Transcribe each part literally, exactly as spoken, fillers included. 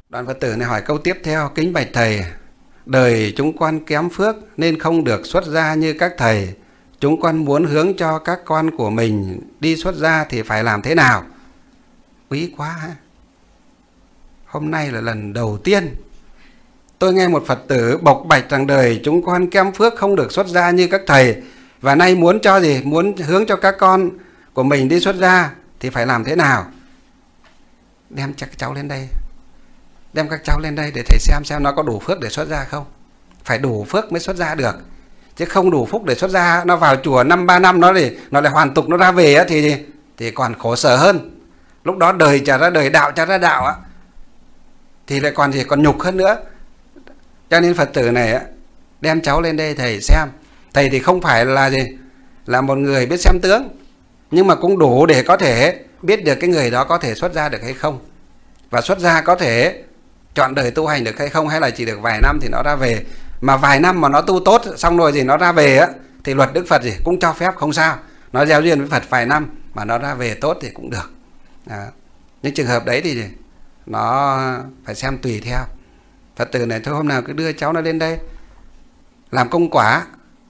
Đoàn Phật tử này hỏi câu tiếp theo: kính bạch thầy, đời chúng con kém phước nên không được xuất gia như các thầy. Chúng con muốn hướng cho các con của mình đi xuất gia thì phải làm thế nào? Quý quá ha. Hôm nay là lần đầu tiên tôi nghe một Phật tử bộc bạch rằng đời chúng con kém phước không được xuất gia như các thầy, và nay muốn cho gì? Muốn hướng cho các con của mình đi xuất gia thì phải làm thế nào? Đem các cháu lên đây. Đem các cháu lên đây để thầy xem xem nó có đủ phước để xuất gia không. Phải đủ phước mới xuất gia được. Chứ không đủ phúc để xuất gia, nó vào chùa năm ba năm nó thì nó lại hoàn tục, nó ra về thì thì còn khổ sở hơn. Lúc đó đời trả ra đời, đạo trả ra đạo á, thì lại còn gì còn nhục hơn nữa. Cho nên Phật tử này đem cháu lên đây thầy xem. Thầy thì không phải là gì là một người biết xem tướng, nhưng mà cũng đủ để có thể biết được cái người đó có thể xuất gia được hay không, và xuất gia có thể chọn đời tu hành được hay không, hay là chỉ được vài năm thì nó ra về. Mà vài năm mà nó tu tốt xong rồi thì nó ra về á, thì luật Đức Phật gì cũng cho phép, không sao. Nó gieo duyên với Phật vài năm mà nó ra về tốt thì cũng được. Đó. Những trường hợp đấy thì gì? Nó phải xem tùy theo. Phật tử này thôi hôm nào cứ đưa cháu nó lên đây làm công quả,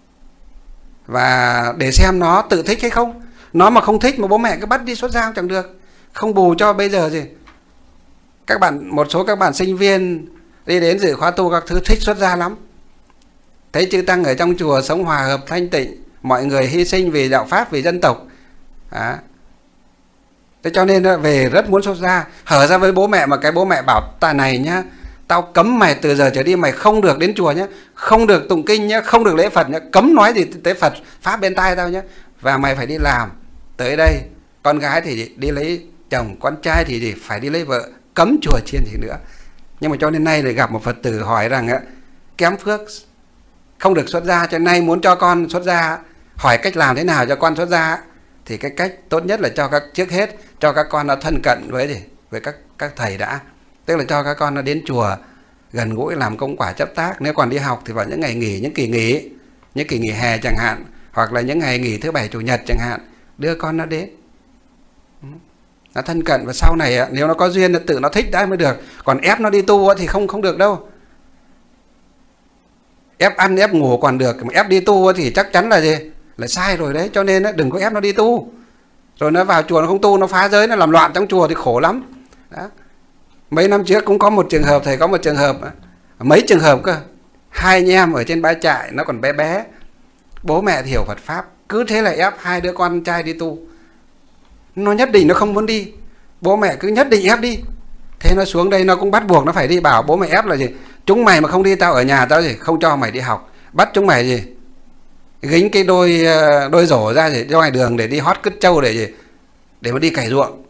và để xem nó tự thích hay không. Nó mà không thích mà bố mẹ cứ bắt đi xuất gia chẳng được. Không bù cho bây giờ gì các bạn, một số các bạn sinh viên đi đến dự khóa tu các thứ thích xuất gia lắm. Thấy chư tăng ở trong chùa sống hòa hợp thanh tịnh, mọi người hy sinh vì đạo pháp, vì dân tộc. Đó. Thế cho nên về rất muốn xuất gia, hở ra với bố mẹ, mà cái bố mẹ bảo ta này nhá, tao cấm mày từ giờ trở đi mày không được đến chùa nhé, không được tụng kinh nhé, không được lễ Phật nhé, cấm nói gì tới Phật pháp bên tai tao nhé, và mày phải đi làm. Tới đây con gái thì đi lấy chồng, con trai thì gì phải đi lấy vợ, cấm chùa chiên gì nữa. Nhưng mà cho nên nay lại gặp một Phật tử hỏi rằng á, kém phước không được xuất gia, cho nên nay muốn cho con xuất gia, hỏi cách làm thế nào cho con xuất gia. Thì cái cách tốt nhất là cho các trước hết cho các con nó thân cận với gì với các các thầy đã, tức là cho các con nó đến chùa gần gũi, làm công quả chấp tác. Nếu còn đi học thì vào những ngày nghỉ, những kỳ nghỉ, những kỳ nghỉ hè chẳng hạn, hoặc là những ngày nghỉ thứ bảy chủ nhật chẳng hạn, đưa con nó đến, nó thân cận. Và sau này nếu nó có duyên, nó tự nó thích đã mới được. Còn ép nó đi tu thì không không được đâu. Ép ăn ép ngủ còn được, mà ép đi tu thì chắc chắn là gì là sai rồi đấy. Cho nên đừng có ép nó đi tu, rồi nó vào chùa nó không tu, nó phá giới, nó làm loạn trong chùa thì khổ lắm. Đó. Mấy năm trước cũng có một trường hợp, thầy có một trường hợp, mấy trường hợp cơ. Hai anh em ở trên bãi trại, nó còn bé bé, bố mẹ thì hiểu Phật pháp, cứ thế là ép hai đứa con trai đi tu. Nó nhất định nó không muốn đi, bố mẹ cứ nhất định ép đi. Thế nó xuống đây nó cũng bắt buộc nó phải đi, bảo bố mẹ ép là gì, chúng mày mà không đi tao ở nhà tao gì không cho mày đi học, bắt chúng mày gì gính cái đôi đôi rổ ra gì ra ngoài đường để đi hót cứt trâu để gì để mà đi cày ruộng,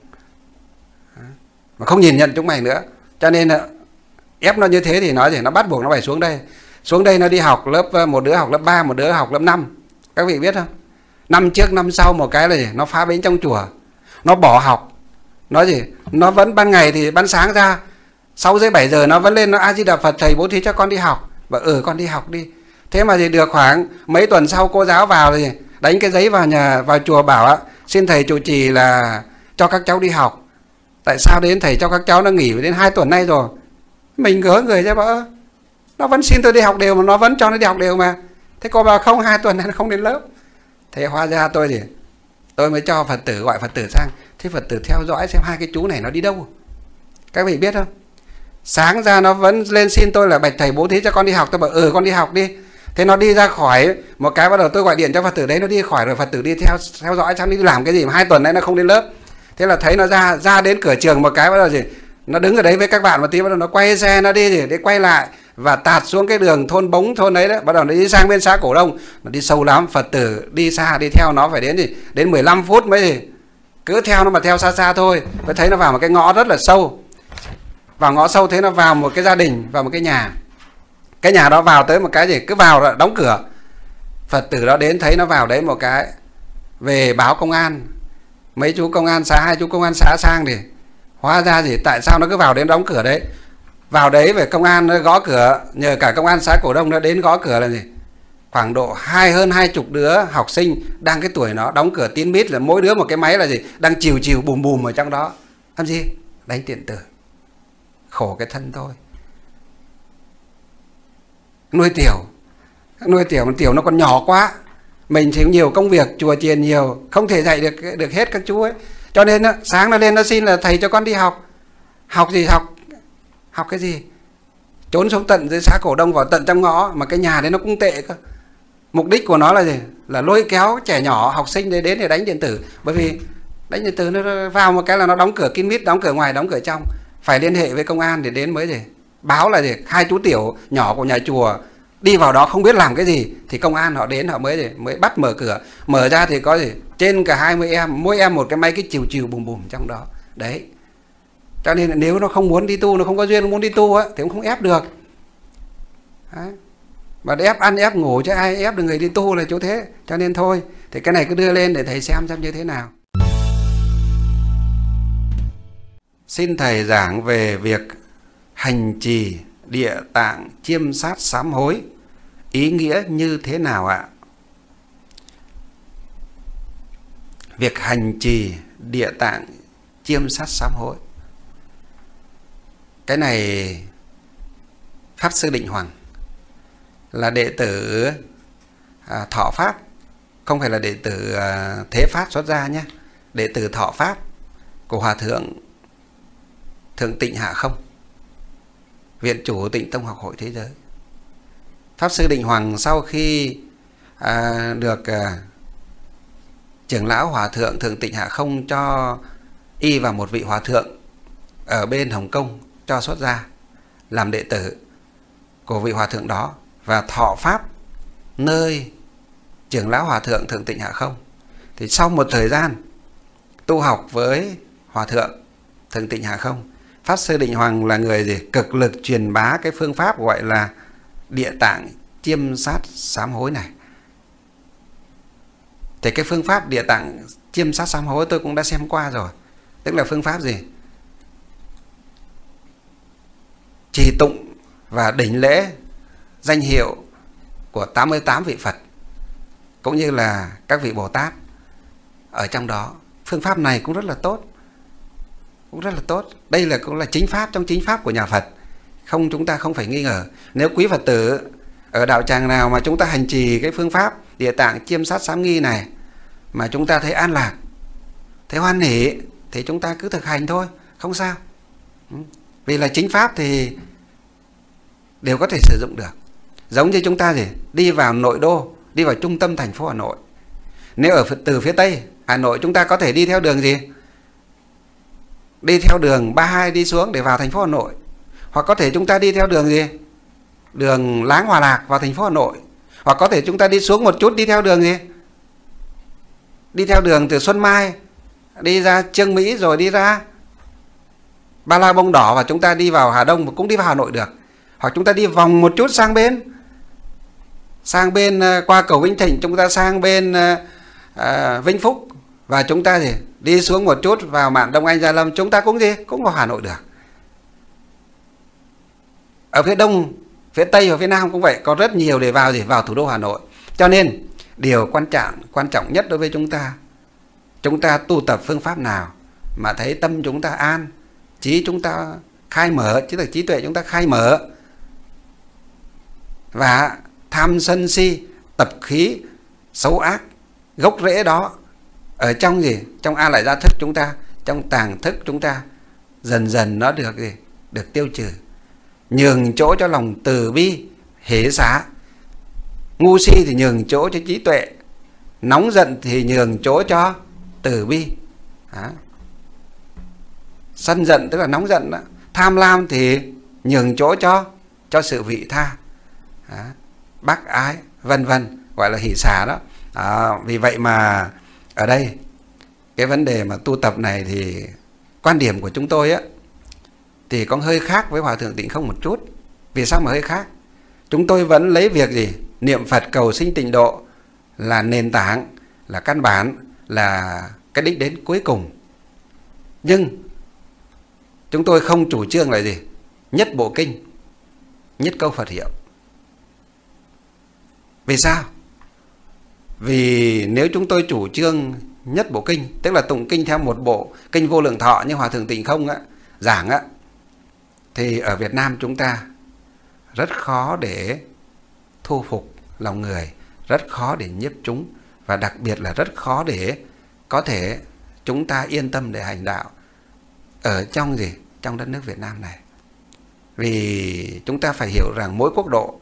mà không nhìn nhận chúng mày nữa. Cho nên là ép nó như thế thì nói gì nó bắt buộc nó phải xuống đây. Xuống đây nó đi học lớp, một đứa học lớp ba, một đứa học lớp năm. Các vị biết không, năm trước năm sau một cái là gì nó phá bến trong chùa, nó bỏ học. Nói gì nó vẫn ban ngày thì ban sáng ra sáu rưỡi bảy giờ nó vẫn lên nó A Di Đà Phật, thầy bố thí cho con đi học, và ừ con đi học đi. Thế mà thì được khoảng mấy tuần sau cô giáo vào thì đánh cái giấy vào nhà vào chùa bảo á, xin thầy trụ trì là cho các cháu đi học. Tại sao đến thầy cho các cháu nó nghỉ đến hai tuần nay rồi. Mình gỡ người ra bảo nó vẫn xin tôi đi học đều mà nó vẫn cho nó đi học đều mà. Thế cô bảo không, hai tuần nay nó không đến lớp. Thế hóa ra tôi thì tôi mới cho Phật tử, gọi Phật tử sang. Thế Phật tử theo dõi xem hai cái chú này nó đi đâu. Các vị biết không, sáng ra nó vẫn lên xin tôi là bạch thầy bố thí cho con đi học. Tôi bảo ừ con đi học đi. Thế nó đi ra khỏi một cái, bắt đầu tôi gọi điện cho Phật tử đấy, nó đi khỏi rồi. Phật tử đi theo theo dõi xem đi làm cái gì mà hai tuần nay nó không đến lớp. Thế là thấy nó ra ra đến cửa trường một cái, bắt đầu gì nó đứng ở đấy với các bạn một tí, bắt đầu nó quay xe nó đi gì để quay lại và tạt xuống cái đường thôn Bống thôn đấy đấy, bắt đầu nó đi sang bên xã Cổ Đông. Nó đi sâu lắm, Phật tử đi xa đi theo nó phải đến gì đến mười lăm phút mới gì, cứ theo nó mà theo xa xa thôi. Mới thấy nó vào một cái ngõ rất là sâu, vào ngõ sâu. Thế nó vào một cái gia đình, vào một cái nhà. Cái nhà đó vào tới một cái gì cứ vào rồi đóng cửa. Phật tử đó đến thấy nó vào đấy một cái, về báo công an. Mấy chú công an xã, hai chú công an xã sang thì hóa ra gì tại sao nó cứ vào đến đóng cửa đấy. Vào đấy về công an nó gõ cửa, nhờ cả công an xã Cổ Đông nó đến gõ cửa là gì khoảng độ hai hơn hai chục đứa học sinh đang cái tuổi nó, đóng cửa tín mít, là mỗi đứa một cái máy là gì đang chiều chiều bùm bùm ở trong đó. Làm gì đánh điện tử. khổ cái thân thôi. Nuôi tiểu, nuôi tiểu mà tiểu nó còn nhỏ quá, mình thì nhiều công việc, chùa chiền nhiều, không thể dạy được được hết các chú ấy. Cho nên đó, sáng nó lên nó xin là thầy cho con đi học. Học gì học? Học cái gì? Trốn xuống tận dưới xã Cổ Đông, vào tận trong ngõ, mà cái nhà đấy nó cũng tệ cơ. Mục đích của nó là gì? Là lôi kéo trẻ nhỏ, học sinh để đến để đánh điện tử. Bởi vì đánh điện tử nó vào một cái là nó đóng cửa kín mít, đóng cửa ngoài, đóng cửa trong. Phải liên hệ với công an để đến mới gì? Báo là gì? Hai chú tiểu nhỏ của nhà chùa đi vào đó không biết làm cái gì, thì công an họ đến họ mới gì? Mới bắt mở cửa. Mở ra thì có gì? Trên cả hai mươi em, mỗi em một cái máy cái chiều chiều bùm bùm trong đó. Đấy. Cho nên là nếu nó không muốn đi tu, nó không có duyên, nó muốn đi tu á, thì cũng không ép được. Đấy. Mà ép ăn ép ngủ chứ ai ép được người đi tu là chỗ thế. Cho nên thôi, thì cái này cứ đưa lên để thầy xem xem như thế nào. Xin thầy giảng về việc hành trì địa tạng chiêm sát sám hối, ý nghĩa như thế nào ạ? Việc hành trì địa tạng chiêm sát sám hối, cái này Pháp Sư Định Hoàng là đệ tử à, Thọ Pháp, không phải là đệ tử à, Thế Pháp xuất gia nhé, đệ tử Thọ Pháp của Hòa Thượng Thượng Tịnh Hạ Không, Viện chủ Tịnh Tông Học Hội Thế Giới. Pháp Sư Định Hoàng sau khi à, được à, trưởng lão Hòa Thượng Thượng Tịnh Hạ Không cho y vào một vị hòa thượng ở bên Hồng Kông, cho xuất gia làm đệ tử của vị hòa thượng đó và thọ pháp nơi trưởng lão Hòa Thượng Thượng Tịnh Hạ Không. Thì sau một thời gian tu học với Hòa Thượng Thượng Tịnh Hạ Không, Pháp Sư Định Hoàng là người gì? Cực lực truyền bá cái phương pháp gọi là địa tạng chiêm sát sám hối này. Thì cái phương pháp địa tạng chiêm sát sám hối tôi cũng đã xem qua rồi. Tức là phương pháp gì? Trì tụng và đỉnh lễ danh hiệu của tám mươi tám vị Phật cũng như là các vị Bồ Tát ở trong đó. Phương pháp này cũng rất là tốt, cũng rất là tốt. Đây là cũng là chính pháp trong chính pháp của nhà Phật, không, chúng ta không phải nghi ngờ. Nếu quý Phật tử ở đạo tràng nào mà chúng ta hành trì cái phương pháp địa tạng chiêm sát sám nghi này mà chúng ta thấy an lạc, thấy hoan hỷ, thì chúng ta cứ thực hành thôi, không sao. Vì là chính pháp thì đều có thể sử dụng được. Giống như chúng ta gì? Đi vào nội đô, đi vào trung tâm thành phố Hà Nội. Nếu ở từ phía Tây Hà Nội chúng ta có thể đi theo đường gì? Đi theo đường ba mươi hai đi xuống để vào thành phố Hà Nội. Hoặc có thể chúng ta đi theo đường gì? Đường Láng Hòa Lạc vào thành phố Hà Nội. Hoặc có thể chúng ta đi xuống một chút đi theo đường gì? Đi theo đường từ Xuân Mai đi ra Trương Mỹ rồi đi ra Ba La Bông Đỏ và chúng ta đi vào Hà Đông và cũng đi vào Hà Nội được. Hoặc chúng ta đi vòng một chút sang bên, sang bên qua cầu Vĩnh Thịnh, chúng ta sang bên uh, Vĩnh Phúc và chúng ta gì? Đi xuống một chút vào mạn Đông Anh Gia Lâm, chúng ta cũng gì? Cũng vào Hà Nội được. Ở phía Đông, phía Tây và phía Nam cũng vậy, có rất nhiều để vào gì? Vào thủ đô Hà Nội. Cho nên điều quan trọng quan trọng nhất đối với chúng ta, chúng ta tu tập phương pháp nào mà thấy tâm chúng ta an, trí chúng ta khai mở, chứ là trí tuệ chúng ta khai mở, và tham sân si tập khí xấu ác gốc rễ đó ở trong gì? Trong a lại gia thức chúng ta, trong tàng thức chúng ta dần dần nó được gì? Được tiêu trừ, nhường chỗ cho lòng từ bi hỷ xả. Ngu si thì nhường chỗ cho trí tuệ, nóng giận thì nhường chỗ cho từ bi. Đó. Sân giận tức là nóng giận đó. Tham lam thì nhường chỗ cho cho sự vị tha. Đó. Bác ái vân vân, gọi là hỷ xả đó. Đó. Vì vậy mà ở đây cái vấn đề mà tu tập này thì quan điểm của chúng tôi á thì có hơi khác với Hòa Thượng Tịnh Không một chút. Vì sao mà hơi khác? Chúng tôi vẫn lấy việc gì? Niệm Phật cầu sinh tịnh độ là nền tảng, là căn bản, là cái đích đến cuối cùng. Nhưng chúng tôi không chủ trương là gì? Nhất bộ kinh, nhất câu Phật hiệu. Vì sao? Vì nếu chúng tôi chủ trương nhất bộ kinh, tức là tụng kinh theo một bộ kinh Vô Lượng Thọ như Hòa Thượng Tịnh Không á, giảng á, thì ở Việt Nam chúng ta rất khó để thu phục lòng người, rất khó để nhiếp chúng, và đặc biệt là rất khó để có thể chúng ta yên tâm để hành đạo ở trong gì? Trong đất nước Việt Nam này. Vì chúng ta phải hiểu rằng mỗi quốc độ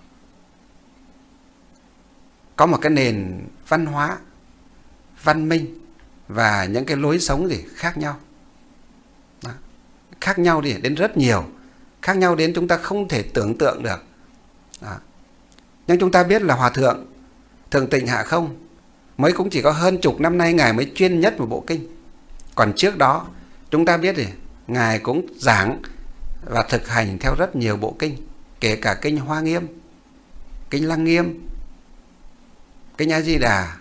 có một cái nền văn hóa, văn minh và những cái lối sống gì khác nhau. Đó. Khác nhau thì đến rất nhiều, khác nhau đến chúng ta không thể tưởng tượng được. Đó. Nhưng chúng ta biết là Hòa Thượng Thượng Tịnh Hạ Không mới cũng chỉ có hơn chục năm nay Ngài mới chuyên nhất một bộ kinh. Còn trước đó chúng ta biết thì Ngài cũng giảng và thực hành theo rất nhiều bộ kinh, kể cả kinh Hoa Nghiêm, kinh Lăng Nghiêm, kinh A Di Đà,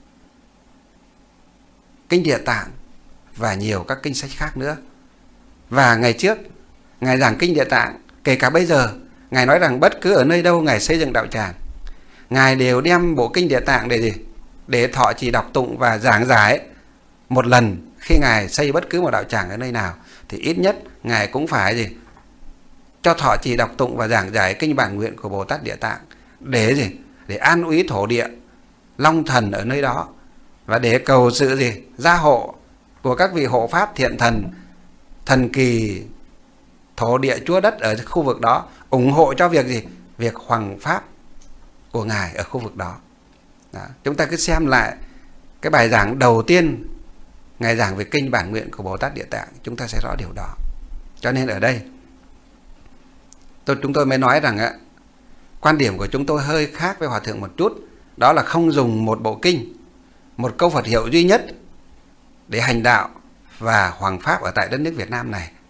kinh Địa Tạng và nhiều các kinh sách khác nữa. Và ngày trước Ngài giảng kinh Địa Tạng, kể cả bây giờ Ngài nói rằng bất cứ ở nơi đâu Ngài xây dựng đạo tràng, Ngài đều đem bộ kinh Địa Tạng để gì? Để thọ trì đọc tụng và giảng giải một lần. Khi Ngài xây bất cứ một đạo tràng ở nơi nào thì ít nhất Ngài cũng phải gì? Cho thọ trì đọc tụng và giảng giải kinh bản nguyện của Bồ Tát Địa Tạng để gì? Để an úy thổ địa, long thần ở nơi đó, và để cầu sự gì? Gia hộ của các vị hộ pháp thiện thần, thần kỳ thổ địa chúa đất ở khu vực đó, ủng hộ cho việc gì? Việc hoằng pháp của Ngài ở khu vực đó. Đó. Chúng ta cứ xem lại cái bài giảng đầu tiên Ngài giảng về kinh bản nguyện của Bồ Tát Địa Tạng, chúng ta sẽ rõ điều đó. Cho nên ở đây tôi, chúng tôi mới nói rằng á, quan điểm của chúng tôi hơi khác với Hòa Thượng một chút. Đó là không dùng một bộ kinh, một câu Phật hiệu duy nhất để hành đạo và hoằng pháp ở tại đất nước Việt Nam này,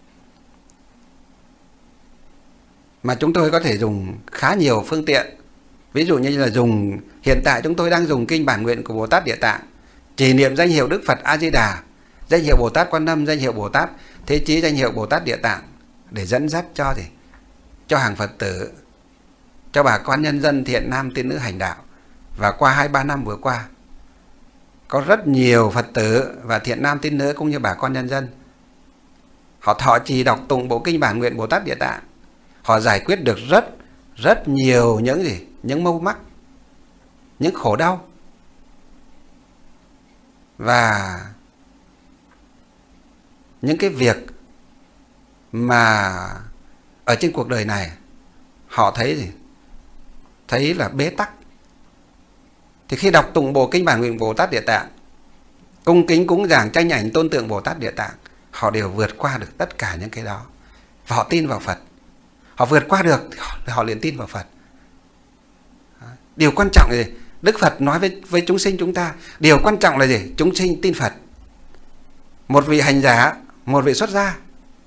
mà chúng tôi có thể dùng khá nhiều phương tiện. Ví dụ như là dùng, hiện tại chúng tôi đang dùng kinh bản nguyện của Bồ Tát Địa Tạng, trì niệm danh hiệu Đức Phật A Di Đà, danh hiệu Bồ Tát Quan Âm, danh hiệu Bồ Tát Thế Chí, danh hiệu Bồ Tát Địa Tạng, để dẫn dắt cho gì? Cho hàng Phật tử, cho bà con nhân dân thiện nam tín nữ hành đạo. Và qua hai ba năm vừa qua, có rất nhiều Phật tử và thiện nam tín nữ cũng như bà con nhân dân, họ thọ trì đọc tụng bộ kinh bản nguyện Bồ Tát Địa Tạng, họ giải quyết được rất rất nhiều những gì? Những mâu mắc, những khổ đau. Và những cái việc mà ở trên cuộc đời này họ thấy gì? Thấy là bế tắc. Thì khi đọc tụng bộ kinh bản nguyện Bồ Tát Địa Tạng, cung kính cúng dường tranh ảnh tôn tượng Bồ Tát Địa Tạng, họ đều vượt qua được tất cả những cái đó. Và họ tin vào Phật. Họ vượt qua được thì họ, họ liền tin vào Phật. Điều quan trọng là gì? Đức Phật nói với, với chúng sinh chúng ta, điều quan trọng là gì? Chúng sinh tin Phật. Một vị hành giả, một vị xuất gia,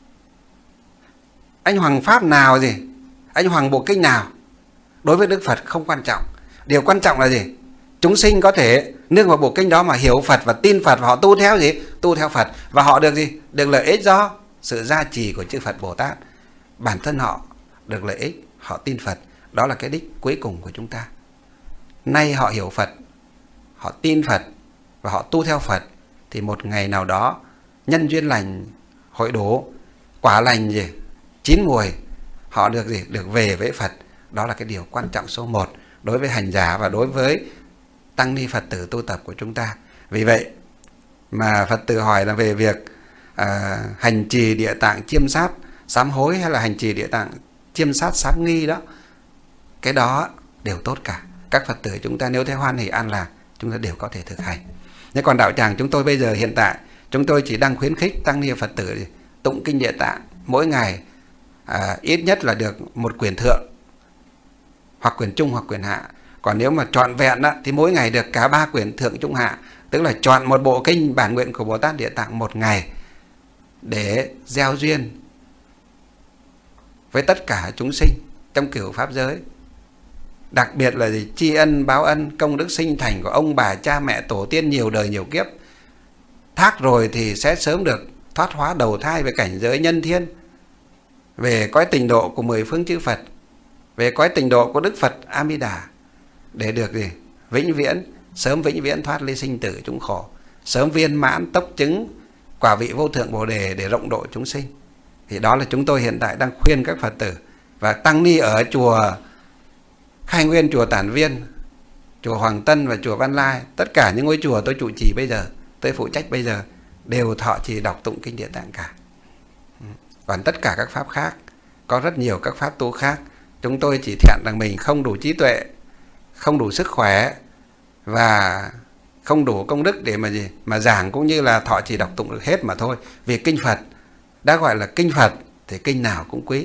anh hoằng pháp nào gì? Anh hoằng bộ kinh nào? Đối với Đức Phật không quan trọng. Điều quan trọng là gì? Chúng sinh có thể nương vào bộ kinh đó mà hiểu Phật và tin Phật, và họ tu theo gì? Tu theo Phật. Và họ được gì? Được lợi ích do sự gia trì của chư Phật Bồ Tát. Bản thân họ được lợi ích, họ tin Phật. Đó là cái đích cuối cùng của chúng ta. Nay họ hiểu Phật, họ tin Phật và họ tu theo Phật, thì một ngày nào đó nhân duyên lành hội đổ, quả lành gì? Chín mùi, họ được gì? Được về với Phật. Đó là cái điều quan trọng số một đối với hành giả và đối với tăng ni Phật tử tu tập của chúng ta. Vì vậy mà Phật tử hỏi là về việc à, hành trì Địa Tạng chiêm sát sám hối hay là hành trì Địa Tạng chiêm sát sám nghi đó, cái đó đều tốt cả. Các Phật tử chúng ta nếu thấy hoan hỷ an lạc, chúng ta đều có thể thực hành. Nhưng còn đạo tràng chúng tôi bây giờ hiện tại, chúng tôi chỉ đang khuyến khích tăng ni Phật tử tụng kinh Địa Tạng mỗi ngày à, ít nhất là được một quyển thượng, hoặc quyển trung hoặc quyển hạ. Còn nếu mà trọn vẹn đó, thì mỗi ngày được cả ba quyển thượng trung hạ, tức là chọn một bộ kinh bản nguyện của Bồ Tát Địa Tạng một ngày để gieo duyên với tất cả chúng sinh trong cửu pháp giới. Đặc biệt là gì? Tri ân báo ân công đức sinh thành của ông bà cha mẹ tổ tiên nhiều đời nhiều kiếp. Thác rồi thì sẽ sớm được thoát hóa đầu thai về cảnh giới nhân thiên, về cõi tịnh độ của mười phương chư Phật, về cõi tịnh độ của Đức Phật A Di Đà, để được gì? Vĩnh viễn, sớm vĩnh viễn thoát ly sinh tử chúng khổ, sớm viên mãn tốc chứng quả vị vô thượng Bồ Đề để rộng độ chúng sinh. Thì đó là chúng tôi hiện tại đang khuyên các Phật tử và tăng ni ở chùa Khai Nguyên, chùa Tản Viên, chùa Hoàng Tân và chùa Văn Lai. Tất cả những ngôi chùa tôi trụ trì bây giờ, tôi phụ trách bây giờ, đều thọ trì đọc tụng kinh Địa Tạng cả. Còn tất cả các pháp khác, có rất nhiều các pháp tu khác, chúng tôi chỉ thẹn rằng mình không đủ trí tuệ, không đủ sức khỏe và không đủ công đức để mà gì mà giảng cũng như là thọ trì đọc tụng được hết mà thôi. Vì kinh Phật đã gọi là kinh Phật thì kinh nào cũng quý.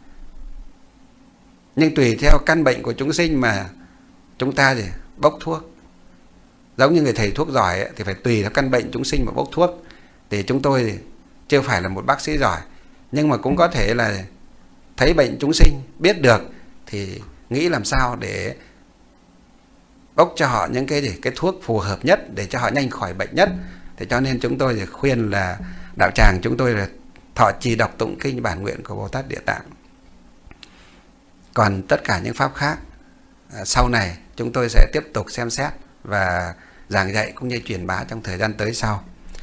Nhưng tùy theo căn bệnh của chúng sinh mà chúng ta gì bốc thuốc. Giống như người thầy thuốc giỏi ấy, thì phải tùy theo căn bệnh chúng sinh mà bốc thuốc. Thì chúng tôi thì chưa phải là một bác sĩ giỏi, nhưng mà cũng có thể là thấy bệnh chúng sinh, biết được thì nghĩ làm sao để bốc cho họ những cái gì cái thuốc phù hợp nhất để cho họ nhanh khỏi bệnh nhất. Thì cho nên chúng tôi thì khuyên là đạo tràng chúng tôi là thọ trì đọc tụng kinh bản nguyện của Bồ Tát Địa Tạng. Còn tất cả những pháp khác sau này chúng tôi sẽ tiếp tục xem xét và giảng dạy cũng như truyền bá trong thời gian tới sau.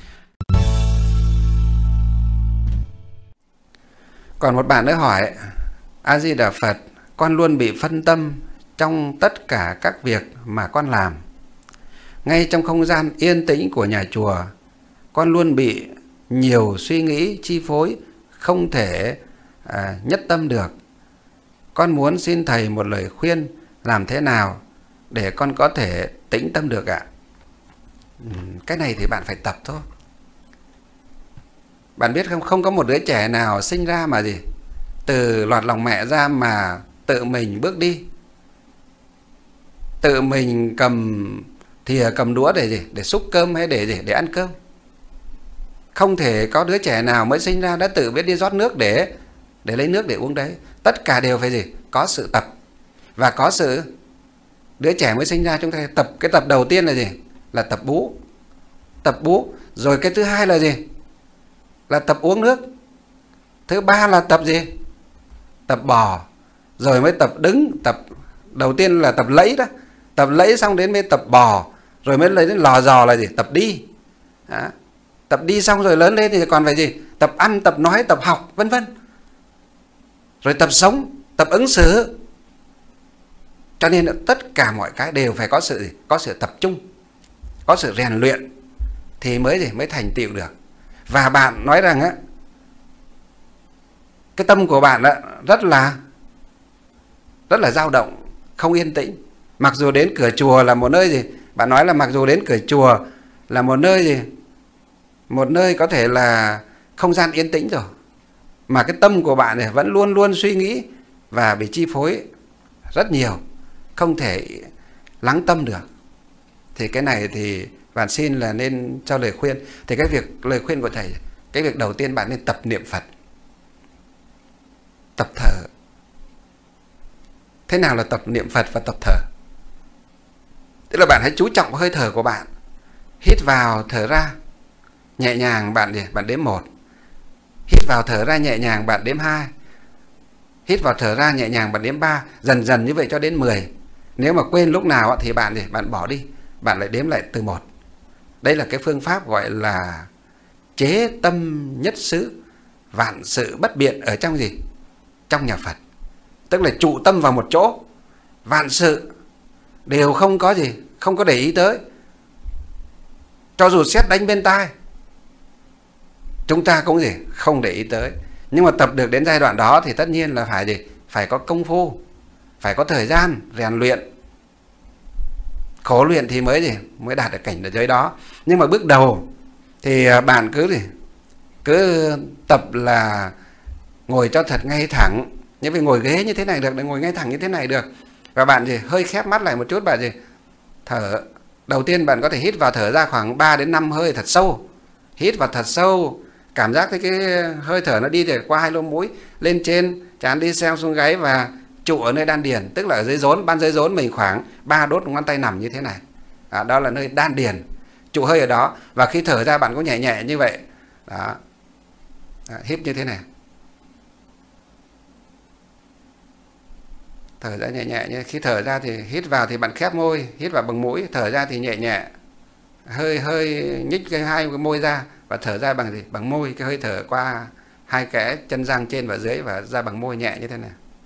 Còn một bạn nữa hỏi: A Di Đà Phật, con luôn bị phân tâm trong tất cả các việc mà con làm. Ngay trong không gian yên tĩnh của nhà chùa, con luôn bị nhiều suy nghĩ chi phối, không thể à, nhất tâm được. Con muốn xin Thầy một lời khuyên làm thế nào để con có thể tĩnh tâm được ạ? Cái này thì bạn phải tập thôi. Bạn biết không, không có một đứa trẻ nào sinh ra mà gì từ lọt lòng mẹ ra mà tự mình bước đi, tự mình cầm thìa cầm đũa để gì để xúc cơm hay để gì để ăn cơm. Không thể có đứa trẻ nào mới sinh ra đã tự biết đi rót nước để để lấy nước để uống đấy. Tất cả đều phải gì có sự tập và có sự. Đứa trẻ mới sinh ra chúng ta tập, cái tập đầu tiên là gì? Là tập bú. Tập bú. Rồi cái thứ hai là gì? Là tập uống nước. Thứ ba là tập gì? Tập bò. Rồi mới tập đứng. Tập đầu tiên là tập lẫy đó. Tập lẫy xong đến mới tập bò. Rồi mới lấy đến lò giò là gì? Tập đi. Đó. Tập đi xong rồi lớn lên thì còn phải gì? Tập ăn, tập nói, tập học, vân vân. Rồi tập sống, tập ứng xử. Cho nên tất cả mọi cái đều phải có sự có sự tập trung, có sự rèn luyện thì mới gì mới thành tựu được. Và bạn nói rằng á, cái tâm của bạn á, rất là rất là dao động, không yên tĩnh. Mặc dù đến cửa chùa là một nơi gì, bạn nói là mặc dù đến cửa chùa là một nơi gì, một nơi có thể là không gian yên tĩnh rồi, mà cái tâm của bạn này vẫn luôn luôn suy nghĩ và bị chi phối rất nhiều, không thể lắng tâm được. Thì cái này thì bạn xin là nên cho lời khuyên. Thì cái việc lời khuyên của thầy, cái việc đầu tiên bạn nên tập niệm Phật, tập thở. Thế nào là tập niệm Phật và tập thở? Tức là bạn hãy chú trọng hơi thở của bạn, hít vào thở ra nhẹ nhàng, bạn gì bạn đếm một. Hít vào thở ra nhẹ nhàng, bạn đếm hai. Hít vào thở ra nhẹ nhàng, bạn đếm ba. Dần dần như vậy cho đến mười. Nếu mà quên lúc nào thì bạn gì bạn bỏ đi, bạn lại đếm lại từ một. Đây là cái phương pháp gọi là chế tâm nhất xứ, vạn sự bất biện ở trong gì? Trong nhà Phật. Tức là trụ tâm vào một chỗ, vạn sự đều không có gì, không có để ý tới. Cho dù sét đánh bên tai, chúng ta cũng gì không để ý tới. Nhưng mà tập được đến giai đoạn đó thì tất nhiên là phải gì? Phải có công phu, phải có thời gian rèn luyện, khổ luyện thì mới gì mới đạt được cảnh ở dưới đó. Nhưng mà bước đầu thì bạn cứ gì cứ tập là ngồi cho thật ngay thẳng. Nhưng vì ngồi ghế như thế này được, để ngồi ngay thẳng như thế này được. Và bạn gì hơi khép mắt lại một chút, bạn gì thở. Đầu tiên bạn có thể hít vào thở ra khoảng ba đến năm hơi thật sâu. Hít vào thật sâu, cảm giác thấy cái hơi thở nó đi qua hai lỗ mũi lên trên, trán đi xeo xuống gáy và trụ ở nơi đan điền, tức là ở dưới rốn, ban dưới rốn mình khoảng ba đốt ngón tay nằm như thế này. À, đó là nơi đan điền, trụ hơi ở đó. Và khi thở ra bạn cũng nhẹ nhẹ như vậy. Đó. Đó, hít như thế này. Thở ra nhẹ nhẹ nhé. Khi thở ra thì hít vào thì bạn khép môi, hít vào bằng mũi, thở ra thì nhẹ nhẹ. Hơi hơi nhích cái hai cái môi ra và thở ra bằng gì? Bằng môi, cái hơi thở qua hai cái chân răng trên và dưới và ra bằng môi nhẹ như thế này.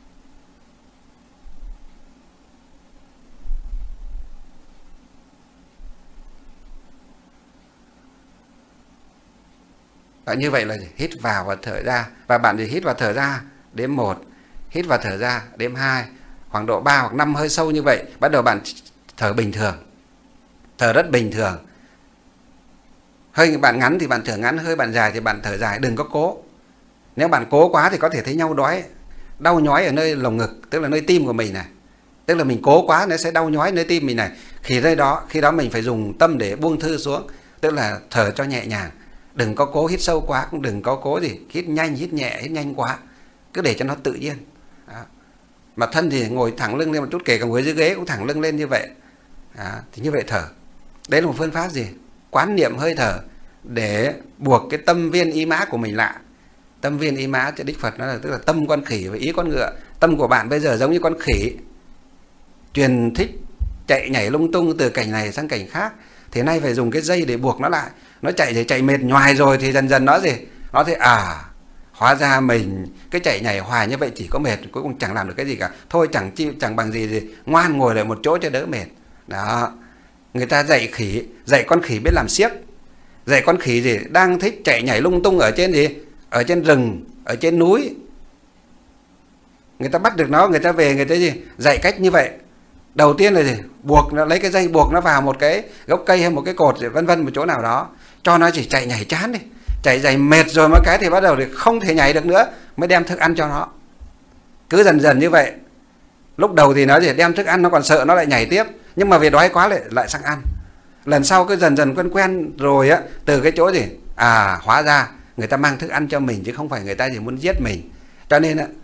Và như vậy là hít vào và thở ra. Và bạn thì hít vào thở ra đếm một, hít vào thở ra đếm hai, khoảng độ ba hoặc năm hơi sâu như vậy. Bắt đầu bạn thở bình thường, thở rất bình thường. Hơi bạn ngắn thì bạn thở ngắn, hơi bạn dài thì bạn thở dài, đừng có cố. Nếu bạn cố quá thì có thể thấy nhau đói, đau nhói ở nơi lồng ngực, tức là nơi tim của mình này. Tức là mình cố quá nó sẽ đau nhói nơi tim mình này. Khi nơi đó, khi đó mình phải dùng tâm để buông thư xuống, tức là thở cho nhẹ nhàng. Đừng có cố hít sâu quá, cũng đừng có cố gì hít nhanh, hít nhẹ, hít nhanh quá. Cứ để cho nó tự nhiên. Đó. Mà thân thì ngồi thẳng lưng lên một chút, kể cả ngồi dưới ghế cũng thẳng lưng lên như vậy. Đó. Thì như vậy thở. Đấy là một phương pháp gì? Quán niệm hơi thở để buộc cái tâm viên ý mã của mình lại. Tâm viên ý mã cho Đức Phật nó là tức là tâm con khỉ và ý con ngựa. Tâm của bạn bây giờ giống như con khỉ, truyền thích chạy nhảy lung tung từ cảnh này sang cảnh khác. Thì nay phải dùng cái dây để buộc nó lại. Nó chạy thì chạy mệt nhoài rồi thì dần dần nó gì? Nó thấy à, hóa ra mình cái chạy nhảy hoài như vậy chỉ có mệt, cuối cùng chẳng làm được cái gì cả. Thôi chẳng chịu, chẳng bằng gì gì, ngoan ngồi lại một chỗ cho đỡ mệt. Đó. Người ta dạy khỉ, dạy con khỉ biết làm xiếc. Dạy con khỉ gì? Đang thích chạy nhảy lung tung ở trên gì? Ở trên rừng, ở trên núi. Người ta bắt được nó, người ta về người ta gì? Dạy cách như vậy. Đầu tiên là gì? Buộc nó, lấy cái dây buộc nó vào một cái gốc cây hay một cái cột vân vân một chỗ nào đó, cho nó chỉ chạy nhảy chán đi, chạy dày mệt rồi một cái thì bắt đầu thì không thể nhảy được nữa, mới đem thức ăn cho nó. Cứ dần dần như vậy. Lúc đầu thì nó chỉ đem thức ăn, nó còn sợ nó lại nhảy tiếp, nhưng mà vì đói quá lại lại sang ăn. Lần sau cứ dần dần quen quen rồi á, từ cái chỗ gì à, hóa ra người ta mang thức ăn cho mình chứ không phải người ta chỉ muốn giết mình. Cho nên á,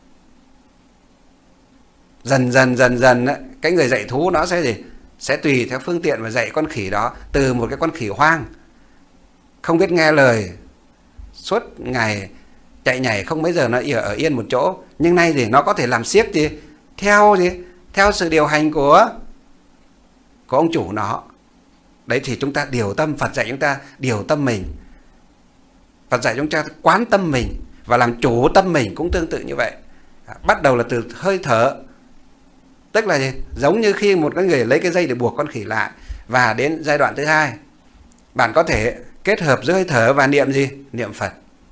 dần dần dần dần á, cái người dạy thú nó sẽ gì? Sẽ tùy theo phương tiện mà dạy con khỉ đó. Từ một cái con khỉ hoang, không biết nghe lời, suốt ngày chạy nhảy không mấy giờ nó ở yên một chỗ, nhưng nay thì nó có thể làm xiếc gì? Theo gì? Theo sự điều hành của của ông chủ nó. Đấy thì chúng ta điều tâm. Phật dạy chúng ta điều tâm mình. Phật dạy chúng ta quán tâm mình và làm chủ tâm mình cũng tương tự như vậy. Bắt đầu là từ hơi thở. Tức là gì? Giống như khi một cái người lấy cái dây để buộc con khỉ lại. Và đến giai đoạn thứ hai, bạn có thể kết hợp giữa hơi thở và niệm gì? Niệm Phật.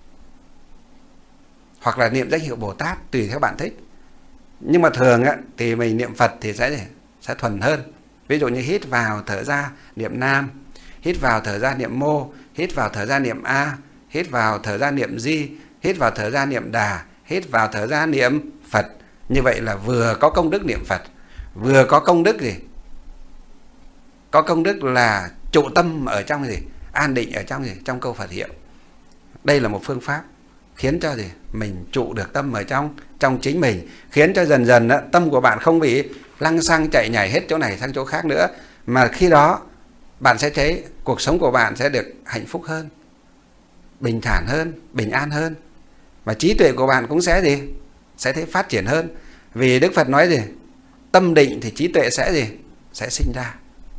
Hoặc là niệm danh hiệu Bồ Tát, tùy theo bạn thích. Nhưng mà thường á, thì mình niệm Phật thì sẽ, sẽ thuần hơn. Ví dụ như hít vào thở ra niệm Nam, hít vào thở ra niệm Mô, hít vào thở ra niệm A, hít vào thở ra niệm Di, hít vào thở ra niệm Đà, hít vào thở ra niệm Phật. Như vậy là vừa có công đức niệm Phật, vừa có công đức gì? Có công đức là trụ tâm ở trong gì? An định ở trong gì? Trong câu Phật hiệu. Đây là một phương pháp khiến cho gì? Mình trụ được tâm ở trong trong chính mình, khiến cho dần dần đó, tâm của bạn không bị lăng xăng chạy nhảy hết chỗ này sang chỗ khác nữa, mà khi đó bạn sẽ thấy cuộc sống của bạn sẽ được hạnh phúc hơn, bình thản hơn, bình an hơn, và trí tuệ của bạn cũng sẽ gì? Sẽ thấy phát triển hơn. Vì Đức Phật nói gì? Tâm định thì trí tuệ sẽ gì? Sẽ sinh ra.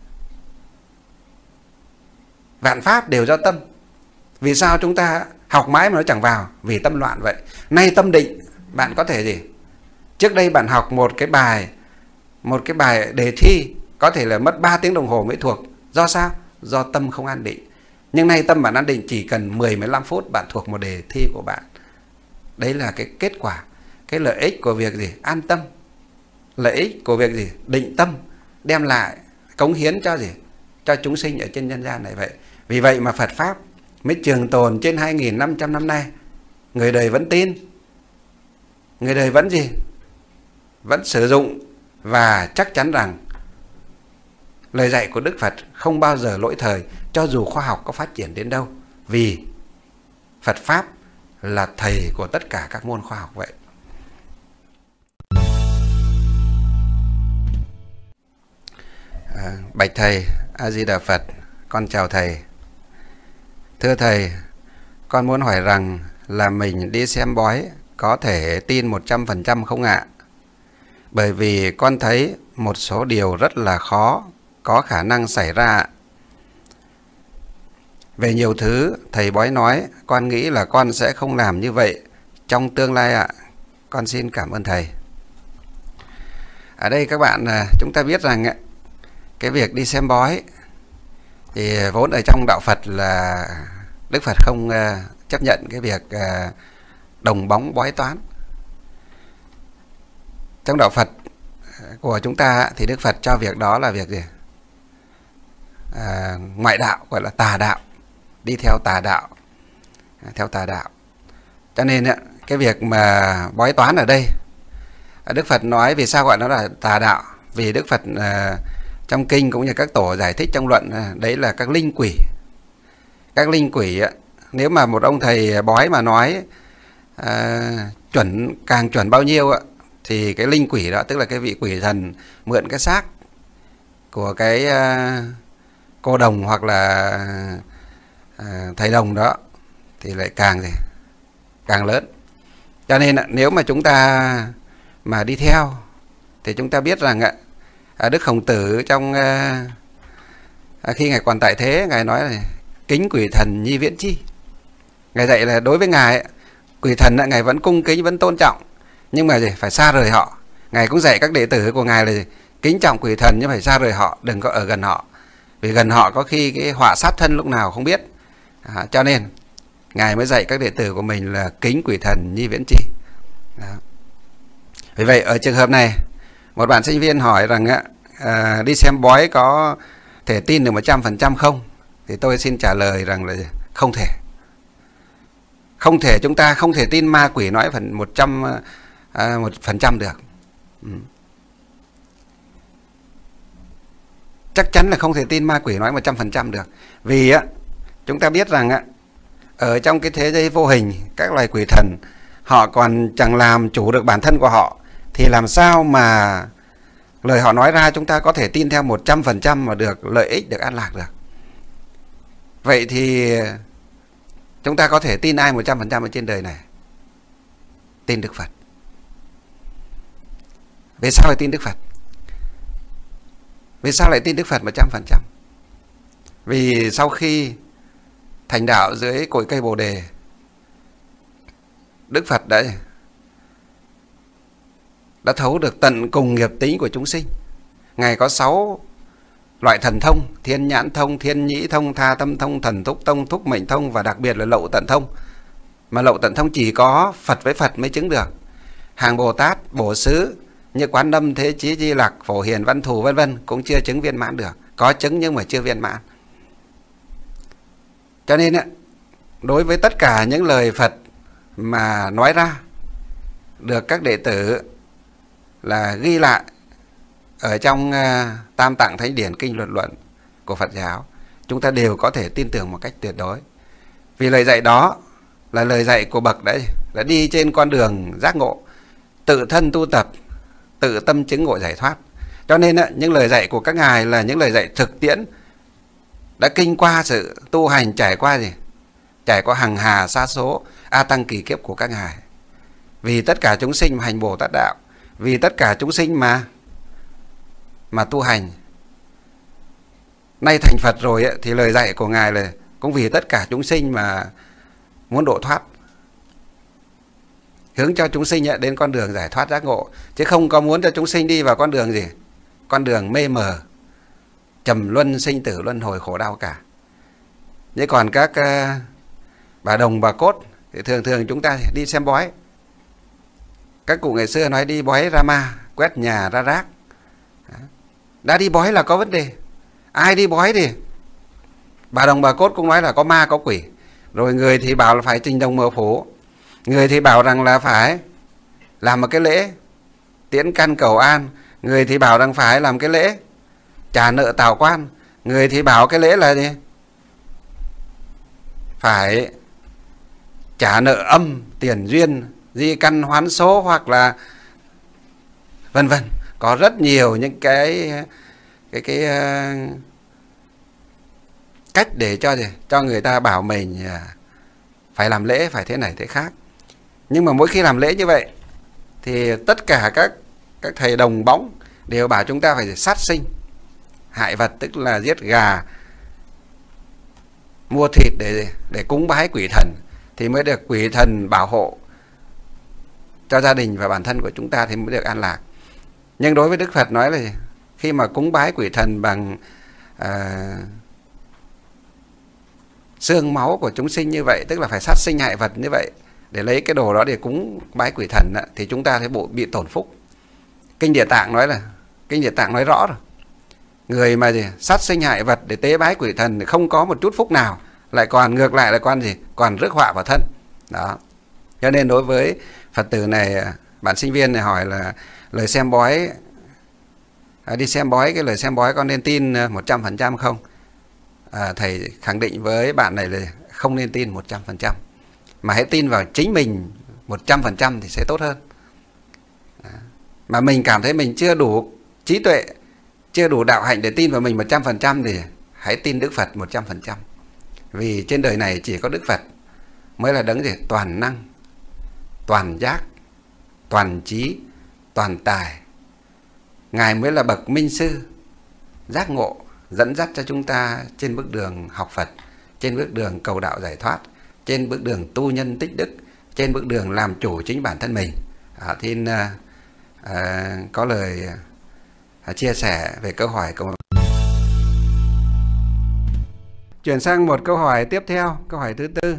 Vạn pháp đều do tâm. Vì sao chúng ta học mãi mà nó chẳng vào? Vì tâm loạn vậy. Nay tâm định, bạn có thể gì? Trước đây bạn học một cái bài, một cái bài đề thi có thể là mất ba tiếng đồng hồ mới thuộc. Do sao? Do tâm không an định. Nhưng nay tâm bạn an định, chỉ cần mười đến mười lăm phút bạn thuộc một đề thi của bạn. Đấy là cái kết quả, cái lợi ích của việc gì? An tâm. Lợi ích của việc gì? Định tâm, đem lại cống hiến cho gì? Cho chúng sinh ở trên nhân gian này vậy. Vì vậy mà Phật Pháp mới trường tồn trên hai nghìn năm trăm năm nay. Người đời vẫn tin, người đời vẫn gì? Vẫn sử dụng, và chắc chắn rằng lời dạy của Đức Phật không bao giờ lỗi thời, cho dù khoa học có phát triển đến đâu. Vì Phật Pháp là thầy của tất cả các môn khoa học vậy. À, bạch thầy, A Di Đà Phật, con chào thầy. Thưa thầy, con muốn hỏi rằng là mình đi xem bói có thể tin một trăm phần trăm không ạ? Bởi vì con thấy một số điều rất là khó có khả năng xảy ra. Về nhiều thứ thầy bói nói, con nghĩ là con sẽ không làm như vậy trong tương lai ạ. Con xin cảm ơn thầy. Ở đây các bạn, chúng ta biết rằng cái việc đi xem bói thì vốn ở trong đạo Phật là Đức Phật không chấp nhận cái việc đồng bóng bói toán. Trong đạo Phật của chúng ta thì Đức Phật cho việc đó là việc gì? À, ngoại đạo, gọi là tà đạo, đi theo tà đạo, theo tà đạo. Cho nên cái việc mà bói toán ở đây, Đức Phật nói vì sao gọi nó là tà đạo? Vì Đức Phật à, trong kinh cũng như các tổ giải thích trong luận, đấy là các linh quỷ. Các linh quỷ, nếu mà một ông thầy bói mà nói à, chuẩn, càng chuẩn bao nhiêu thì cái linh quỷ đó, tức là cái vị quỷ thần mượn cái xác của cái à, cô đồng hoặc là à, thầy đồng đó thì lại càng gì? Càng lớn. Cho nên nếu mà chúng ta mà đi theo thì chúng ta biết rằng à, Đức Khổng Tử trong à, khi Ngài còn tại thế, Ngài nói là kính quỷ thần nhi viễn chi. Ngài dạy là đối với Ngài, quỷ thần Ngài vẫn cung kính, vẫn tôn trọng, nhưng mà gì? Phải xa rời họ. Ngài cũng dạy các đệ tử của Ngài là gì? Kính trọng quỷ thần nhưng phải xa rời họ, đừng có ở gần họ. Vì gần họ có khi cái họa sát thân lúc nào không biết. À, cho nên Ngài mới dạy các đệ tử của mình là kính quỷ thần nhi viễn chi. Đó. Vì vậy ở trường hợp này, một bạn sinh viên hỏi rằng à, đi xem bói có thể tin được một trăm phần trăm không? Thì tôi xin trả lời rằng là không thể. Không thể, chúng ta không thể tin ma quỷ nói phần một trăm à, một phần trăm được. Ừ. Chắc chắn là không thể tin ma quỷ nói một trăm phần trăm được. Vì á, chúng ta biết rằng á, ở trong cái thế giới vô hình, các loài quỷ thần họ còn chẳng làm chủ được bản thân của họ, thì làm sao mà lời họ nói ra chúng ta có thể tin theo một trăm phần trăm mà được lợi ích, được an lạc được. Vậy thì chúng ta có thể tin ai một trăm phần trăm ở trên đời này? Tin Đức Phật. Vì sao lại tin Đức Phật? Vì sao lại tin Đức Phật một trăm phần trăm? Vì sau khi thành đạo dưới cội cây Bồ Đề, Đức Phật đã đã thấu được tận cùng nghiệp tính của chúng sinh. Ngài có sáu loại thần thông: thiên nhãn thông, thiên nhĩ thông, tha tâm thông, thần thúc thông, thúc mệnh thông, và đặc biệt là lậu tận thông. Mà lậu tận thông chỉ có Phật với Phật mới chứng được. Hàng Bồ Tát, Bổ Xứ như Quán Âm, Thế Chí, Di Lặc, Phổ Hiền, Văn Thù vân vân cũng chưa chứng viên mãn được. Có chứng nhưng mà chưa viên mãn. Cho nên đối với tất cả những lời Phật mà nói ra, được các đệ tử là ghi lại ở trong uh, Tam Tạng Thánh Điển, Kinh Luật Luận của Phật giáo, chúng ta đều có thể tin tưởng một cách tuyệt đối. Vì lời dạy đó là lời dạy của bậc đấy đã đi trên con đường giác ngộ, tự thân tu tập, tự tâm chứng ngộ giải thoát. Cho nên uh, những lời dạy của các ngài là những lời dạy thực tiễn, đã kinh qua sự tu hành, trải qua gì? Trải qua hằng hà sa số a tăng kỳ kiếp của các ngài. Vì tất cả chúng sinh mà hành Bồ Tát đạo, vì tất cả chúng sinh mà mà tu hành. Nay thành Phật rồi ấy, thì lời dạy của ngài là cũng vì tất cả chúng sinh mà muốn độ thoát, hướng cho chúng sinh ấy, đến con đường giải thoát giác ngộ, chứ không có muốn cho chúng sinh đi vào con đường gì? Con đường mê mờ, trầm luân, sinh tử luân hồi, khổ đau cả. Nhưng còn các uh, bà đồng bà cốt thì thường thường chúng ta đi xem bói. Các cụ ngày xưa nói đi bói ra ma, quét nhà ra rác. Đã đi bói là có vấn đề. Ai đi bói thì bà đồng bà cốt cũng nói là có ma có quỷ. Rồi người thì bảo là phải trình đồng mờ phủ, người thì bảo rằng là phải làm một cái lễ tiễn căn cầu an, người thì bảo rằng phải làm cái lễ trả nợ tào quan, người thì bảo cái lễ là gì? Phải trả nợ âm, tiền duyên, di căn hoán số, hoặc là vân vân. Có rất nhiều những cái cái cái uh, cách để cho gì? Cho người ta bảo mình uh, phải làm lễ, phải thế này thế khác. Nhưng mà mỗi khi làm lễ như vậy thì tất cả các các thầy đồng bóng đều bảo chúng ta phải sát sinh, hại vật, tức là giết gà mua thịt để để cúng bái quỷ thần thì mới được quỷ thần bảo hộ cho gia đình và bản thân của chúng ta thì mới được an lạc. Nhưng đối với Đức Phật nói là khi mà cúng bái quỷ thần bằng à, xương máu của chúng sinh như vậy, tức là phải sát sinh hại vật như vậy để lấy cái đồ đó để cúng bái quỷ thần, thì chúng ta sẽ bị tổn phúc. Kinh Địa Tạng nói là Kinh Địa Tạng nói rõ rồi, người mà gì sát sinh hại vật để tế bái quỷ thần thì không có một chút phúc nào, lại còn ngược lại là con gì còn rước họa vào thân. Đó. Cho nên đối với Phật tử này, bạn sinh viên này hỏi là lời xem bói, à, đi xem bói, cái lời xem bói con nên tin một trăm phần trăm không? À, thầy khẳng định với bạn này là không nên tin một trăm phần trăm, mà hãy tin vào chính mình một trăm phần trăm thì sẽ tốt hơn. Đó. Mà mình cảm thấy mình chưa đủ trí tuệ, chưa đủ đạo hạnh để tin vào mình một trăm phần trăm thì hãy tin Đức Phật một trăm phần trăm. Vì trên đời này chỉ có Đức Phật mới là đấng gì toàn năng, toàn giác, toàn trí, toàn tài. Ngài mới là bậc minh sư, giác ngộ, dẫn dắt cho chúng ta trên bước đường học Phật, trên bước đường cầu đạo giải thoát, trên bước đường tu nhân tích đức, trên bước đường làm chủ chính bản thân mình. À, thì à, à, có lời à, chia sẻ về câu hỏi của mình. Chuyển sang một câu hỏi tiếp theo, câu hỏi thứ tư.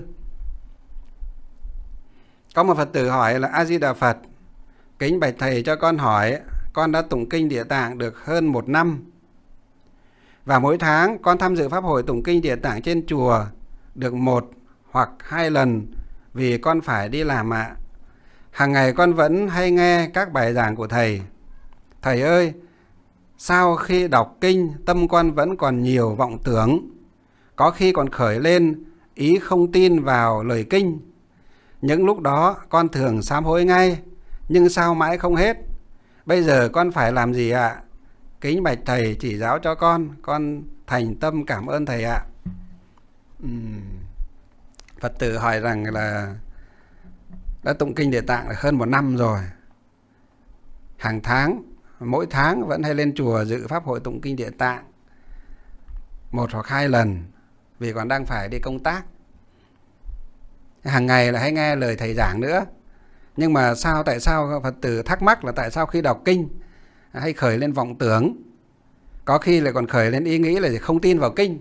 Có một Phật tử hỏi là: A Di Đà Phật, kính bạch thầy cho con hỏi, con đã tụng kinh Địa Tạng được hơn một năm và mỗi tháng con tham dự pháp hội tụng kinh Địa Tạng trên chùa được một hoặc hai lần vì con phải đi làm ạ. Hàng ngày con vẫn hay nghe các bài giảng của thầy. Thầy ơi, sao khi đọc kinh tâm con vẫn còn nhiều vọng tưởng, có khi còn khởi lên ý không tin vào lời kinh. Những lúc đó con thường sám hối ngay, nhưng sao mãi không hết. Bây giờ con phải làm gì ạ? Kính bạch thầy chỉ giáo cho con, con thành tâm cảm ơn thầy ạ. uhm. Phật tử hỏi rằng là đã tụng kinh Địa Tạng là hơn một năm rồi, hàng tháng, mỗi tháng vẫn hay lên chùa dự pháp hội tụng kinh Địa Tạng một hoặc hai lần vì còn đang phải đi công tác. Hàng ngày là hay nghe lời thầy giảng nữa. Nhưng mà sao, tại sao Phật tử thắc mắc là tại sao khi đọc kinh hay khởi lên vọng tưởng, có khi lại còn khởi lên ý nghĩ là không tin vào kinh.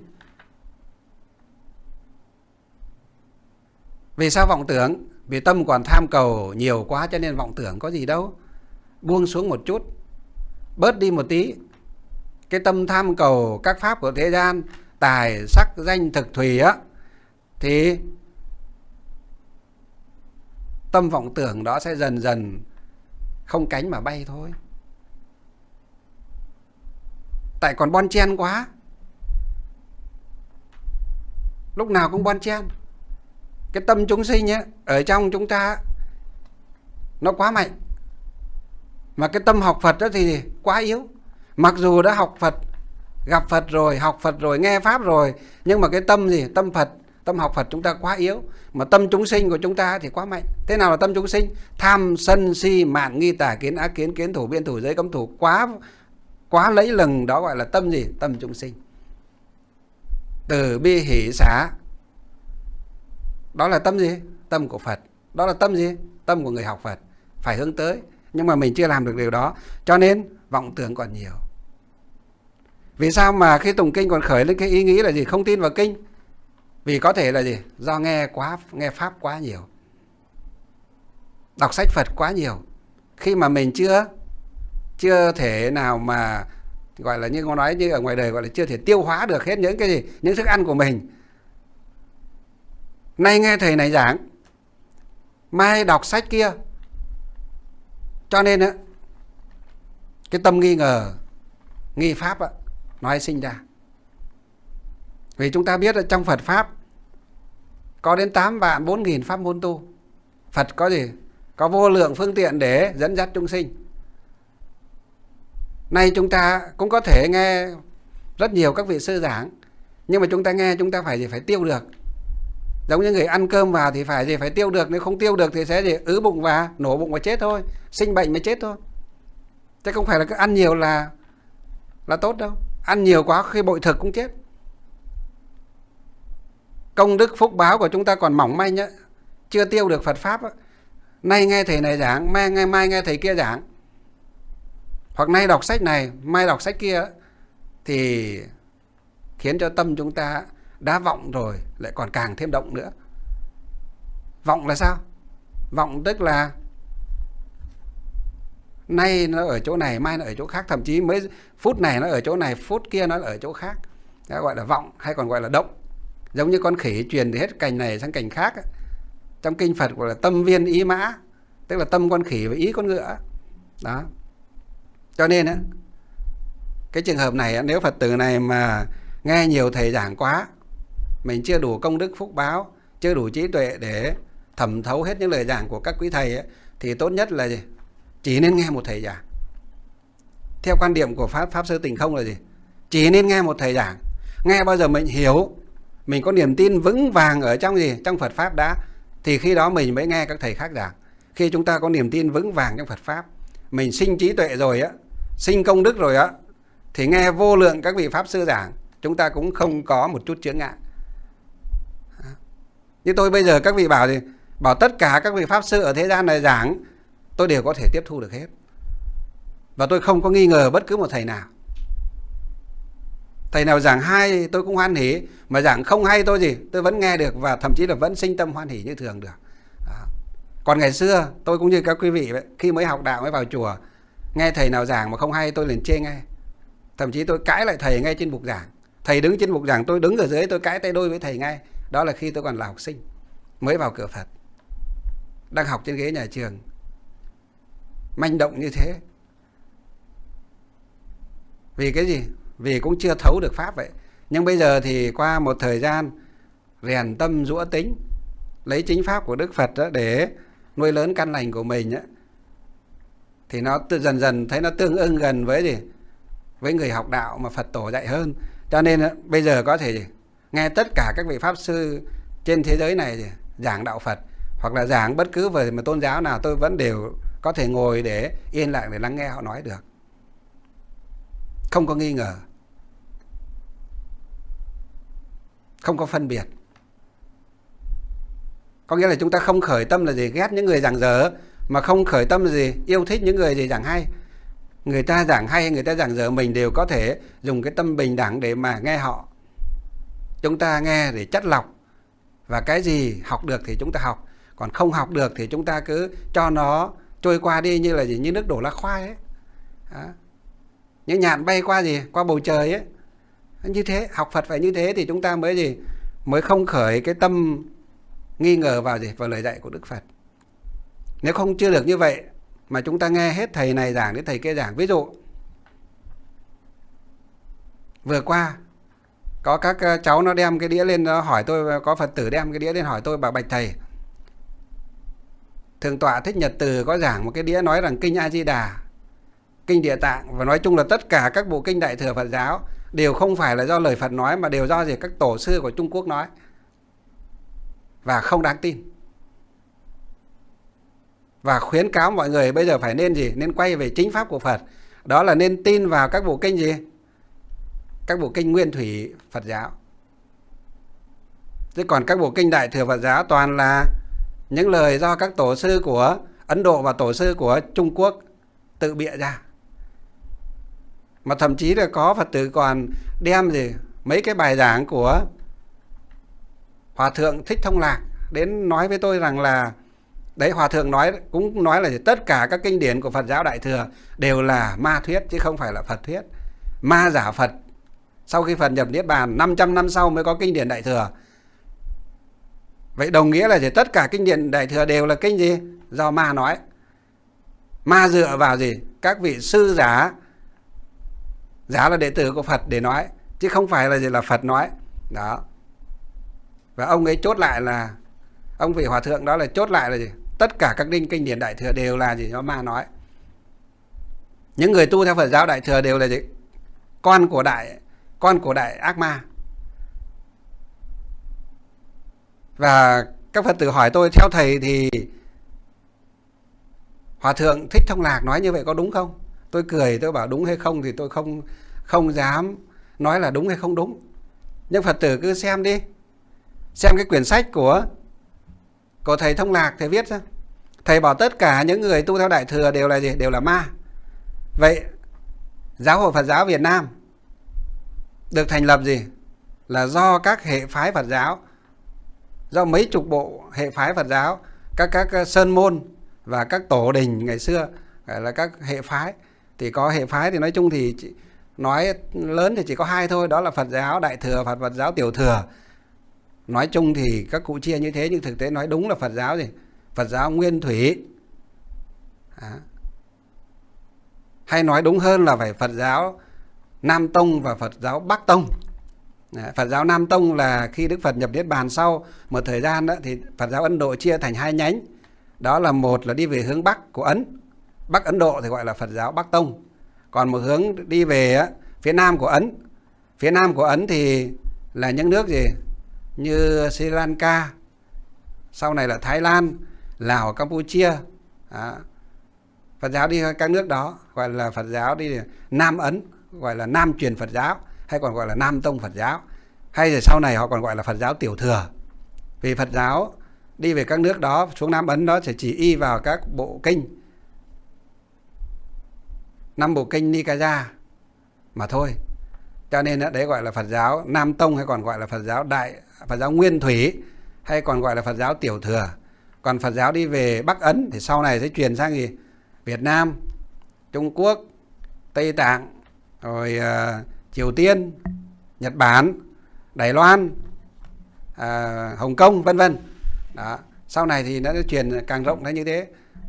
Vì sao vọng tưởng? Vì tâm còn tham cầu nhiều quá cho nên vọng tưởng. Có gì đâu, buông xuống một chút, bớt đi một tí. Cái tâm tham cầu các pháp của thế gian, tài, sắc, danh, thực, thùy á, thì tâm vọng tưởng đó sẽ dần dần không cánh mà bay thôi. Tại còn bon chen quá, lúc nào cũng bon chen. Cái tâm chúng sinh ấy, ở trong chúng ta nó quá mạnh, mà cái tâm học Phật đó thì quá yếu. Mặc dù đã học Phật, gặp Phật rồi, học Phật rồi, nghe Pháp rồi, nhưng mà cái tâm gì? Tâm Phật, tâm học Phật chúng ta quá yếu. Mà tâm chúng sinh của chúng ta thì quá mạnh. Thế nào là tâm chúng sinh? Tham, sân, si, mạn, nghi, tà, kiến, ác kiến, kiến thủ, biên thủ, giới cấm thủ, quá quá lấy lừng, đó gọi là tâm gì? Tâm chúng sinh. Từ bi hỷ xả, đó là tâm gì? Tâm của Phật. Đó là tâm gì? Tâm của người học Phật. Phải hướng tới. Nhưng mà mình chưa làm được điều đó, cho nên vọng tưởng còn nhiều. Vì sao mà khi tụng kinh còn khởi lên cái ý nghĩ là gì? Không tin vào kinh. Vì có thể là gì? Do nghe quá, nghe Pháp quá nhiều, đọc sách Phật quá nhiều. Khi mà mình chưa Chưa thể nào mà gọi là, như con nói như ở ngoài đời gọi là chưa thể tiêu hóa được hết những cái gì, những thức ăn của mình. Nay nghe thầy này giảng, mai đọc sách kia, cho nên á, cái tâm nghi ngờ, nghi Pháp á, nó hay sinh ra. Vì chúng ta biết là trong Phật Pháp có đến tám vạn bốn nghìn pháp môn tu. Phật có gì? Có vô lượng phương tiện để dẫn dắt chúng sinh. Nay chúng ta cũng có thể nghe rất nhiều các vị sư giảng, nhưng mà chúng ta nghe chúng ta phải gì? Phải tiêu được. Giống như người ăn cơm vào thì phải gì? Phải tiêu được. Nếu không tiêu được thì sẽ gì? Ứ bụng và nổ bụng và chết thôi. Sinh bệnh mới chết thôi. Chứ không phải là cứ ăn nhiều là là tốt đâu. Ăn nhiều quá khi bội thực cũng chết. công đức phúc báo của chúng ta còn mỏng manh á, chưa tiêu được Phật pháp á. Nay nghe thầy này giảng, mai nghe mai nghe thầy kia giảng, hoặc nay đọc sách này, mai đọc sách kia, thì khiến cho tâm chúng ta đã vọng rồi lại còn càng thêm động nữa. Vọng là sao? Vọng tức là nay nó ở chỗ này, mai nó ở chỗ khác, thậm chí mấy phút này nó ở chỗ này, phút kia nó ở chỗ khác. Đó gọi là vọng, hay còn gọi là động. Giống như con khỉ truyền thì hết cành này sang cành khác. Trong kinh Phật gọi là tâm viên ý mã, tức là tâm con khỉ và ý con ngựa. Đó. Cho nên á, cái trường hợp này nếu Phật tử này mà nghe nhiều thầy giảng quá, mình chưa đủ công đức phúc báo, chưa đủ trí tuệ để thẩm thấu hết những lời giảng của các quý thầy ấy, thì tốt nhất là gì? Chỉ nên nghe một thầy giảng. Theo quan điểm của Pháp Pháp Sư Tịnh Không là gì? Chỉ nên nghe một thầy giảng. Nghe bao giờ mình hiểu, mình có niềm tin vững vàng ở trong gì? Trong Phật Pháp đã, thì khi đó mình mới nghe các thầy khác giảng. Khi chúng ta có niềm tin vững vàng trong Phật Pháp, mình sinh trí tuệ rồi á, sinh công đức rồi á, thì nghe vô lượng các vị Pháp Sư giảng, chúng ta cũng không có một chút chướng ngại. Như tôi bây giờ các vị bảo thì bảo tất cả các vị Pháp Sư ở thế gian này giảng, tôi đều có thể tiếp thu được hết. Và tôi không có nghi ngờ bất cứ một thầy nào. Thầy nào giảng hay tôi cũng hoan hỉ, mà giảng không hay tôi gì, tôi vẫn nghe được và thậm chí là vẫn sinh tâm hoan hỉ như thường được. Đó. Còn ngày xưa tôi cũng như các quý vị vậy, khi mới học đạo mới vào chùa, nghe thầy nào giảng mà không hay tôi liền chê ngay. Thậm chí tôi cãi lại thầy ngay trên bục giảng. Thầy đứng trên bục giảng, tôi đứng ở dưới tôi cãi tay đôi với thầy ngay. Đó là khi tôi còn là học sinh, mới vào cửa Phật, đang học trên ghế nhà trường, manh động như thế. Vì cái gì? Vì cũng chưa thấu được Pháp vậy. Nhưng bây giờ thì qua một thời gian rèn tâm rũa tính, lấy chính Pháp của Đức Phật đó để nuôi lớn căn lành của mình đó, thì nó dần dần thấy nó tương ưng gần với gì? Với người học đạo mà Phật tổ dạy hơn. Cho nên đó, bây giờ có thể gì? Nghe tất cả các vị Pháp Sư trên thế giới này gì? Giảng đạo Phật, hoặc là giảng bất cứ về một tôn giáo nào, tôi vẫn đều có thể ngồi để yên lặng để lắng nghe họ nói được, không có nghi ngờ, không có phân biệt. Có nghĩa là chúng ta không khởi tâm là gì? Ghét những người giảng dở, mà không khởi tâm là gì? Yêu thích những người gì giảng hay. Người ta giảng hay, người ta giảng dở, mình đều có thể dùng cái tâm bình đẳng để mà nghe họ. Chúng ta nghe để chắt lọc, và cái gì học được thì chúng ta học, còn không học được thì chúng ta cứ cho nó trôi qua đi, như là gì? Như nước đổ lá khoai ấy. Đó. Những nhạn bay qua gì? Qua bầu trời ấy. Như thế, học Phật phải như thế thì chúng ta mới gì? Mới không khởi cái tâm nghi ngờ vào gì? Vào lời dạy của Đức Phật. Nếu không chưa được như vậy, mà chúng ta nghe hết thầy này giảng đến thầy kia giảng. Ví dụ vừa qua có các cháu nó đem cái đĩa lên, nó hỏi tôi, có Phật tử đem cái đĩa lên hỏi tôi, bảo bạch thầy, Thượng tọa Thích Nhật Từ có giảng một cái đĩa nói rằng kinh A Di Đà, kinh Địa Tạng, và nói chung là tất cả các bộ kinh Đại thừa Phật giáo đều không phải là do lời Phật nói, mà đều do gì? Các tổ sư của Trung Quốc nói, và không đáng tin. Và khuyến cáo mọi người bây giờ phải nên gì? Nên quay về chính Pháp của Phật. Đó là nên tin vào các bộ kinh gì? Các bộ kinh nguyên thủy Phật giáo. Chứ còn các bộ kinh Đại thừa Phật giáo toàn là những lời do các tổ sư của Ấn Độ và tổ sư của Trung Quốc tự bịa ra. Mà thậm chí là có Phật tử còn đem gì? Mấy cái bài giảng của Hòa Thượng Thích Thông Lạc đến nói với tôi rằng là đấy, Hòa Thượng nói cũng nói là gì? Tất cả các kinh điển của Phật giáo Đại thừa đều là ma thuyết chứ không phải là Phật thuyết. Ma giả Phật. Sau khi Phật nhập Niết Bàn năm trăm năm sau mới có kinh điển Đại thừa. Vậy đồng nghĩa là gì? Tất cả kinh điển Đại thừa đều là kinh gì? Do ma nói. Ma dựa vào gì? Các vị sư giả, giả là đệ tử của Phật để nói, chứ không phải là gì? Là Phật nói. Đó. Và ông ấy chốt lại là, ông vị Hòa Thượng đó là chốt lại là gì? Tất cả các kinh kinh điển Đại thừa đều là gì? Do ma nói. Những người tu theo Phật giáo Đại thừa đều là gì? Con của đại con của đại ác ma. Và các Phật tử hỏi tôi, theo thầy thì Hòa Thượng Thích Thông Lạc nói như vậy có đúng không? Tôi cười, tôi bảo đúng hay không thì tôi không không dám nói là đúng hay không đúng. Nhưng Phật tử cứ xem đi. Xem cái quyển sách của của thầy Thông Lạc, thầy viết ra. Thầy bảo tất cả những người tu theo Đại Thừa đều là gì? Đều là ma. Vậy Giáo hội Phật giáo Việt Nam được thành lập gì? Là do các hệ phái Phật giáo, do mấy chục bộ hệ phái Phật giáo, các các sơn môn và các tổ đình ngày xưa gọi là các hệ phái. Thì có hệ phái thì nói chung thì nói lớn thì chỉ có hai thôi, đó là Phật giáo Đại Thừa và Phật giáo Tiểu Thừa. Nói chung thì các cụ chia như thế, nhưng thực tế nói đúng là Phật giáo gì? Phật giáo Nguyên Thủy. À. Hay nói đúng hơn là phải Phật giáo Nam Tông và Phật giáo Bắc Tông. À, Phật giáo Nam Tông là khi Đức Phật nhập Niết Bàn sau một thời gian đó, thì Phật giáo Ấn Độ chia thành hai nhánh. Đó là một là đi về hướng Bắc của Ấn, Bắc Ấn Độ thì gọi là Phật giáo Bắc Tông. Còn một hướng đi về á, phía Nam của Ấn. Phía Nam của Ấn thì là những nước gì? Như Sri Lanka, sau này là Thái Lan, Lào, Campuchia. Đó. Phật giáo đi các nước đó gọi là Phật giáo đi Nam Ấn, gọi là Nam truyền Phật giáo, hay còn gọi là Nam Tông Phật giáo. Hay rồi sau này họ còn gọi là Phật giáo Tiểu Thừa. Vì Phật giáo đi về các nước đó, xuống Nam Ấn đó sẽ chỉ y vào các bộ kinh, năm bộ kinh Nikaya mà thôi. Cho nên đấy gọi là Phật giáo Nam Tông, hay còn gọi là Phật giáo Đại, Phật giáo Nguyên Thủy, hay còn gọi là Phật giáo Tiểu Thừa. Còn Phật giáo đi về Bắc Ấn thì sau này sẽ truyền sang gì? Việt Nam, Trung Quốc, Tây Tạng, rồi uh, Triều Tiên, Nhật Bản, Đài Loan, uh, Hồng Kông, vân vân. Đó. Sau này thì nó truyền càng rộng ra như thế.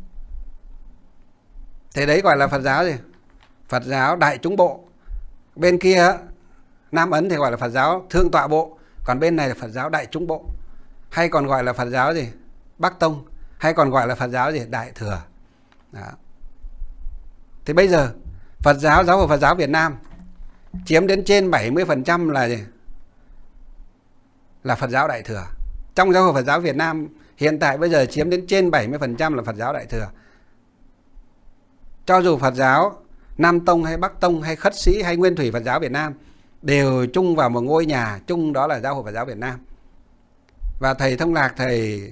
Thế đấy gọi là Phật giáo gì? Phật giáo Đại Chúng Bộ. Bên kia Nam Ấn thì gọi là Phật giáo Thượng Tọa Bộ, còn bên này là Phật giáo Đại Chúng Bộ, hay còn gọi là Phật giáo gì? Bắc Tông, hay còn gọi là Phật giáo gì? Đại Thừa. Đó. Thì bây giờ Phật giáo, giáo hội Phật giáo Việt Nam chiếm đến trên bảy mươi phần trăm là gì? Là Phật giáo Đại Thừa. Trong giáo hội Phật giáo Việt Nam hiện tại bây giờ chiếm đến trên bảy mươi phần trăm là Phật giáo Đại Thừa. Cho dù Phật giáo Nam Tông hay Bắc Tông hay Khất Sĩ hay Nguyên Thủy Phật giáo Việt Nam đều chung vào một ngôi nhà chung, đó là giáo hội Phật giáo Việt Nam. Và thầy Thông Lạc, thầy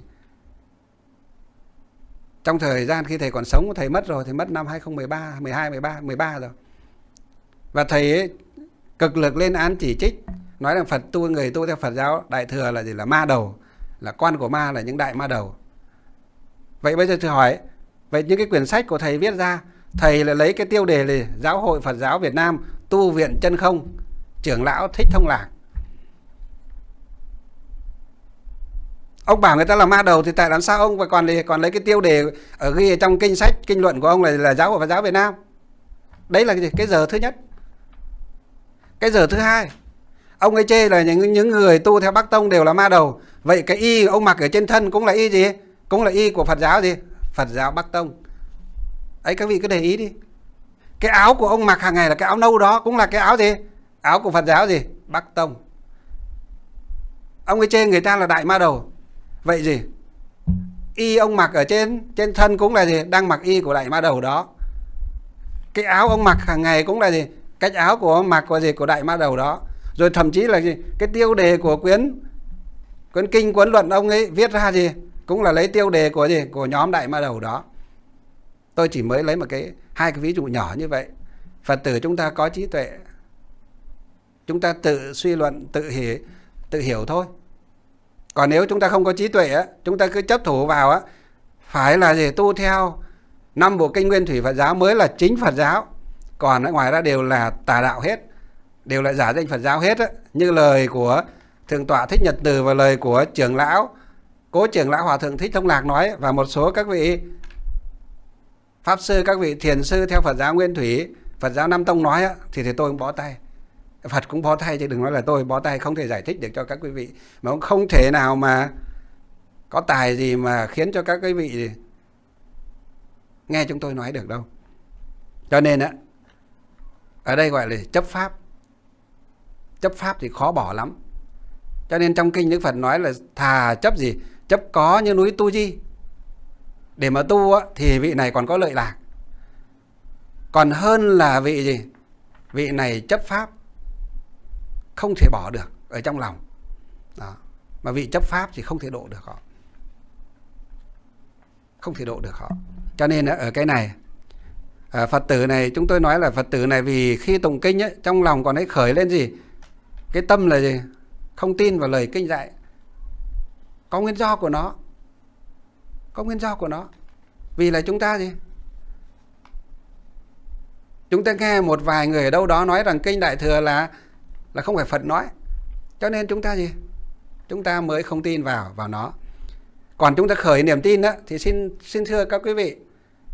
trong thời gian khi thầy còn sống, thầy mất rồi, thầy mất năm hai không một ba, mười hai, mười ba, mười ba rồi. Và thầy ấy cực lực lên án chỉ trích, nói rằng Phật tu, người tu theo Phật giáo Đại Thừa là gì? Là ma đầu, là con của ma, là những đại ma đầu. Vậy bây giờ thầy hỏi, vậy những cái quyển sách của thầy viết ra, thầy lại lấy cái tiêu đề là Giáo hội Phật giáo Việt Nam Tu Viện Chân Không, trưởng lão Thích Thông Lạc. Ông bảo người ta là ma đầu thì tại làm sao ông còn còn lấy cái tiêu đề ở ghi trong kinh sách, kinh luận của ông là, là Giáo hội Phật giáo Việt Nam? Đấy là cái, cái giờ thứ nhất. Cái giờ thứ hai, ông ấy chê là những, những người tu theo Bắc Tông đều là ma đầu. Vậy cái y ông mặc ở trên thân cũng là y gì? Cũng là y của Phật giáo gì? Phật giáo Bắc Tông. Ấy các vị cứ để ý đi. Cái áo của ông mặc hàng ngày là cái áo nâu đó cũng là cái áo gì? Áo của Phật giáo gì? Bắc Tông. Ông ấy chê người ta là đại ma đầu. Vậy gì? Y ông mặc ở trên trên thân cũng là gì? Đang mặc y của đại ma đầu đó. Cái áo ông mặc hàng ngày cũng là gì? Cách áo của ông mặc của gì? Của đại ma đầu đó. Rồi thậm chí là gì? Cái tiêu đề của quyển quyển kinh, cuốn luận ông ấy viết ra gì? Cũng là lấy tiêu đề của gì? Của nhóm đại ma đầu đó. Tôi chỉ mới lấy một cái hai cái ví dụ nhỏ như vậy. Phật tử chúng ta có trí tuệ, chúng ta tự suy luận, tự hiểu, tự hiểu thôi. Còn nếu chúng ta không có trí tuệ á, chúng ta cứ chấp thủ vào á, phải là gì? Tu theo năm bộ kinh Nguyên Thủy Phật giáo mới là chính Phật giáo. Còn ngoài ra đều là tà đạo hết, đều là giả danh Phật giáo hết á. Như lời của Thượng tọa Thích Nhật Từ và lời của trưởng lão, cố trưởng lão Hòa thượng Thích Thông Lạc nói, và một số các vị pháp sư, các vị thiền sư theo Phật giáo Nguyên Thủy, Phật giáo Nam Tông nói á, thì, thì tôi cũng bó tay. Phật cũng bó tay, chứ đừng nói là tôi bó tay, không thể giải thích được cho các quý vị. Mà cũng không thể nào mà có tài gì mà khiến cho các quý vị nghe chúng tôi nói được đâu. Cho nên á, ở đây gọi là chấp pháp. Chấp pháp thì khó bỏ lắm. Cho nên trong kinh Đức Phật nói là thà chấp gì? Chấp có như núi Tu Di. Để mà tu á, thì vị này còn có lợi lạc. Còn hơn là vị gì? Vị này chấp pháp, không thể bỏ được ở trong lòng. Đó. mà vị chấp pháp thì không thể độ được họ, không thể độ được họ. Cho nên ở cái này à, Phật tử này, chúng tôi nói là Phật tử này vì khi tụng kinh ấy, trong lòng còn ấy khởi lên gì, cái tâm là gì, không tin vào lời kinh dạy. Có nguyên do của nó, có nguyên do của nó. Vì là chúng ta gì, chúng ta nghe một vài người ở đâu đó nói rằng kinh Đại Thừa là là không phải Phật nói, cho nên chúng ta gì, chúng ta mới không tin vào vào nó. Còn chúng ta khởi niềm tin đó, thì xin xin thưa các quý vị,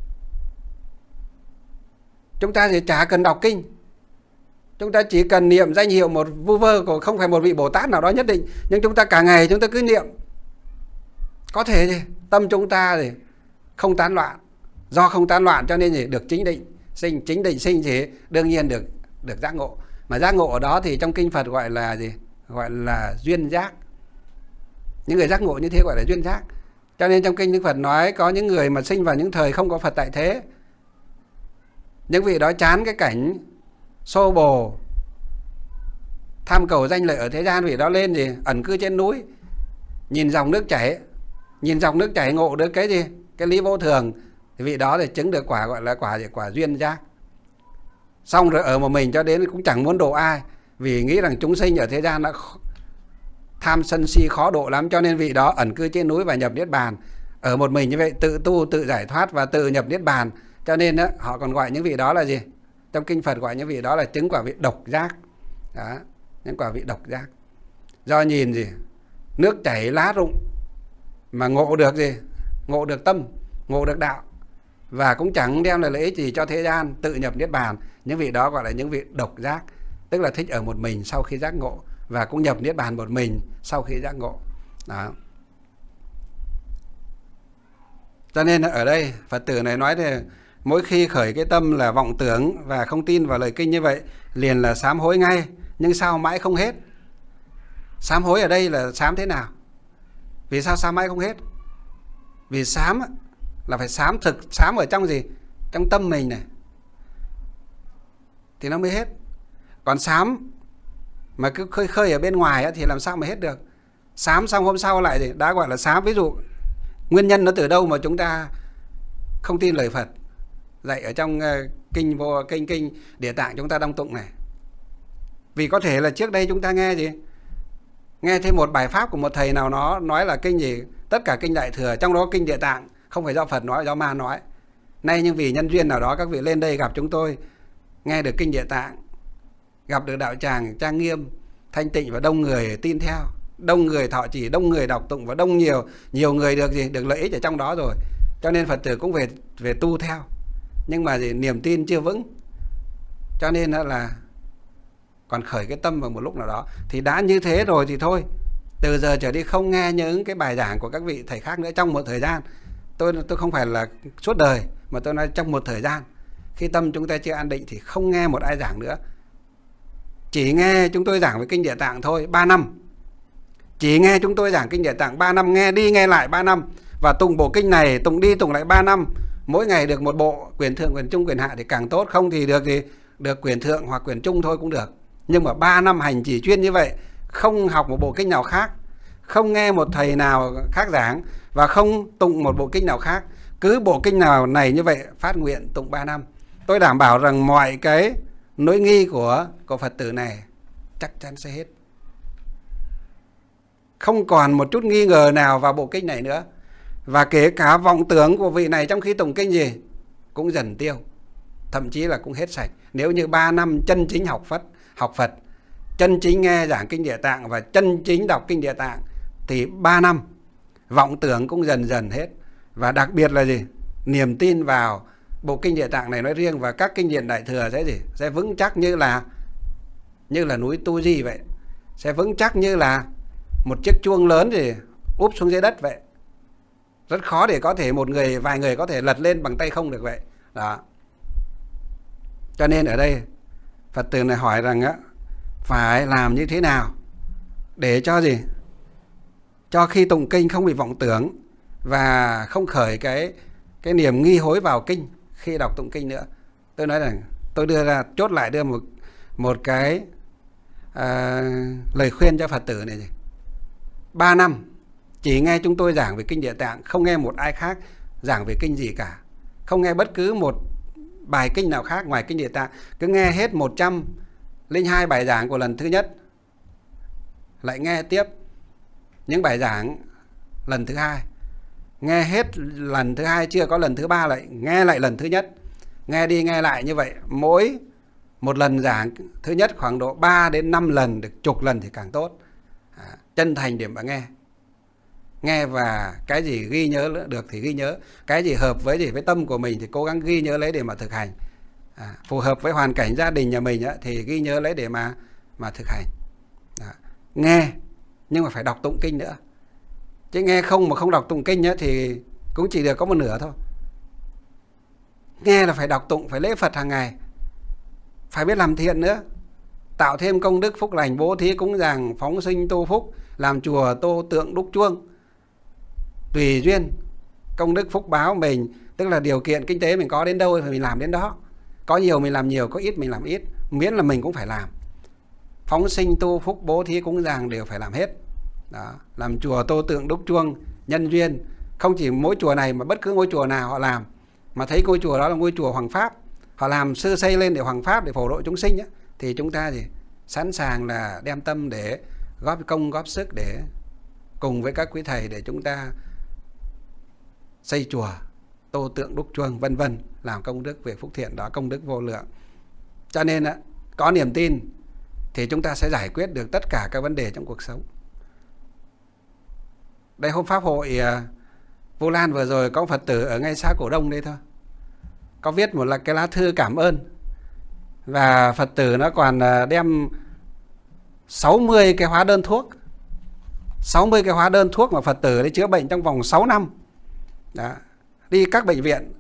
chúng ta thì chả cần đọc kinh, chúng ta chỉ cần niệm danh hiệu một vu vơ của không phải một vị Bồ Tát nào đó nhất định, nhưng chúng ta cả ngày chúng ta cứ niệm, có thể gì tâm chúng ta thì không tán loạn. Do không tán loạn cho nên gì được chính định sinh, chính định sinh thì đương nhiên được được giác ngộ. Mà giác ngộ ở đó thì trong kinh Phật gọi là gì, gọi là duyên giác. Những người giác ngộ như thế gọi là duyên giác. Cho nên trong kinh Đức Phật nói có những người mà sinh vào những thời không có Phật tại thế, những vị đó chán cái cảnh xô bồ tham cầu danh lợi ở thế gian, vị đó lên gì ẩn cư trên núi, nhìn dòng nước chảy, nhìn dòng nước chảy ngộ được cái gì, cái lý vô thường, thì vị đó thì chứng được quả gọi là quả gì, quả duyên giác. Xong rồi ở một mình cho đến cũng chẳng muốn độ ai, vì nghĩ rằng chúng sinh ở thế gian đã tham sân si khó độ lắm, cho nên vị đó ẩn cư trên núi và nhập niết bàn. Ở một mình như vậy tự tu, tự giải thoát và tự nhập niết bàn. Cho nên đó, họ còn gọi những vị đó là gì, trong kinh Phật gọi những vị đó là chứng quả vị độc giác. Đó, những quả vị độc giác. Do nhìn gì, nước chảy lá rụng mà ngộ được gì, ngộ được tâm, ngộ được đạo, và cũng chẳng đem lại lợi ích gì cho thế gian, tự nhập niết bàn. Những vị đó gọi là những vị độc giác, tức là thích ở một mình sau khi giác ngộ, và cũng nhập niết bàn một mình sau khi giác ngộ. Đó. Cho nên ở đây Phật tử này nói thì mỗi khi khởi cái tâm là vọng tưởng và không tin vào lời kinh như vậy, liền là sám hối ngay. Nhưng sao mãi không hết? Sám hối ở đây là sám thế nào? Vì sao sám mãi không hết? Vì sám là phải sám thực, sám ở trong gì? Trong tâm mình này thì nó mới hết. Còn sám mà cứ khơi khơi ở bên ngoài thì làm sao mà hết được? Sám xong hôm sau lại thì đã gọi là sám. Ví dụ nguyên nhân nó từ đâu mà chúng ta không tin lời Phật dạy ở trong kinh vô kinh kinh Địa Tạng chúng ta đang tụng này? Vì có thể là trước đây chúng ta nghe gì, nghe thêm một bài pháp của một thầy nào nó nói là kinh gì, tất cả kinh Đại Thừa, trong đó kinh Địa Tạng không phải do Phật nói, do ma nói. Nay nhưng vì nhân duyên nào đó các vị lên đây gặp chúng tôi, nghe được kinh Địa Tạng, gặp được đạo tràng trang nghiêm, thanh tịnh và đông người tin theo, đông người thọ trì, đông người đọc tụng và đông nhiều nhiều người được gì, được lợi ích ở trong đó rồi. Cho nên Phật tử cũng về về tu theo, nhưng mà gì, niềm tin chưa vững, cho nên là còn khởi cái tâm vào một lúc nào đó. Thì đã như thế rồi thì thôi, từ giờ trở đi không nghe những cái bài giảng của các vị thầy khác nữa trong một thời gian. Tôi tôi không phải là suốt đời, mà tôi nói trong một thời gian, khi tâm chúng ta chưa an định thì không nghe một ai giảng nữa. Chỉ nghe chúng tôi giảng về kinh Địa Tạng thôi, ba năm. Chỉ nghe chúng tôi giảng kinh Địa Tạng ba năm, nghe đi nghe lại ba năm, và tụng bộ kinh này tụng đi tụng lại ba năm. Mỗi ngày được một bộ, quyền thượng, quyền trung, quyền hạ thì càng tốt, không thì được gì, được quyền thượng hoặc quyền trung thôi cũng được. Nhưng mà ba năm hành chỉ chuyên như vậy, không học một bộ kinh nào khác, không nghe một thầy nào khác giảng, và không tụng một bộ kinh nào khác, cứ bộ kinh nào này như vậy phát nguyện tụng ba năm. Tôi đảm bảo rằng mọi cái nỗi nghi của, của Phật tử này chắc chắn sẽ hết. Không còn một chút nghi ngờ nào vào bộ kinh này nữa. Và kể cả vọng tưởng của vị này trong khi tụng kinh gì cũng dần tiêu, thậm chí là cũng hết sạch. Nếu như ba năm chân chính học Phật, học Phật, chân chính nghe giảng kinh Địa Tạng và chân chính đọc kinh Địa Tạng, thì ba năm vọng tưởng cũng dần dần hết. Và đặc biệt là gì, niềm tin vào bộ kinh Địa Tạng này nói riêng và các kinh điển Đại Thừa sẽ gì, sẽ vững chắc như là như là núi Tu Di vậy, sẽ vững chắc như là một chiếc chuông lớn thì úp xuống dưới đất vậy. Rất khó để có thể một người, vài người có thể lật lên bằng tay không được vậy. Đó. Cho nên ở đây Phật tử này hỏi rằng á, phải làm như thế nào để cho gì, cho khi tụng kinh không bị vọng tưởng và không khởi cái cái niềm nghi hối vào kinh khi đọc tụng kinh nữa. Tôi nói rằng tôi đưa ra, chốt lại đưa một một cái à, lời khuyên cho Phật tử này. ba năm chỉ nghe chúng tôi giảng về kinh Địa Tạng, không nghe một ai khác giảng về kinh gì cả, không nghe bất cứ một bài kinh nào khác ngoài kinh Địa Tạng. Cứ nghe hết một trăm lẻ hai bài giảng của lần thứ nhất, lại nghe tiếp những bài giảng lần thứ hai, nghe hết lần thứ hai chưa có lần thứ ba lại nghe lại lần thứ nhất, nghe đi nghe lại như vậy. Mỗi một lần giảng thứ nhất khoảng độ ba đến năm lần, được chục lần thì càng tốt. À, chân thành điểm mà nghe. Nghe và cái gì ghi nhớ được thì ghi nhớ, cái gì hợp với gì với tâm của mình thì cố gắng ghi nhớ lấy để mà thực hành. À, phù hợp với hoàn cảnh gia đình nhà mình á, thì ghi nhớ lấy để mà mà thực hành. À, nghe nhưng mà phải đọc tụng kinh nữa. Chứ nghe không mà không đọc tụng kinh á, thì cũng chỉ được có một nửa thôi. Nghe là phải đọc tụng, phải lễ Phật hàng ngày, phải biết làm thiện nữa, tạo thêm công đức phúc lành, bố thí cúng dường, phóng sinh tu phúc, làm chùa tô tượng đúc chuông, tùy duyên công đức phúc báo mình, tức là điều kiện kinh tế mình có đến đâu thì mình làm đến đó. Có nhiều mình làm nhiều, có ít mình làm ít, miễn là mình cũng phải làm. Phóng sinh tu phúc bố thí cúng dường đều phải làm hết. Đó, làm chùa tô tượng đúc chuông, nhân duyên, không chỉ mỗi chùa này mà bất cứ ngôi chùa nào họ làm, mà thấy ngôi chùa đó là ngôi chùa Hoàng Pháp, họ làm sư xây lên để Hoàng Pháp, để phổ độ chúng sinh á, thì chúng ta thì sẵn sàng là đem tâm để góp công góp sức để cùng với các quý thầy để chúng ta xây chùa, tô tượng đúc chuông vân vân, làm công đức về phúc thiện đó, công đức vô lượng. Cho nên á, có niềm tin thì chúng ta sẽ giải quyết được tất cả các vấn đề trong cuộc sống. Đây, hôm pháp hội Vu Lan vừa rồi có Phật tử ở ngay xã Cổ Đông đây thôi, có viết một là cái lá thư cảm ơn, và Phật tử nó còn đem sáu mươi cái hóa đơn thuốc, sáu mươi cái hóa đơn thuốc mà Phật tử đấy chữa bệnh trong vòng sáu năm. Đó, đi các bệnh viện,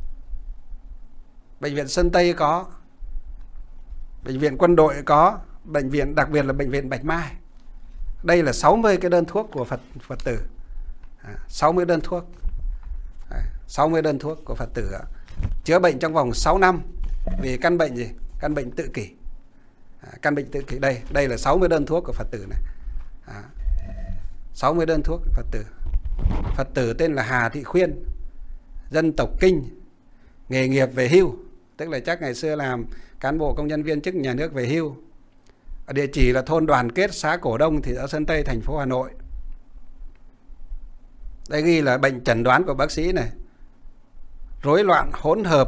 bệnh viện Sơn Tây có, bệnh viện Quân đội có, bệnh viện đặc biệt là bệnh viện Bạch Mai. Đây là sáu mươi cái đơn thuốc của Phật Phật tử. À, sáu mươi đơn thuốc. À, sáu mươi đơn thuốc của Phật tử à, chữa bệnh trong vòng sáu năm vì căn bệnh gì? Căn bệnh tự kỷ. À, căn bệnh tự kỷ đây, đây là sáu mươi đơn thuốc của Phật tử này. À, sáu mươi đơn thuốc của Phật tử. Phật tử tên là Hà Thị Khuyên, dân tộc Kinh, nghề nghiệp về hưu, tức là chắc ngày xưa làm cán bộ công nhân viên chức nhà nước về hưu. Ở địa chỉ là thôn Đoàn Kết, xã Cổ Đông, thị xã Sơn Tây, thành phố Hà Nội. Đây ghi là bệnh chẩn đoán của bác sĩ này: rối loạn hỗn hợp,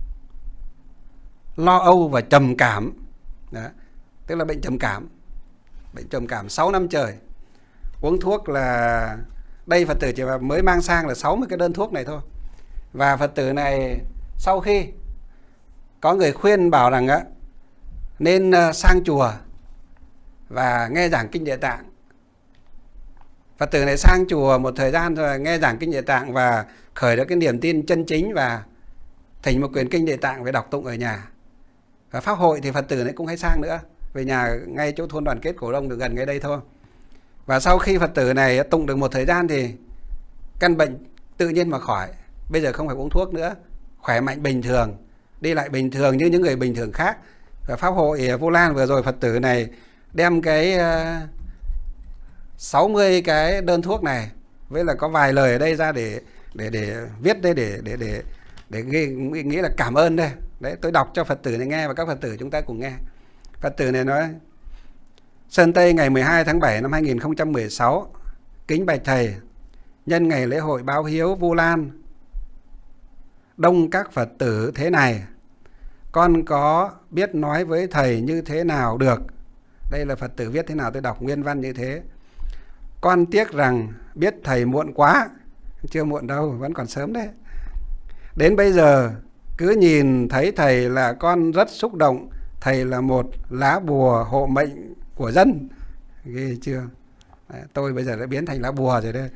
lo âu và trầm cảm. Đó, tức là bệnh trầm cảm. Bệnh trầm cảm sáu năm trời. Uống thuốc là, đây Phật tử chỉ mới mang sang là sáu mươi cái đơn thuốc này thôi. Và Phật tử này sau khi có người khuyên bảo rằng á, nên sang chùa và nghe giảng kinh Địa Tạng. Phật tử này sang chùa một thời gian rồi nghe giảng kinh Địa Tạng và khởi được cái niềm tin chân chính và thỉnh một quyển kinh Địa Tạng về đọc tụng ở nhà. Và pháp hội thì Phật tử này cũng hay sang nữa, về nhà ngay chỗ thôn Đoàn Kết Cổ Đông, được gần ngay đây thôi. Và sau khi Phật tử này tụng được một thời gian thì căn bệnh tự nhiên mà khỏi. Bây giờ không phải uống thuốc nữa, khỏe mạnh bình thường, đi lại bình thường như những người bình thường khác. Và pháp hội Vu Lan vừa rồi Phật tử này đem cái uh, sáu mươi cái đơn thuốc này với là có vài lời ở đây ra để để để viết đây để để để để ghi, nghĩ là cảm ơn đây. Đấy, tôi đọc cho Phật tử này nghe và các Phật tử chúng ta cùng nghe. Phật tử này nói: Sơn Tây, ngày mười hai tháng bảy năm hai nghìn không trăm mười sáu. Kính bạch thầy, nhân ngày lễ hội báo hiếu Vu Lan đông các Phật tử thế này, con có biết nói với thầy như thế nào được. Đây là Phật tử viết thế nào, tôi đọc nguyên văn như thế. Con tiếc rằng biết thầy muộn quá. Chưa muộn đâu, vẫn còn sớm đấy. Đến bây giờ cứ nhìn thấy thầy là con rất xúc động. Thầy là một lá bùa hộ mệnh của dân. Ghê chưa? Đấy, tôi bây giờ đã biến thành lá bùa rồi đây.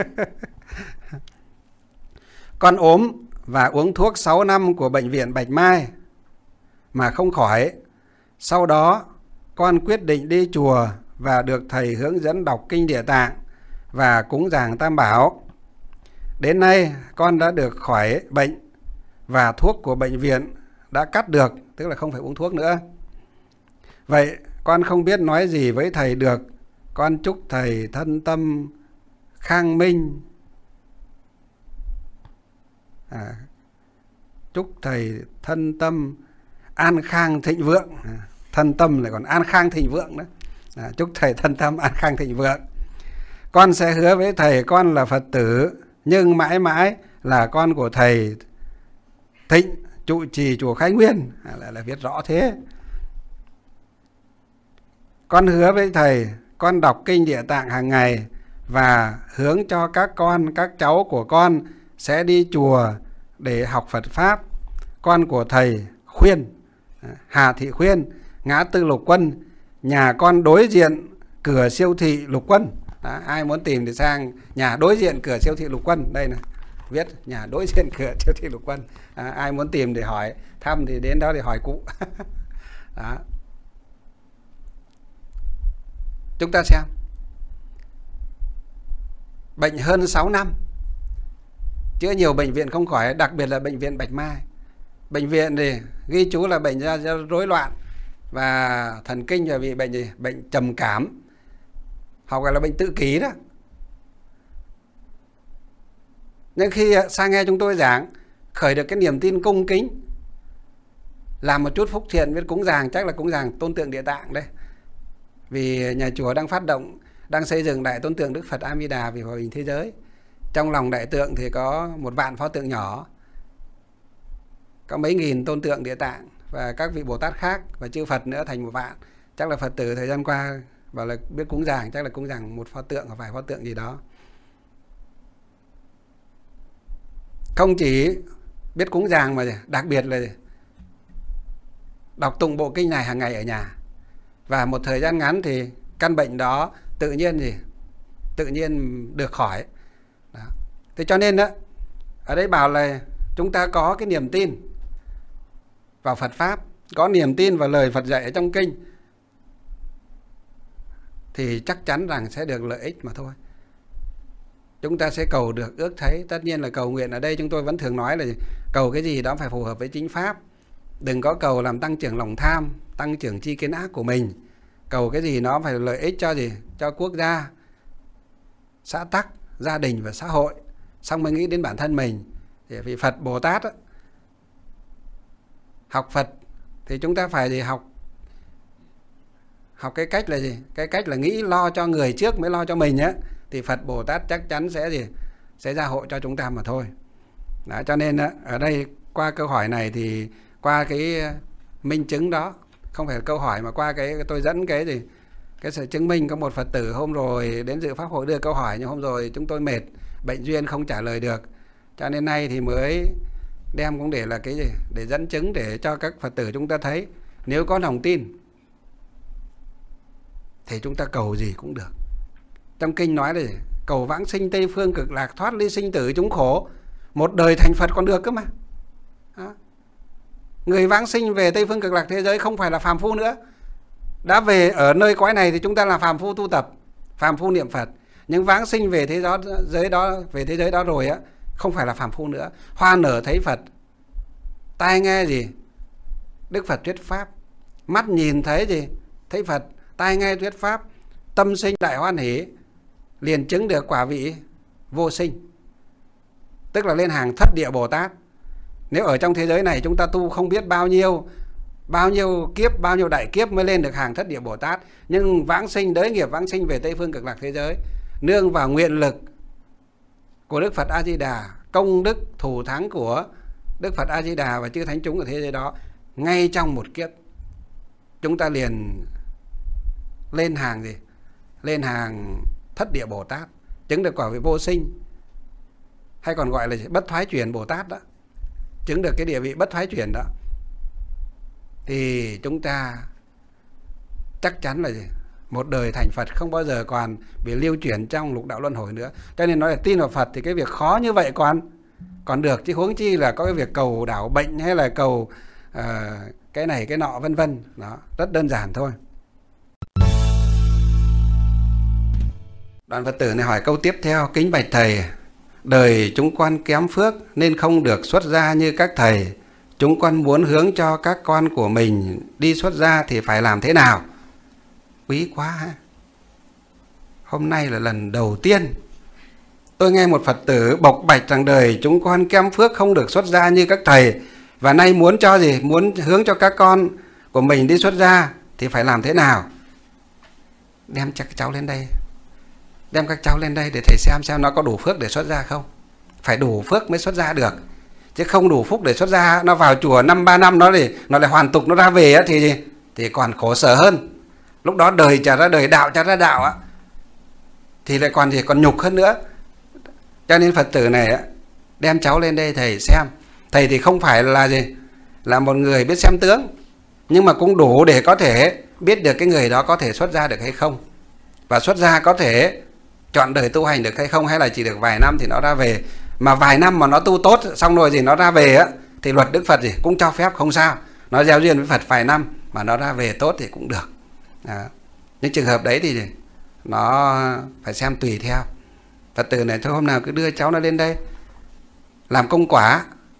Con ốm và uống thuốc sáu năm của bệnh viện Bạch Mai mà không khỏi. Sau đó con quyết định đi chùa và được thầy hướng dẫn đọc kinh Địa Tạng và cúng dường Tam Bảo. Đến nay con đã được khỏi bệnh và thuốc của bệnh viện đã cắt được, tức là không phải uống thuốc nữa. Vậy con không biết nói gì với thầy được con chúc thầy thân tâm khang minh. À, chúc thầy thân tâm an khang thịnh vượng. À, thân tâm lại còn an khang thịnh vượng đó. À, chúc thầy thân tâm an khang thịnh vượng. Con sẽ hứa với thầy con là Phật tử, nhưng mãi mãi là con của thầy Thịnh, trụ trì chùa Khai Nguyên. À, lại là viết rõ thế. Con hứa với thầy, con đọc kinh Địa Tạng hàng ngày và hướng cho các con, các cháu của con sẽ đi chùa để học Phật Pháp. Con của thầy Khuyên, Hà Thị Khuyên, ngã tư Lục Quân, nhà con đối diện cửa siêu thị Lục Quân. Đó, ai muốn tìm thì sang nhà đối diện cửa siêu thị Lục Quân. Đây này, viết nhà đối diện cửa siêu thị Lục Quân. À, ai muốn tìm để hỏi thăm thì đến đó để hỏi cụ. Đó. Chúng ta xem. Bệnh hơn sáu năm, chữa nhiều bệnh viện không khỏi, đặc biệt là bệnh viện Bạch Mai. Bệnh viện thì ghi chú là bệnh do, do rối loạn và thần kinh, và bị bệnh gì? Bệnh trầm cảm, hoặc gọi là bệnh tự kỷ đó. Nhưng khi sang nghe chúng tôi giảng, khởi được cái niềm tin cung kính, làm một chút phúc thiện, biết cúng dường, chắc là cúng dường tôn tượng Địa Tạng đây. Vì nhà chùa đang phát động, đang xây dựng đại tôn tượng Đức Phật A Di Đà vì hòa bình thế giới. Trong lòng đại tượng thì có một vạn pho tượng nhỏ, có mấy nghìn tôn tượng Địa Tạng và các vị Bồ Tát khác và chư Phật nữa thành một vạn. Chắc là Phật tử thời gian qua bảo là biết cúng dường, chắc là cúng dường một pho tượng hoặc vài pho tượng gì đó. Không chỉ biết cúng dường mà đặc biệt là đọc tụng bộ kinh này hàng ngày ở nhà. Và một thời gian ngắn thì căn bệnh đó tự nhiên gì tự nhiên được khỏi. Đó. Thế cho nên đó, ở đây bảo là chúng ta có cái niềm tin vào Phật Pháp, có niềm tin vào lời Phật dạy ở trong kinh, thì chắc chắn rằng sẽ được lợi ích mà thôi. Chúng ta sẽ cầu được ước thấy. Tất nhiên là cầu nguyện ở đây chúng tôi vẫn thường nói là cầu cái gì đó phải phù hợp với chính Pháp. Đừng có cầu làm tăng trưởng lòng tham, tăng trưởng chi kiến ác của mình. Cầu cái gì nó phải lợi ích cho gì? Cho quốc gia, xã tắc, gia đình và xã hội. Xong mới nghĩ đến bản thân mình. Vì Phật Bồ Tát đó, học Phật thì chúng ta phải gì? Học Học cái cách là gì? Cái cách là nghĩ lo cho người trước mới lo cho mình á. Thì Phật Bồ Tát chắc chắn sẽ gì? Sẽ gia hộ cho chúng ta mà thôi. Đó, cho nên á, ở đây qua câu hỏi này thì qua cái minh chứng đó, không phải câu hỏi mà qua cái tôi dẫn cái gì? Cái sự chứng minh. Có một Phật tử hôm rồi đến dự pháp hội đưa câu hỏi, nhưng hôm rồi chúng tôi mệt, bệnh duyên không trả lời được. Cho nên nay thì mới đem cũng để là cái gì? Để dẫn chứng để cho các Phật tử chúng ta thấy, nếu có lòng tin thì chúng ta cầu gì cũng được. Trong kinh nói là cầu vãng sinh Tây Phương Cực Lạc, thoát ly sinh tử chúng khổ, một đời thành Phật còn được cơ mà. Đó. Người vãng sinh về Tây Phương Cực Lạc thế giới không phải là phàm phu nữa. Đã về ở nơi cõi này thì chúng ta là phàm phu tu tập, phàm phu niệm Phật. Nhưng vãng sinh về thế giới đó, về thế giới đó rồi á, không phải là phàm phu nữa. Hoa nở thấy Phật, tai nghe gì? Đức Phật thuyết pháp, mắt nhìn thấy gì? Thấy Phật, tai nghe thuyết pháp, tâm sinh đại hoan hỷ, liền chứng được quả vị vô sinh, tức là lên hàng thất địa Bồ Tát. Nếu ở trong thế giới này chúng ta tu không biết bao nhiêu bao nhiêu kiếp, bao nhiêu đại kiếp mới lên được hàng thất địa Bồ Tát, nhưng vãng sinh, đới nghiệp vãng sinh về Tây Phương Cực Lạc thế giới, nương vào nguyện lực của Đức Phật A Di Đà, công đức thủ thắng của Đức Phật A Di Đà và chư thánh chúng ở thế giới đó, ngay trong một kiếp chúng ta liền lên hàng gì? Lên hàng thất địa Bồ Tát, chứng được quả vị vô sinh, hay còn gọi là bất thoái chuyển Bồ Tát đó, chứng được cái địa vị bất thoái chuyển đó. Thì chúng ta chắc chắn là gì? Một đời thành Phật, không bao giờ còn bị lưu chuyển trong lục đạo luân hồi nữa. Cho nên nói là tin vào Phật thì cái việc khó như vậy còn còn được, chứ huống chi là có cái việc cầu đảo bệnh hay là cầu uh, cái này cái nọ vân vân. Đó, rất đơn giản thôi. Đoàn Phật tử này hỏi câu tiếp theo: kính bạch thầy, đời chúng con kém phước nên không được xuất gia như các thầy. Chúng con muốn hướng cho các con của mình đi xuất gia thì phải làm thế nào? Quý quá ha. Hôm nay là lần đầu tiên tôi nghe một Phật tử bộc bạch rằng đời chúng con kém phước không được xuất gia như các thầy, và nay muốn cho gì? Muốn hướng cho các con của mình đi xuất gia thì phải làm thế nào? Đem các cháu lên đây. Đem các cháu lên đây để thầy xem xem nó có đủ phước để xuất gia không. Phải đủ phước mới xuất gia được. Chứ không đủ phúc để xuất gia, nó vào chùa năm ba năm nó thì nó lại hoàn tục, nó ra về thì gì? Thì còn khổ sở hơn. Lúc đó đời trả ra đời, đạo trả ra đạo á, thì lại còn gì? Còn nhục hơn nữa. Cho nên Phật tử này á, đem cháu lên đây thầy xem. Thầy thì không phải là gì? Là một người biết xem tướng, nhưng mà cũng đủ để có thể biết được cái người đó có thể xuất gia được hay không, và xuất gia có thể chọn đời tu hành được hay không, hay là chỉ được vài năm thì nó ra về. Mà vài năm mà nó tu tốt xong rồi gì nó ra về á, thì luật Đức Phật gì cũng cho phép, không sao. Nó gieo duyên với Phật vài năm mà nó ra về tốt thì cũng được. Đó. Những trường hợp đấy thì gì? Nó phải xem tùy theo. Phật tử này thôi hôm nào cứ đưa cháu nó lên đây làm công quả,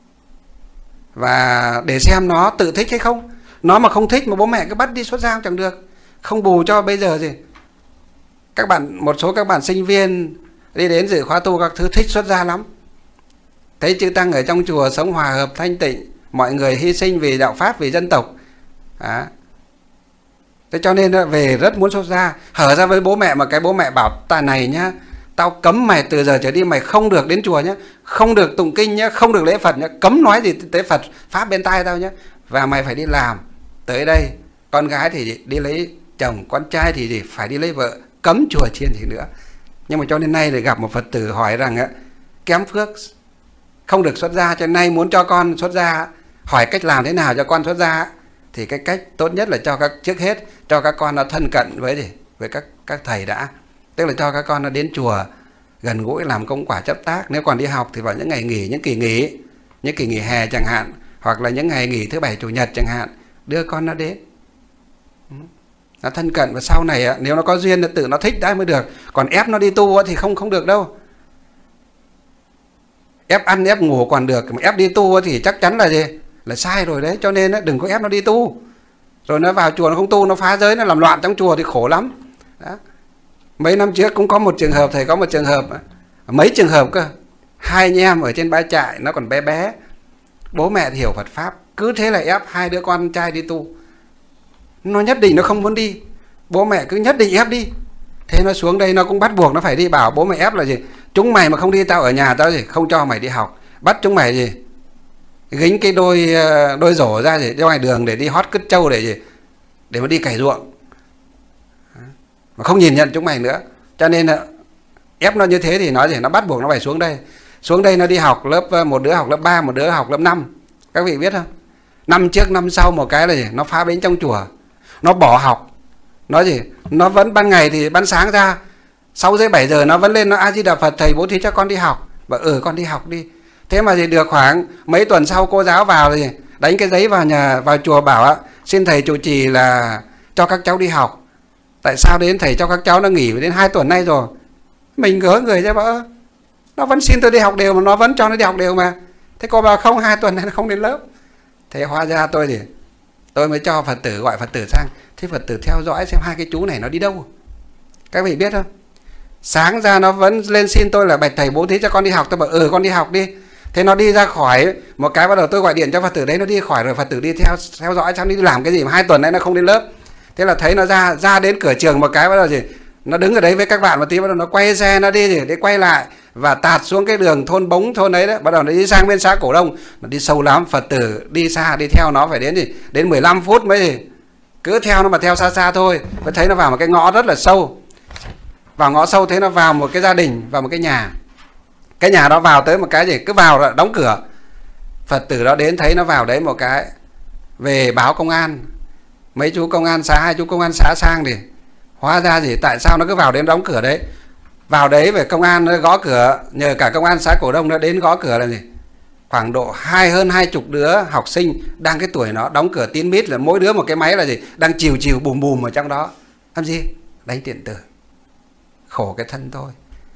và để xem nó tự thích hay không. Nó mà không thích mà bố mẹ cứ bắt đi xuất gia chẳng được. Không bù cho bây giờ gì các bạn, một số các bạn sinh viên đi đến dự khóa tu các thứ thích xuất gia lắm. Thấy chư tăng ở trong chùa sống hòa hợp thanh tịnh, mọi người hy sinh vì đạo pháp, vì dân tộc. Đó. Thế cho nên về rất muốn xuất gia, hở ra với bố mẹ, mà cái bố mẹ bảo ta này nhá, tao cấm mày từ giờ trở đi mày không được đến chùa nhé, không được tụng kinh nhé, không được lễ Phật nhé, cấm nói gì tới Phật pháp bên tai tao nhé, và mày phải đi làm. Tới đây con gái thì đi lấy chồng, con trai thì gì phải đi lấy vợ, cấm chùa chiên gì nữa. Nhưng mà cho nên nay để gặp một Phật tử hỏi rằng á, kém phước không được xuất gia, cho nên nay muốn cho con xuất gia, hỏi cách làm thế nào cho con xuất gia. Thì cái cách tốt nhất là cho các trước hết cho các con nó thân cận với gì với các các thầy đã, tức là cho các con nó đến chùa gần gũi làm công quả chấp tác. Nếu còn đi học thì vào những ngày nghỉ, những kỳ nghỉ, những kỳ nghỉ hè chẳng hạn, hoặc là những ngày nghỉ thứ bảy chủ nhật chẳng hạn, đưa con nó đến, nó thân cận. Và sau này nếu nó có duyên nó tự nó thích đã mới được. Còn ép nó đi tu thì không không được đâu. Ép ăn ép ngủ còn được, mà ép đi tu thì chắc chắn là gì là sai rồi đấy. Cho nên đừng có ép nó đi tu, rồi nó vào chùa nó không tu, nó phá giới, nó làm loạn trong chùa thì khổ lắm. Đó. Mấy năm trước cũng có một trường hợp, thầy có một trường hợp, mấy trường hợp cơ. Hai anh em ở trên bãi trại, nó còn bé bé, bố mẹ thì hiểu Phật pháp, cứ thế là ép hai đứa con trai đi tu. Nó nhất định nó không muốn đi, bố mẹ cứ nhất định ép đi. Thế nó xuống đây nó cũng bắt buộc nó phải đi, bảo bố mẹ ép là gì? Chúng mày mà không đi tao ở nhà tao gì không cho mày đi học, bắt chúng mày gì gính cái đôi đôi rổ ra gì ra ngoài đường để đi hót cứt trâu để gì để mà đi cày ruộng, mà không nhìn nhận chúng mày nữa. Cho nên là ép nó như thế thì nói gì nó bắt buộc nó phải xuống đây. Xuống đây nó đi học lớp, một đứa học lớp ba, một đứa học lớp năm. Các vị biết không? Năm trước năm sau một cái là gì? Nó phá bến trong chùa, nó bỏ học. Nói gì? Nó vẫn ban ngày thì ban sáng ra, sáu rưỡi bảy giờ nó vẫn lên nó A Di Đà Phật, thầy bố thí cho con đi học. Và ừ con đi học đi. Thế mà gì được khoảng mấy tuần sau cô giáo vào thì đánh cái giấy vào nhà vào chùa bảo á, xin thầy trụ trì là cho các cháu đi học. Tại sao đến thầy cho các cháu nó nghỉ đến hai tuần nay rồi? Mình gỡ người ra bảo nó vẫn xin tôi đi học đều mà nó vẫn cho nó đi học đều mà. Thế cô bảo không, hai tuần này nó không đến lớp. Thế hóa ra tôi thì tôi mới cho Phật tử, gọi Phật tử sang. Thế Phật tử theo dõi xem hai cái chú này nó đi đâu. Các vị biết không? Sáng ra nó vẫn lên xin tôi là bạch thầy bố thí cho con đi học. Tôi bảo ừ con đi học đi. Thế nó đi ra khỏi một cái, bắt đầu tôi gọi điện cho Phật tử đấy, nó đi khỏi rồi. Phật tử đi theo theo dõi xem đi làm cái gì mà hai tuần nay nó không đến lớp. Thế là thấy nó ra ra đến cửa trường một cái, bắt đầu gì nó đứng ở đấy với các bạn một tí, bắt đầu nó quay xe nó đi gì để quay lại và tạt xuống cái đường thôn Bống thôn ấy đấy, bắt đầu nó đi sang bên xã Cổ Đông. Nó đi sâu lắm. Phật tử đi xa đi theo nó phải đến gì đến mười lăm phút mới gì, cứ theo nó mà theo xa xa thôi. Mới thấy nó vào một cái ngõ rất là sâu. Vào ngõ sâu thấy nó vào một cái gia đình, vào một cái nhà. Cái nhà đó vào tới một cái gì cứ vào rồi đóng cửa. Phật tử đó đến thấy nó vào đấy một cái, về báo công an. Mấy chú công an xã, hai chú công an xã sang thì hóa ra gì tại sao nó cứ vào đến đóng cửa đấy. Vào đấy về công an nó gõ cửa, nhờ cả công an xã Cổ Đông nó đến gõ cửa là gì khoảng độ hai hơn hai chục đứa học sinh đang cái tuổi nó, đóng cửa tín mít, là mỗi đứa một cái máy là gì đang chiều chiều bùm bùm ở trong đó. Làm gì? Đánh điện tử. Khổ cái thân thôi.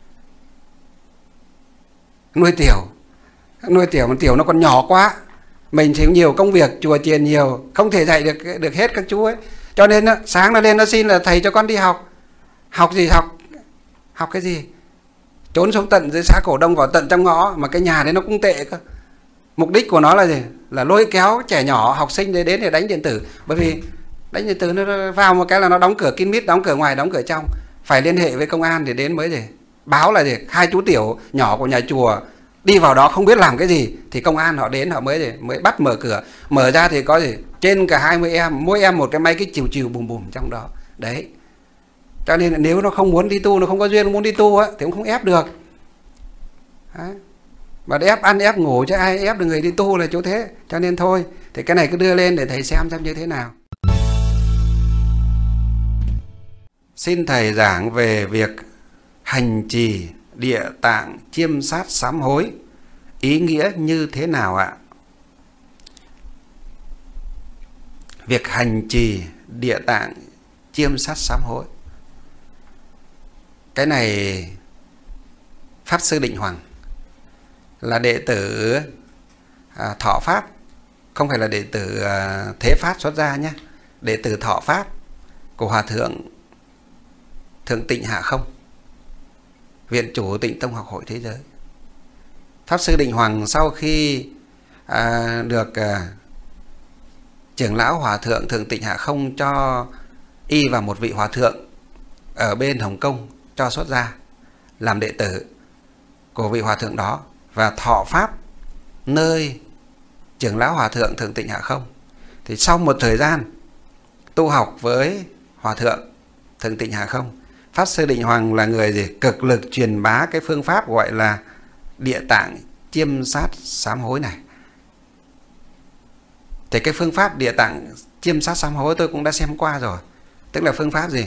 Nuôi tiểu, nuôi tiểu mà tiểu nó còn nhỏ quá. Mình thì nhiều công việc, chùa chiền nhiều, không thể dạy được được hết các chú ấy. Cho nên sáng nó lên nó xin là thầy cho con đi học. Học gì học? Học cái gì? Trốn xuống tận dưới xã Cổ Đông, vào tận trong ngõ, mà cái nhà đấy nó cũng tệ cơ. Mục đích của nó là gì? Là lôi kéo trẻ nhỏ, học sinh để đến để đánh điện tử. Bởi vì đánh điện tử nó vào một cái là nó đóng cửa kín mít, đóng cửa ngoài, đóng cửa trong. Phải liên hệ với công an để đến mới gì? Báo là gì? Hai chú tiểu nhỏ của nhà chùa đi vào đó không biết làm cái gì, thì công an họ đến họ mới gì? Mới bắt mở cửa. Mở ra thì có gì? Trên cả hai mươi em, mỗi em một cái máy cái chiều chiều bùm bùm trong đó. Đấy. Cho nên nếu nó không muốn đi tu, nó không có duyên, nó muốn đi tu á, thì cũng không ép được. Đấy. Mà ép ăn ép ngủ chứ ai ép được người đi tu là chỗ thế. Cho nên thôi, thì cái này cứ đưa lên để thầy xem xem như thế nào. Xin thầy giảng về việc hành trì Địa Tạng chiêm sát sám hối, ý nghĩa như thế nào ạ? Việc hành trì Địa Tạng chiêm sát sám hối, cái này Pháp Sư Định Hoàng là đệ tử à, Thọ Pháp, không phải là đệ tử à, Thế Pháp xuất gia nhé, đệ tử Thọ Pháp của Hòa Thượng Thượng Tịnh Hạ Không, Viện Chủ Tịnh Tông Học Hội Thế Giới. Pháp Sư Định Hoàng sau khi à, được à, trưởng lão Hòa Thượng Thượng Tịnh Hạ Không cho y vào một vị hòa thượng ở bên Hồng Kông cho xuất gia làm đệ tử của vị hòa thượng đó và thọ pháp nơi trưởng lão Hòa Thượng Thượng Tịnh Hạ Không. Thì sau một thời gian tu học với Hòa Thượng Thượng Tịnh Hạ Không, Pháp Sư Định Hoàng là người gì? Cực lực truyền bá cái phương pháp gọi là Địa Tạng chiêm sát sám hối này. Thì cái phương pháp Địa Tạng chiêm sát sám hối tôi cũng đã xem qua rồi. Tức là phương pháp gì?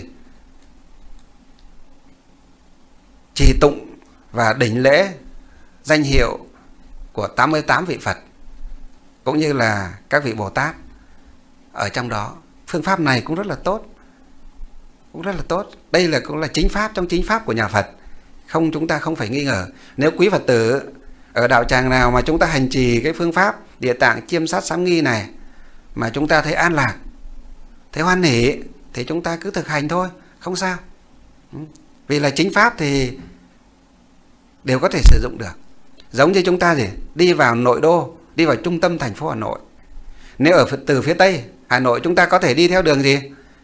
Trì tụng và đỉnh lễ danh hiệu của tám mươi tám vị Phật cũng như là các vị Bồ Tát ở trong đó. Phương pháp này cũng rất là tốt, cũng rất là tốt. Đây là cũng là chính pháp trong chính pháp của nhà Phật, không, chúng ta không phải nghi ngờ. Nếu quý Phật tử ở đạo tràng nào mà chúng ta hành trì cái phương pháp Địa Tạng chiêm sát sám nghi này mà chúng ta thấy an lạc, thấy hoan hỷ, thì chúng ta cứ thực hành thôi, không sao. Vì là chính pháp thì đều có thể sử dụng được. Giống như chúng ta gì? Đi vào nội đô, đi vào trung tâm thành phố Hà Nội. Nếu ở từ phía Tây Hà Nội chúng ta có thể đi theo đường gì?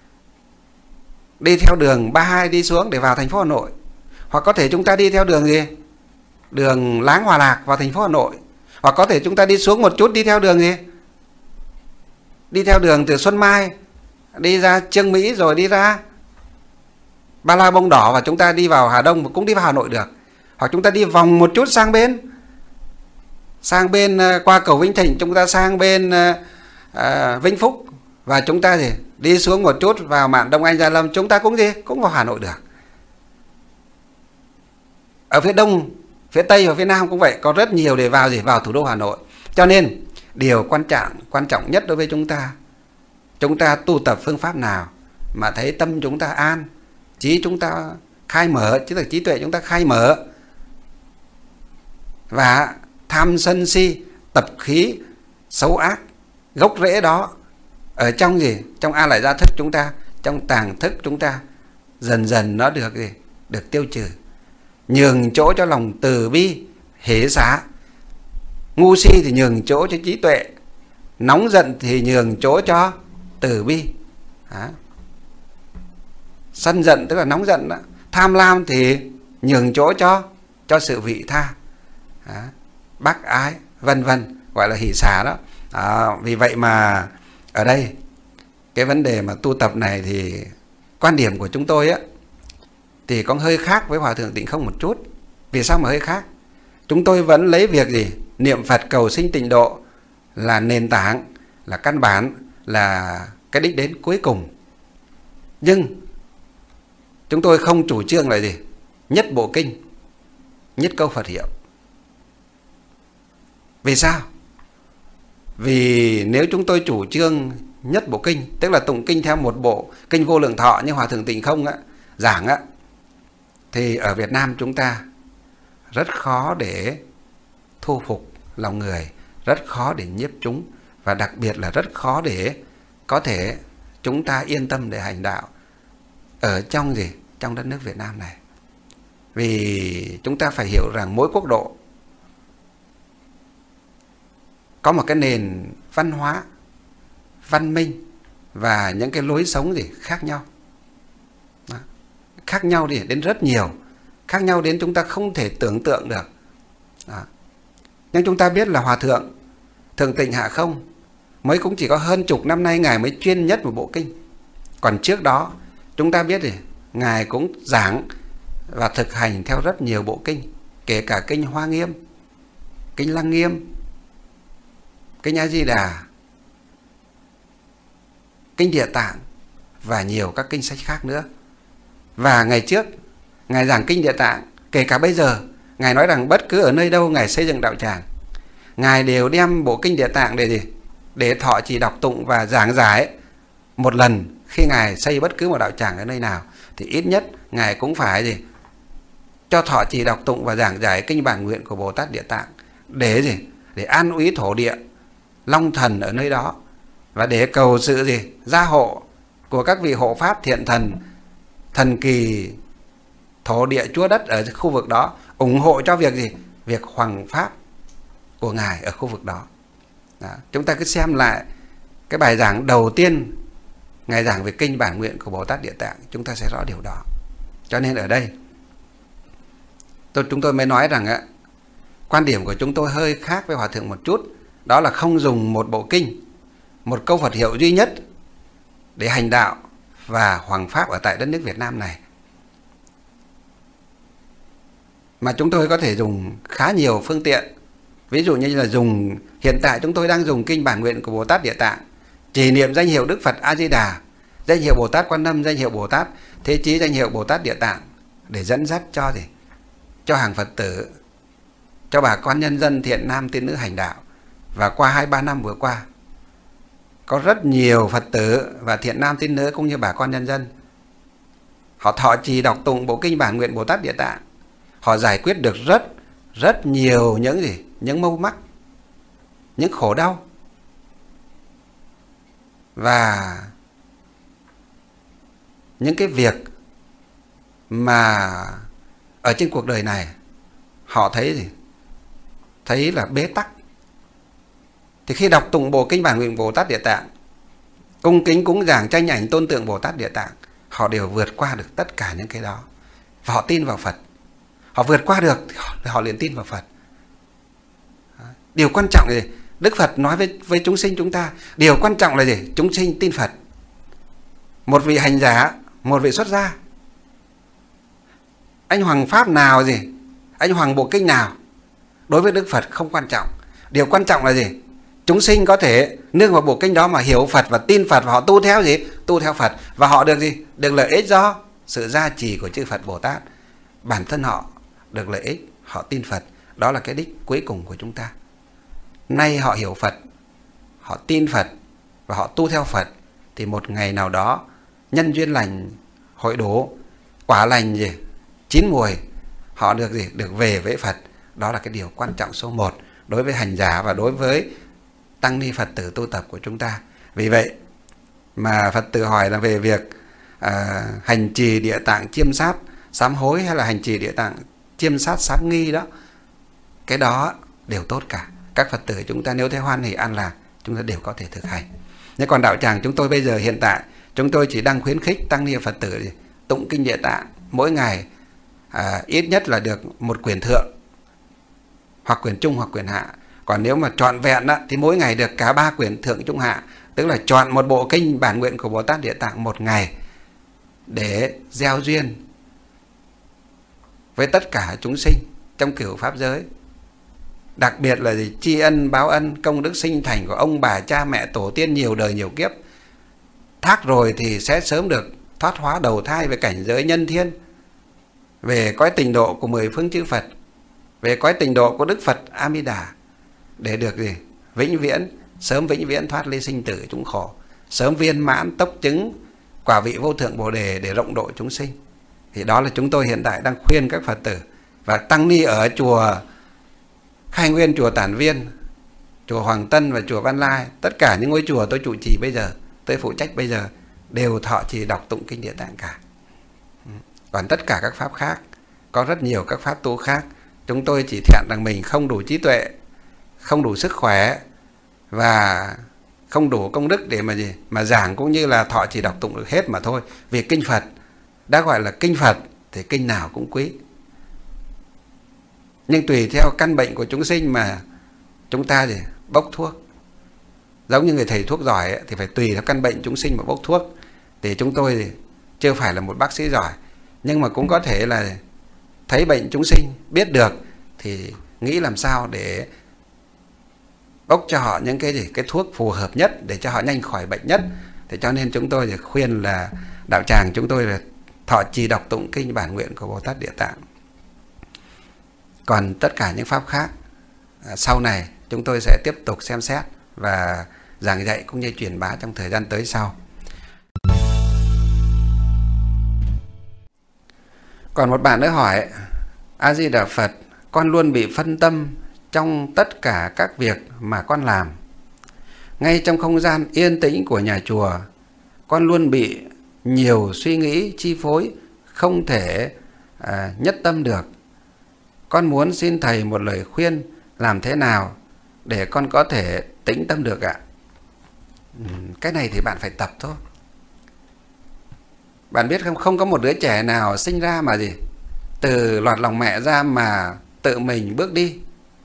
Đi theo đường ba mươi hai đi xuống để vào thành phố Hà Nội. Hoặc có thể chúng ta đi theo đường gì? Đường Láng Hòa Lạc vào thành phố Hà Nội. Hoặc có thể chúng ta đi xuống một chút đi theo đường gì? Đi theo đường từ Xuân Mai đi ra Trương Mỹ rồi đi ra Ba La Bông Đỏ và chúng ta đi vào Hà Đông, cũng đi vào Hà Nội được. Hoặc chúng ta đi vòng một chút sang bên, sang bên qua cầu Vĩnh Thịnh, chúng ta sang bên uh, Vĩnh Phúc và chúng ta gì? Đi xuống một chút vào mạn Đông Anh Gia Lâm, chúng ta cũng gì? Cũng vào Hà Nội được. Ở phía Đông, phía Tây và phía Nam cũng vậy, có rất nhiều để vào gì? Vào thủ đô Hà Nội. Cho nên điều quan trọng quan trọng nhất đối với chúng ta, chúng ta tu tập phương pháp nào mà thấy tâm chúng ta an, trí chúng ta khai mở, chứ là trí tuệ chúng ta khai mở, và tham sân si tập khí xấu ác gốc rễ đó ở trong gì? Trong a lại gia thức chúng ta, trong tàng thức chúng ta dần dần nó được gì? Được tiêu trừ, nhường chỗ cho lòng từ bi hỷ xả. Ngu si thì nhường chỗ cho trí tuệ, nóng giận thì nhường chỗ cho từ bi. Đó. Sân giận tức là nóng giận đó. Tham lam thì nhường chỗ cho cho sự vị tha. Đó. Bác ái vân vân, gọi là hỷ xả đó. Đó. Vì vậy mà ở đây cái vấn đề mà tu tập này thì quan điểm của chúng tôi á thì có hơi khác với Hòa Thượng Tịnh Không một chút. Vì sao mà hơi khác? Chúng tôi vẫn lấy việc gì? Niệm Phật cầu sinh tịnh độ là nền tảng, là căn bản, là cái đích đến cuối cùng. Nhưng chúng tôi không chủ trương là gì? Nhất bộ kinh, nhất câu Phật hiệu. Vì sao? Vì nếu chúng tôi chủ trương nhất bộ kinh, tức là tụng kinh theo một bộ kinh Vô Lượng Thọ như Hòa Thượng Tịnh Không á, giảng á, thì ở Việt Nam chúng ta rất khó để thu phục lòng người, rất khó để nhiếp chúng, và đặc biệt là rất khó để có thể chúng ta yên tâm để hành đạo ở trong gì? Trong đất nước Việt Nam này. Vì chúng ta phải hiểu rằng mỗi quốc độ có một cái nền văn hóa, văn minh và những cái lối sống gì khác nhau. Đó. Khác nhau đi đến rất nhiều, khác nhau đến chúng ta không thể tưởng tượng được. Đó. Nhưng chúng ta biết là Hòa Thượng Thượng Tịnh Hạ Không mới cũng chỉ có hơn chục năm nay Ngài mới chuyên nhất một bộ kinh. Còn trước đó chúng ta biết thì Ngài cũng giảng và thực hành theo rất nhiều bộ kinh, kể cả kinh Hoa Nghiêm, kinh Lăng Nghiêm, kinh A Di Đà, kinh Địa Tạng và nhiều các kinh sách khác nữa. Và ngày trước Ngài giảng kinh Địa Tạng, kể cả bây giờ Ngài nói rằng bất cứ ở nơi đâu Ngài xây dựng đạo tràng, Ngài đều đem bộ kinh Địa Tạng để gì? Để thọ trì đọc tụng và giảng giải một lần. Khi Ngài xây bất cứ một đạo tràng ở nơi nào thì ít nhất Ngài cũng phải gì? Cho thọ trì đọc tụng và giảng giải kinh bản nguyện của Bồ Tát Địa Tạng để gì? Để an úy thổ địa long thần ở nơi đó, và để cầu sự gì? Gia hộ của các vị hộ pháp thiện thần, thần kỳ thổ địa chúa đất ở khu vực đó, ủng hộ cho việc gì? Việc hoằng pháp của Ngài ở khu vực đó. Đó. Chúng ta cứ xem lại cái bài giảng đầu tiên Ngài giảng về kinh bản nguyện của Bồ Tát Địa Tạng, chúng ta sẽ rõ điều đó. Cho nên ở đây tôi, chúng tôi mới nói rằng á, quan điểm của chúng tôi hơi khác với Hòa Thượng một chút. Đó là không dùng một bộ kinh, một câu Phật hiệu duy nhất để hành đạo và hoằng pháp ở tại đất nước Việt Nam này, mà chúng tôi có thể dùng khá nhiều phương tiện. Ví dụ như là dùng, hiện tại chúng tôi đang dùng kinh bản nguyện của Bồ Tát Địa Tạng, trì niệm danh hiệu Đức Phật A Di Đà, danh hiệu Bồ Tát Quan Âm, danh hiệu Bồ Tát Thế Chí, danh hiệu Bồ Tát Địa Tạng, để dẫn dắt cho gì? Cho hàng Phật tử, cho bà con nhân dân thiện nam tín nữ hành đạo. Và qua hai ba năm vừa qua, có rất nhiều Phật tử và thiện nam tín nữ cũng như bà con nhân dân, họ thọ trì đọc tụng bộ kinh bản nguyện Bồ Tát Địa Tạng, họ giải quyết được rất rất nhiều những gì? Những mâu mắc, những khổ đau. Và những cái việc mà ở trên cuộc đời này họ thấy gì? Thấy là bế tắc. Thì khi đọc tụng bộ kinh bản nguyện Bồ Tát Địa Tạng, cung kính cúng dường tranh ảnh tôn tượng Bồ Tát Địa Tạng, họ đều vượt qua được tất cả những cái đó. Và họ tin vào Phật. Họ vượt qua được thì họ, họ liền tin vào Phật. Điều quan trọng là gì? Đức Phật nói với, với chúng sinh chúng ta, điều quan trọng là gì? Chúng sinh tin Phật. Một vị hành giả, một vị xuất gia, anh hoằng pháp nào gì? Anh hoằng bộ kinh nào? Đối với Đức Phật không quan trọng. Điều quan trọng là gì? Chúng sinh có thể nương vào bộ kinh đó mà hiểu Phật và tin Phật, và họ tu theo gì? Tu theo Phật. Và họ được gì? Được lợi ích do sự gia trì của chư Phật Bồ Tát. Bản thân họ được lợi ích, họ tin Phật. Đó là cái đích cuối cùng của chúng ta. Nay họ hiểu Phật, họ tin Phật và họ tu theo Phật, thì một ngày nào đó nhân duyên lành hội đổ, quả lành gì? Chín mùi, họ được gì? Được về với Phật. Đó là cái điều quan trọng số một đối với hành giả và đối với tăng ni Phật tử tu tập của chúng ta. Vì vậy mà Phật tử hỏi là về việc à, hành trì Địa Tạng chiêm sát sám hối hay là hành trì Địa Tạng chiêm sát sám nghi đó, cái đó đều tốt cả. Các Phật tử chúng ta nếu thấy hoan hỷ an lạc, chúng ta đều có thể thực hành. Nhưng còn đạo tràng chúng tôi bây giờ hiện tại, chúng tôi chỉ đang khuyến khích tăng ni Phật tử tụng kinh Địa Tạng mỗi ngày à, ít nhất là được một quyển thượng, hoặc quyển trung hoặc quyển hạ. Còn nếu mà trọn vẹn đó, thì mỗi ngày được cả ba quyển thượng trung hạ, tức là chọn một bộ kinh bản nguyện của Bồ Tát Địa Tạng một ngày để gieo duyên với tất cả chúng sinh trong cửu pháp giới. Đặc biệt là gì? Tri ân báo ân công đức sinh thành của ông bà cha mẹ tổ tiên nhiều đời nhiều kiếp. Thác rồi thì sẽ sớm được thoát hóa đầu thai về cảnh giới nhân thiên, về cõi tịnh độ của mười phương chư Phật, về cõi tịnh độ của Đức Phật A Di Đà, để được gì? Vĩnh viễn, sớm vĩnh viễn thoát ly sinh tử chúng khổ, sớm viên mãn tốc chứng quả vị vô thượng Bồ Đề để rộng độ chúng sinh. Thì đó là chúng tôi hiện tại đang khuyên các Phật tử và tăng ni ở chùa Khai Nguyên, chùa Tản Viên, chùa Hoàng Tân và chùa Văn Lai. Tất cả những ngôi chùa tôi trụ trì bây giờ, tôi phụ trách bây giờ, đều thọ trì đọc tụng kinh Địa Tạng cả. Còn tất cả các pháp khác có rất nhiều các pháp tu khác. Chúng tôi chỉ thẹn rằng mình không đủ trí tuệ, không đủ sức khỏe và không đủ công đức để mà gì mà giảng cũng như là thọ trì đọc tụng được hết mà thôi. Vì kinh Phật đã gọi là kinh Phật thì kinh nào cũng quý. Nhưng tùy theo căn bệnh của chúng sinh mà chúng ta gì bốc thuốc. Giống như người thầy thuốc giỏi ấy, thì phải tùy theo căn bệnh chúng sinh mà bốc thuốc. Thì chúng tôi thì chưa phải là một bác sĩ giỏi, nhưng mà cũng có thể là thấy bệnh chúng sinh, biết được thì nghĩ làm sao để bốc cho họ những cái gì cái thuốc phù hợp nhất để cho họ nhanh khỏi bệnh nhất. Thì cho nên chúng tôi thì khuyên là đạo tràng chúng tôi là thọ trì đọc tụng kinh bản nguyện của Bồ Tát Địa Tạng. Còn tất cả những pháp khác sau này chúng tôi sẽ tiếp tục xem xét và giảng dạy cũng như truyền bá trong thời gian tới sau. Còn một bạn nữa hỏi: A Di Đà Phật, con luôn bị phân tâm trong tất cả các việc mà con làm. Ngay trong không gian yên tĩnh của nhà chùa, con luôn bị nhiều suy nghĩ chi phối, không thể à, nhất tâm được. Con muốn xin Thầy một lời khuyên làm thế nào để con có thể tĩnh tâm được ạ? Cái này thì bạn phải tập thôi. Bạn biết không, không có một đứa trẻ nào sinh ra mà gì từ lọt lòng mẹ ra mà tự mình bước đi,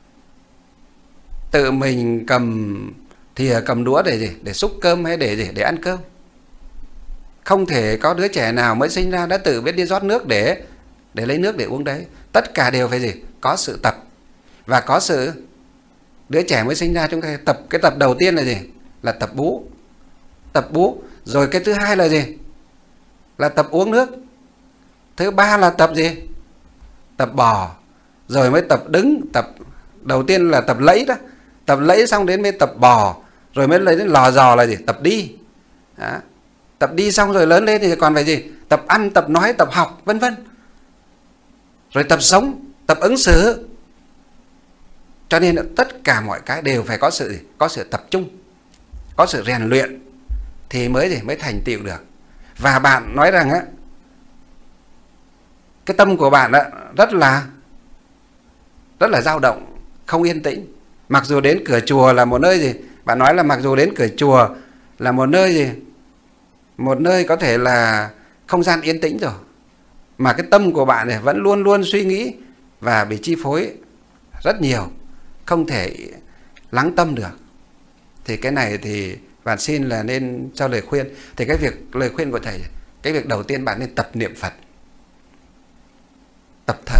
tự mình cầm thìa cầm đũa để gì để xúc cơm hay để gì để ăn cơm. Không thể có đứa trẻ nào mới sinh ra đã tự biết đi rót nước để để lấy nước để uống đấy. Tất cả đều phải gì có sự tập và có sự. Đứa trẻ mới sinh ra chúng ta tập, cái tập đầu tiên là gì? Là tập bú. Tập bú. Rồi cái thứ hai là gì? Là tập uống nước. Thứ ba là tập gì? Tập bò. Rồi mới tập đứng. Tập đầu tiên là tập lẫy đó. Tập lẫy xong đến mới tập bò. Rồi mới lấy đến lò dò là gì? Tập đi. Đó. Tập đi xong rồi lớn lên thì còn phải gì? Tập ăn, tập nói, tập học, vân vân. Rồi tập sống, tập ứng xử. Cho nên tất cả mọi cái đều phải có sự gì? Có sự tập trung, có sự rèn luyện thì mới gì mới thành tựu được. Và bạn nói rằng á, cái tâm của bạn á, rất là rất là dao động, không yên tĩnh. Mặc dù đến cửa chùa là một nơi gì? Bạn nói là mặc dù đến cửa chùa là một nơi gì? Một nơi có thể là không gian yên tĩnh rồi, mà cái tâm của bạn này vẫn luôn luôn suy nghĩ và bị chi phối rất nhiều, không thể lắng tâm được. Thì cái này thì bạn xin là nên cho lời khuyên. Thì cái việc lời khuyên của thầy, cái việc đầu tiên bạn nên tập niệm Phật, tập thở.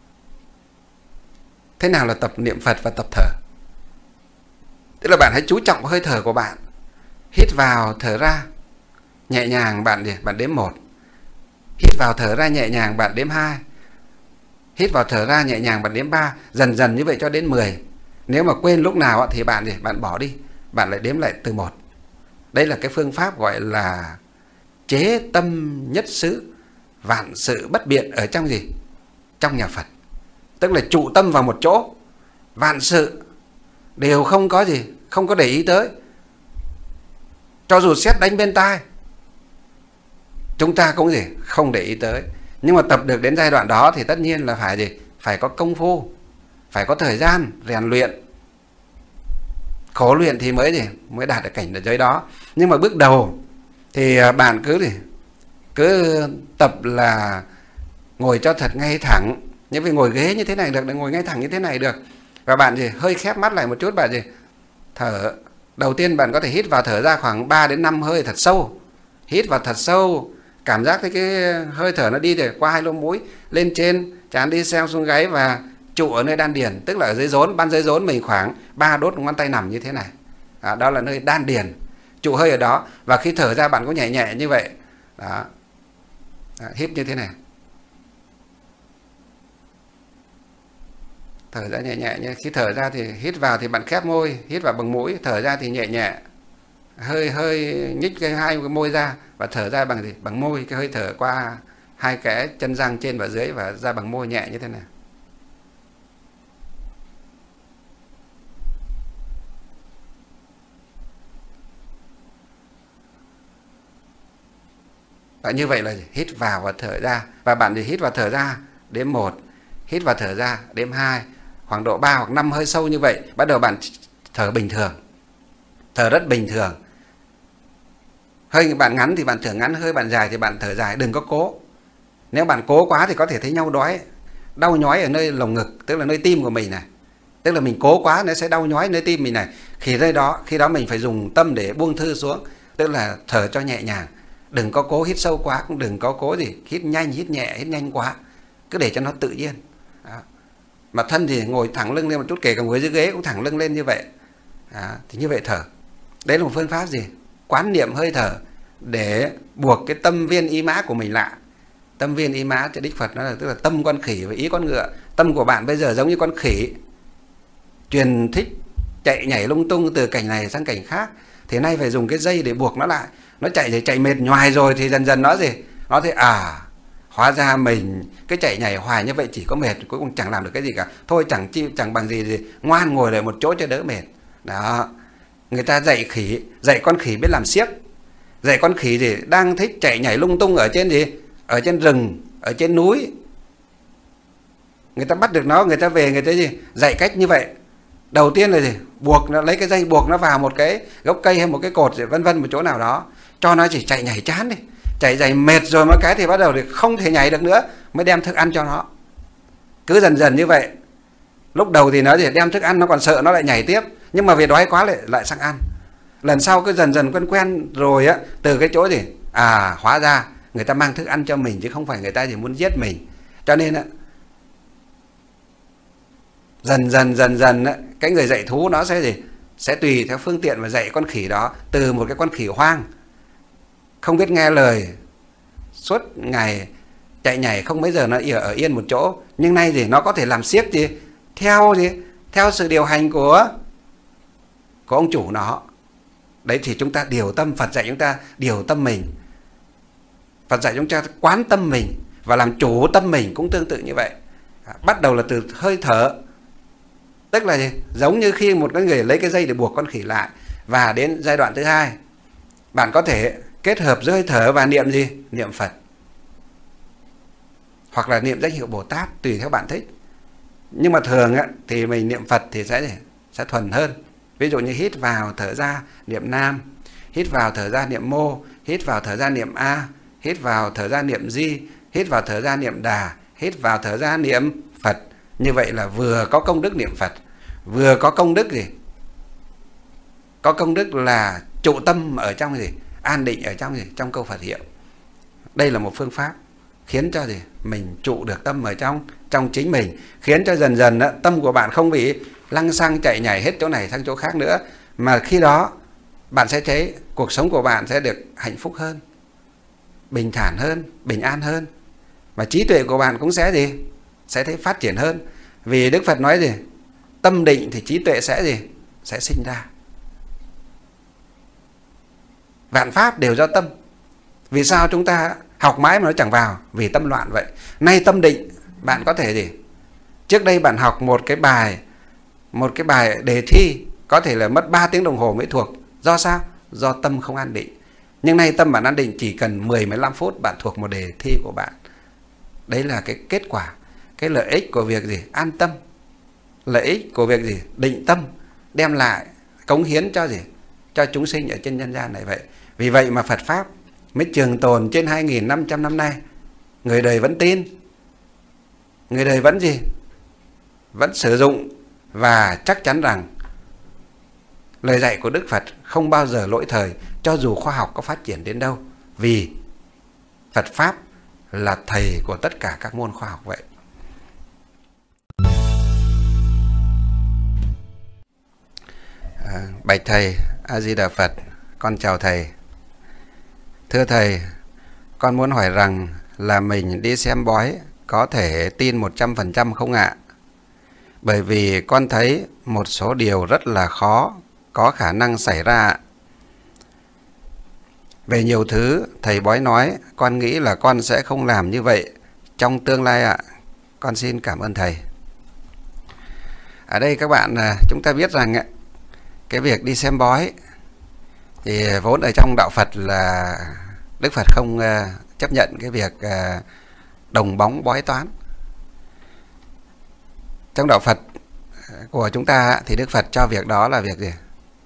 Thế nào là tập niệm Phật và tập thở? Tức là bạn hãy chú trọng vào hơi thở của bạn. Hít vào thở ra nhẹ nhàng, bạn bạn đếm một. Hít vào thở ra nhẹ nhàng, bạn đếm hai. Hít vào thở ra nhẹ nhàng, bạn đếm ba. Dần dần như vậy cho đến mười. Nếu mà quên lúc nào thì bạn gì bạn bỏ đi, bạn lại đếm lại từ một. Đây là cái phương pháp gọi là chế tâm nhất xứ, vạn sự bất biện ở trong gì? Trong nhà Phật. Tức là trụ tâm vào một chỗ, vạn sự đều không có gì, không có để ý tới. Cho dù sét đánh bên tai, chúng ta cũng gì không để ý tới. Nhưng mà tập được đến giai đoạn đó thì tất nhiên là phải gì? Phải có công phu, phải có thời gian rèn luyện, khổ luyện thì mới gì mới đạt được cảnh ở dưới đó. Nhưng mà bước đầu thì bạn cứ gì cứ tập là ngồi cho thật ngay thẳng. Nhưng vì ngồi ghế như thế này được, ngồi ngay thẳng như thế này được. Và bạn gì hơi khép mắt lại một chút, bạn gì thở. Đầu tiên bạn có thể hít vào thở ra khoảng ba đến năm hơi thật sâu. Hít vào thật sâu, cảm giác thấy cái hơi thở nó đi để qua hai lỗ mũi lên trên trán, đi xeo xuống gáy và trụ ở nơi đan điền, tức là ở dưới rốn, ban dưới rốn mình khoảng ba đốt ngón tay nằm như thế này. Đó, đó là nơi đan điền, trụ hơi ở đó. Và khi thở ra bạn có nhẹ nhẹ như vậy. Đó. Đó, hít như thế này. Thở ra nhẹ nhẹ nhé. Khi thở ra thì hít vào thì bạn khép môi, hít vào bằng mũi, thở ra thì nhẹ nhẹ. Hơi hơi nhích cái hai cái môi ra và thở ra bằng gì? Bằng môi, cái hơi thở qua hai cái chân răng trên và dưới và ra bằng môi nhẹ như thế này. Và như vậy là hít vào và thở ra. Và bạn thì hít vào thở ra đếm một, hít vào thở ra, đếm hai, khoảng độ ba hoặc năm hơi sâu như vậy, bắt đầu bạn thở bình thường, thở rất bình thường. Hơi bạn ngắn thì bạn thở ngắn, hơi bạn dài thì bạn thở dài, đừng có cố. Nếu bạn cố quá thì có thể thấy nhau đói, đau nhói ở nơi lồng ngực, tức là nơi tim của mình này. Tức là mình cố quá nó sẽ đau nhói nơi tim mình này. Khi nơi đó, khi đó mình phải dùng tâm để buông thư xuống, tức là thở cho nhẹ nhàng. Đừng có cố hít sâu quá, cũng đừng có cố gì hít nhanh, hít nhẹ, hít nhanh quá. Cứ để cho nó tự nhiên. Đó. Mà thân thì ngồi thẳng lưng lên một chút, kể cả ngồi dưới ghế cũng thẳng lưng lên như vậy. Đó. Thì như vậy thở. Đấy là một phương pháp gì? Quán niệm hơi thở để buộc cái tâm viên ý mã của mình lại. Tâm viên ý mã cho Đức Phật nói là tức là tâm con khỉ và ý con ngựa. Tâm của bạn bây giờ giống như con khỉ, truyền thích chạy nhảy lung tung từ cảnh này sang cảnh khác, thì nay phải dùng cái dây để buộc nó lại. Nó chạy thì chạy mệt nhoài rồi thì dần dần nó gì? Nó thấy à, hóa ra mình cái chạy nhảy hoài như vậy chỉ có mệt, cuối cùng chẳng làm được cái gì cả. Thôi chẳng chi chẳng bằng gì gì ngoan ngồi lại một chỗ cho đỡ mệt. Đó. Người ta dạy khỉ, dạy con khỉ biết làm xiếc. Dạy con khỉ thì đang thích chạy nhảy lung tung ở trên gì? Ở trên rừng, ở trên núi. Người ta bắt được nó, người ta về người ta gì? Dạy cách như vậy. Đầu tiên là gì? Buộc nó, lấy cái dây buộc nó vào một cái gốc cây hay một cái cột vân vân một chỗ nào đó, cho nó chỉ chạy nhảy chán đi. Chạy dày mệt rồi một cái thì bắt đầu thì không thể nhảy được nữa, mới đem thức ăn cho nó. Cứ dần dần như vậy. Lúc đầu thì nó gì? Đem thức ăn nó còn sợ nó lại nhảy tiếp, nhưng mà vì đói quá lại lại sang ăn. Lần sau cứ dần dần quen quen rồi á, từ cái chỗ gì? À, hóa ra người ta mang thức ăn cho mình chứ không phải người ta chỉ muốn giết mình. Cho nên á, dần dần dần dần á, cái người dạy thú nó sẽ gì? Sẽ tùy theo phương tiện mà dạy con khỉ đó. Từ một cái con khỉ hoang, không biết nghe lời, suốt ngày chạy nhảy không mấy giờ nó ở yên một chỗ, nhưng nay thì nó có thể làm xiếc gì? Theo gì? Theo sự điều hành của của ông chủ nó. Đấy thì chúng ta điều tâm, Phật dạy chúng ta điều tâm mình. Phật dạy chúng ta quán tâm mình và làm chủ tâm mình cũng tương tự như vậy. Bắt đầu là từ hơi thở. Tức là gì? Giống như khi một người lấy cái dây để buộc con khỉ lại. Và đến giai đoạn thứ hai, bạn có thể kết hợp giữa hơi thở và niệm gì? Niệm Phật. Hoặc là niệm danh hiệu Bồ Tát, tùy theo bạn thích. Nhưng mà thường á, thì mình niệm Phật thì sẽ, sẽ thuần hơn. Ví dụ như hít vào thở ra niệm Nam, hít vào thở ra niệm Mô, hít vào thở ra niệm A, hít vào thở ra niệm Di, hít vào thở ra niệm Đà, hít vào thở ra niệm Phật. Như vậy là vừa có công đức niệm Phật, vừa có công đức gì? Có công đức là trụ tâm ở trong gì? An định ở trong gì? Trong câu Phật hiệu. Đây là một phương pháp khiến cho gì? Mình trụ được tâm ở trong trong chính mình, khiến cho dần dần đó, tâm của bạn không bị lăng xăng chạy nhảy hết chỗ này sang chỗ khác nữa, mà khi đó bạn sẽ thấy cuộc sống của bạn sẽ được hạnh phúc hơn, bình thản hơn, bình an hơn, và trí tuệ của bạn cũng sẽ gì? Sẽ thấy phát triển hơn. Vì Đức Phật nói gì? Tâm định thì trí tuệ sẽ gì? Sẽ sinh ra. Vạn pháp đều do tâm. Vì sao chúng ta học mãi mà nó chẳng vào? Vì tâm loạn vậy. Nay tâm định, bạn có thể gì? Trước đây bạn học một cái bài, một cái bài đề thi có thể là mất ba tiếng đồng hồ mới thuộc. Do sao? Do tâm không an định. Nhưng nay tâm bạn an định, chỉ cần mười đến mười lăm phút bạn thuộc một đề thi của bạn. Đấy là cái kết quả, cái lợi ích của việc gì? An tâm. Lợi ích của việc gì? Định tâm, đem lại cống hiến cho gì? Cho chúng sinh ở trên nhân gian này vậy. Vì vậy mà Phật Pháp mới trường tồn trên hai nghìn năm trăm năm nay. Người đời vẫn tin, người đời vẫn gì? Vẫn sử dụng, và chắc chắn rằng lời dạy của Đức Phật không bao giờ lỗi thời, cho dù khoa học có phát triển đến đâu. Vì Phật Pháp là thầy của tất cả các môn khoa học vậy. À, bạch thầy, A Di Đà Phật, con chào thầy. Thưa thầy, con muốn hỏi rằng là mình đi xem bói có thể tin một trăm phần trăm không ạ? Bởi vì con thấy một số điều rất là khó có khả năng xảy ra ạ. Về nhiều thứ thầy bói nói, con nghĩ là con sẽ không làm như vậy trong tương lai ạ. Con xin cảm ơn thầy. Ở đây các bạn, chúng ta biết rằng cái việc đi xem bói thì vốn ở trong đạo Phật là Đức Phật không chấp nhận cái việc đồng bóng bói toán. trong đạo Phật của chúng ta thì Đức Phật cho việc đó là việc gì?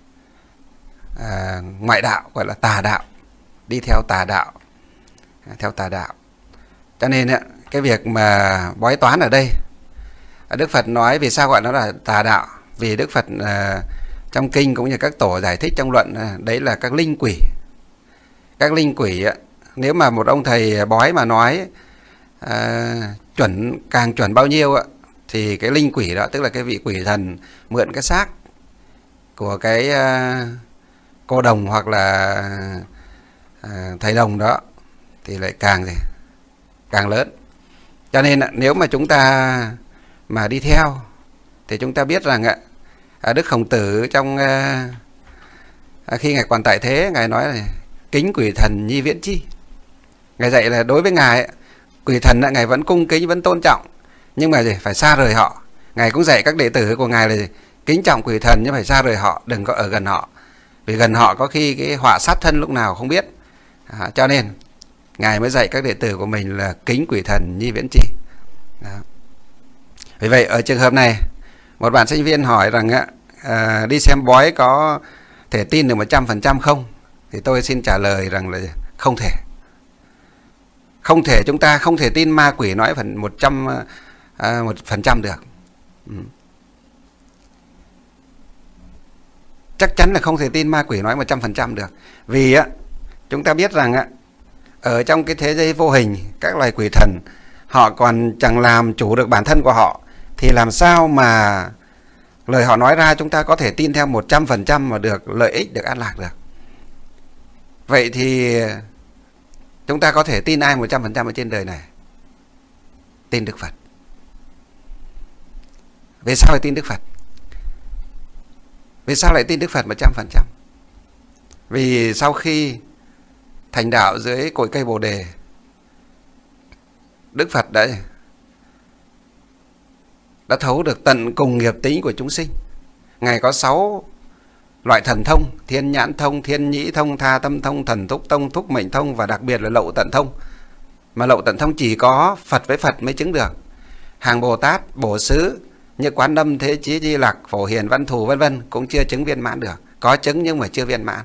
À, ngoại đạo, gọi là tà đạo, đi theo tà đạo, theo tà đạo. Cho nên cái việc mà bói toán ở đây, Đức Phật nói vì sao gọi nó là tà đạo? Vì Đức Phật à, trong kinh cũng như các tổ giải thích trong luận, đấy là các linh quỷ. Các linh quỷ, nếu mà một ông thầy bói mà nói à, chuẩn, càng chuẩn bao nhiêu thì cái linh quỷ đó, tức là cái vị quỷ thần mượn cái xác của cái à, cô đồng hoặc là à, thầy đồng đó thì lại càng gì? Càng lớn. Cho nên nếu mà chúng ta mà đi theo thì chúng ta biết rằng Đức Khổng Tử trong khi Ngài còn tại thế, Ngài nói là kính quỷ thần nhi viễn chi. Ngài dạy là đối với Ngài, quỷ thần Ngài vẫn cung kính, vẫn tôn trọng, nhưng mà gì? Phải xa rời họ. Ngài cũng dạy các đệ tử của Ngài là gì? Kính trọng quỷ thần nhưng phải xa rời họ, đừng có ở gần họ. Vì gần họ có khi cái họa sát thân lúc nào không biết. À, cho nên Ngài mới dạy các đệ tử của mình là kính quỷ thần nhi viễn chi. Đó. Vì vậy ở trường hợp này, một bạn sinh viên hỏi rằng à, đi xem bói có thể tin được một trăm phần trăm không? Thì tôi xin trả lời rằng là không thể. Không thể, chúng ta không thể tin ma quỷ nói phần một trăm à, một phần trăm được. Ừ. Chắc chắn là không thể tin ma quỷ nói một trăm phần trăm được. Vì á, chúng ta biết rằng á, ở trong cái thế giới vô hình, các loài quỷ thần họ còn chẳng làm chủ được bản thân của họ, thì làm sao mà lời họ nói ra chúng ta có thể tin theo một trăm phần trăm mà được lợi ích, được an lạc được. Vậy thì chúng ta có thể tin ai một trăm phần trăm ở trên đời này? Tin Đức Phật. Vì sao lại tin Đức Phật? Vì sao lại tin Đức Phật một trăm phần trăm? Vì sau khi thành đạo dưới cội cây Bồ Đề, Đức Phật đã đã thấu được tận cùng nghiệp tính của chúng sinh. Ngài có sáu loại thần thông: thiên nhãn thông, thiên nhĩ thông, tha tâm thông, thần thúc thông, thúc mệnh thông, và đặc biệt là lậu tận thông. Mà lậu tận thông chỉ có Phật với Phật mới chứng được. Hàng Bồ Tát, Bổ Xứ như Quán Âm, Thế Chí, Di Lặc, Phổ Hiền, Văn Thù vân vân cũng chưa chứng viên mãn được. Có chứng nhưng mà chưa viên mãn.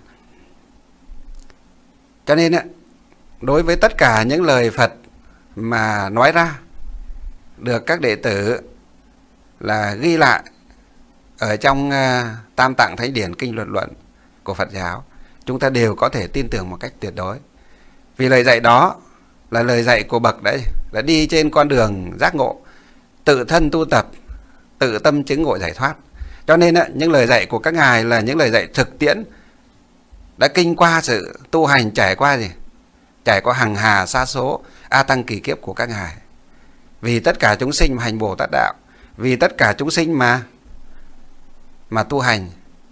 Cho nên đối với tất cả những lời Phật mà nói ra được các đệ tử là ghi lại ở trong uh, Tam Tạng Thánh Điển Kinh Luật Luận của Phật giáo, chúng ta đều có thể tin tưởng một cách tuyệt đối. Vì lời dạy đó là lời dạy của bậc đấy, đã đi trên con đường giác ngộ, tự thân tu tập, tự tâm chứng ngộ giải thoát. Cho nên uh, những lời dạy của các ngài là những lời dạy thực tiễn, đã kinh qua sự tu hành, trải qua gì? Trải qua hằng hà sa số a tăng kỳ kiếp của các ngài. Vì tất cả chúng sinh mà hành Bồ Tát đạo, vì tất cả chúng sinh mà mà tu hành,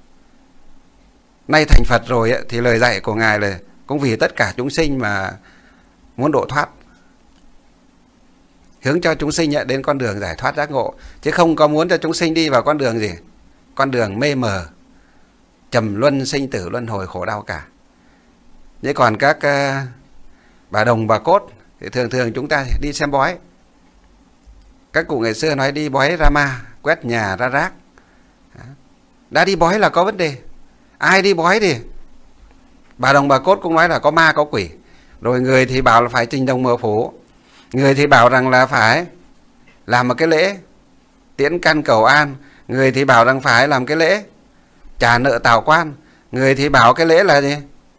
nay thành Phật rồi ấy, thì lời dạy của ngài là cũng vì tất cả chúng sinh mà muốn độ thoát, hướng cho chúng sinh ấy, đến con đường giải thoát giác ngộ, chứ không có muốn cho chúng sinh đi vào con đường gì? Con đường mê mờ, trầm luân, sinh tử luân hồi, khổ đau cả. Thế còn các uh, bà đồng bà cốt thì thường thường chúng ta đi xem bói. Các cụ ngày xưa nói đi bói ra ma, quét nhà ra rác. Đã đi bói là có vấn đề. Ai đi bói thì bà đồng bà cốt cũng nói là có ma có quỷ. Rồi người thì bảo là phải trình đồng mờ phủ, người thì bảo rằng là phải làm một cái lễ tiễn căn cầu an, người thì bảo rằng phải làm cái lễ trả nợ tào quan, người thì bảo cái lễ là gì?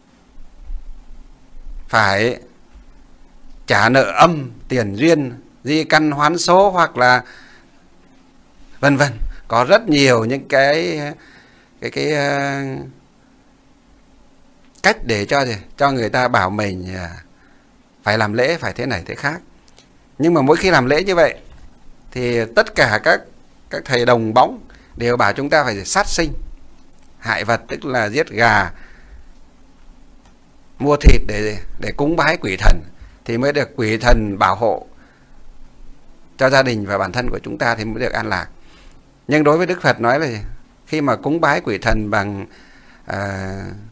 Phải trả nợ âm, tiền duyên, di căn hoán số, hoặc là vân vân. Có rất nhiều những cái cái cái uh, cách để cho gì? Cho người ta bảo mình uh, phải làm lễ, phải thế này thế khác. Nhưng mà mỗi khi làm lễ như vậy thì tất cả các các thầy đồng bóng đều bảo chúng ta phải sát sinh, hại vật, tức là giết gà, mua thịt để để cúng bái quỷ thần thì mới được quỷ thần bảo hộ cho gia đình và bản thân của chúng ta thì mới được an lạc. Nhưng đối với Đức Phật nói là khi mà cúng bái quỷ thần bằng à,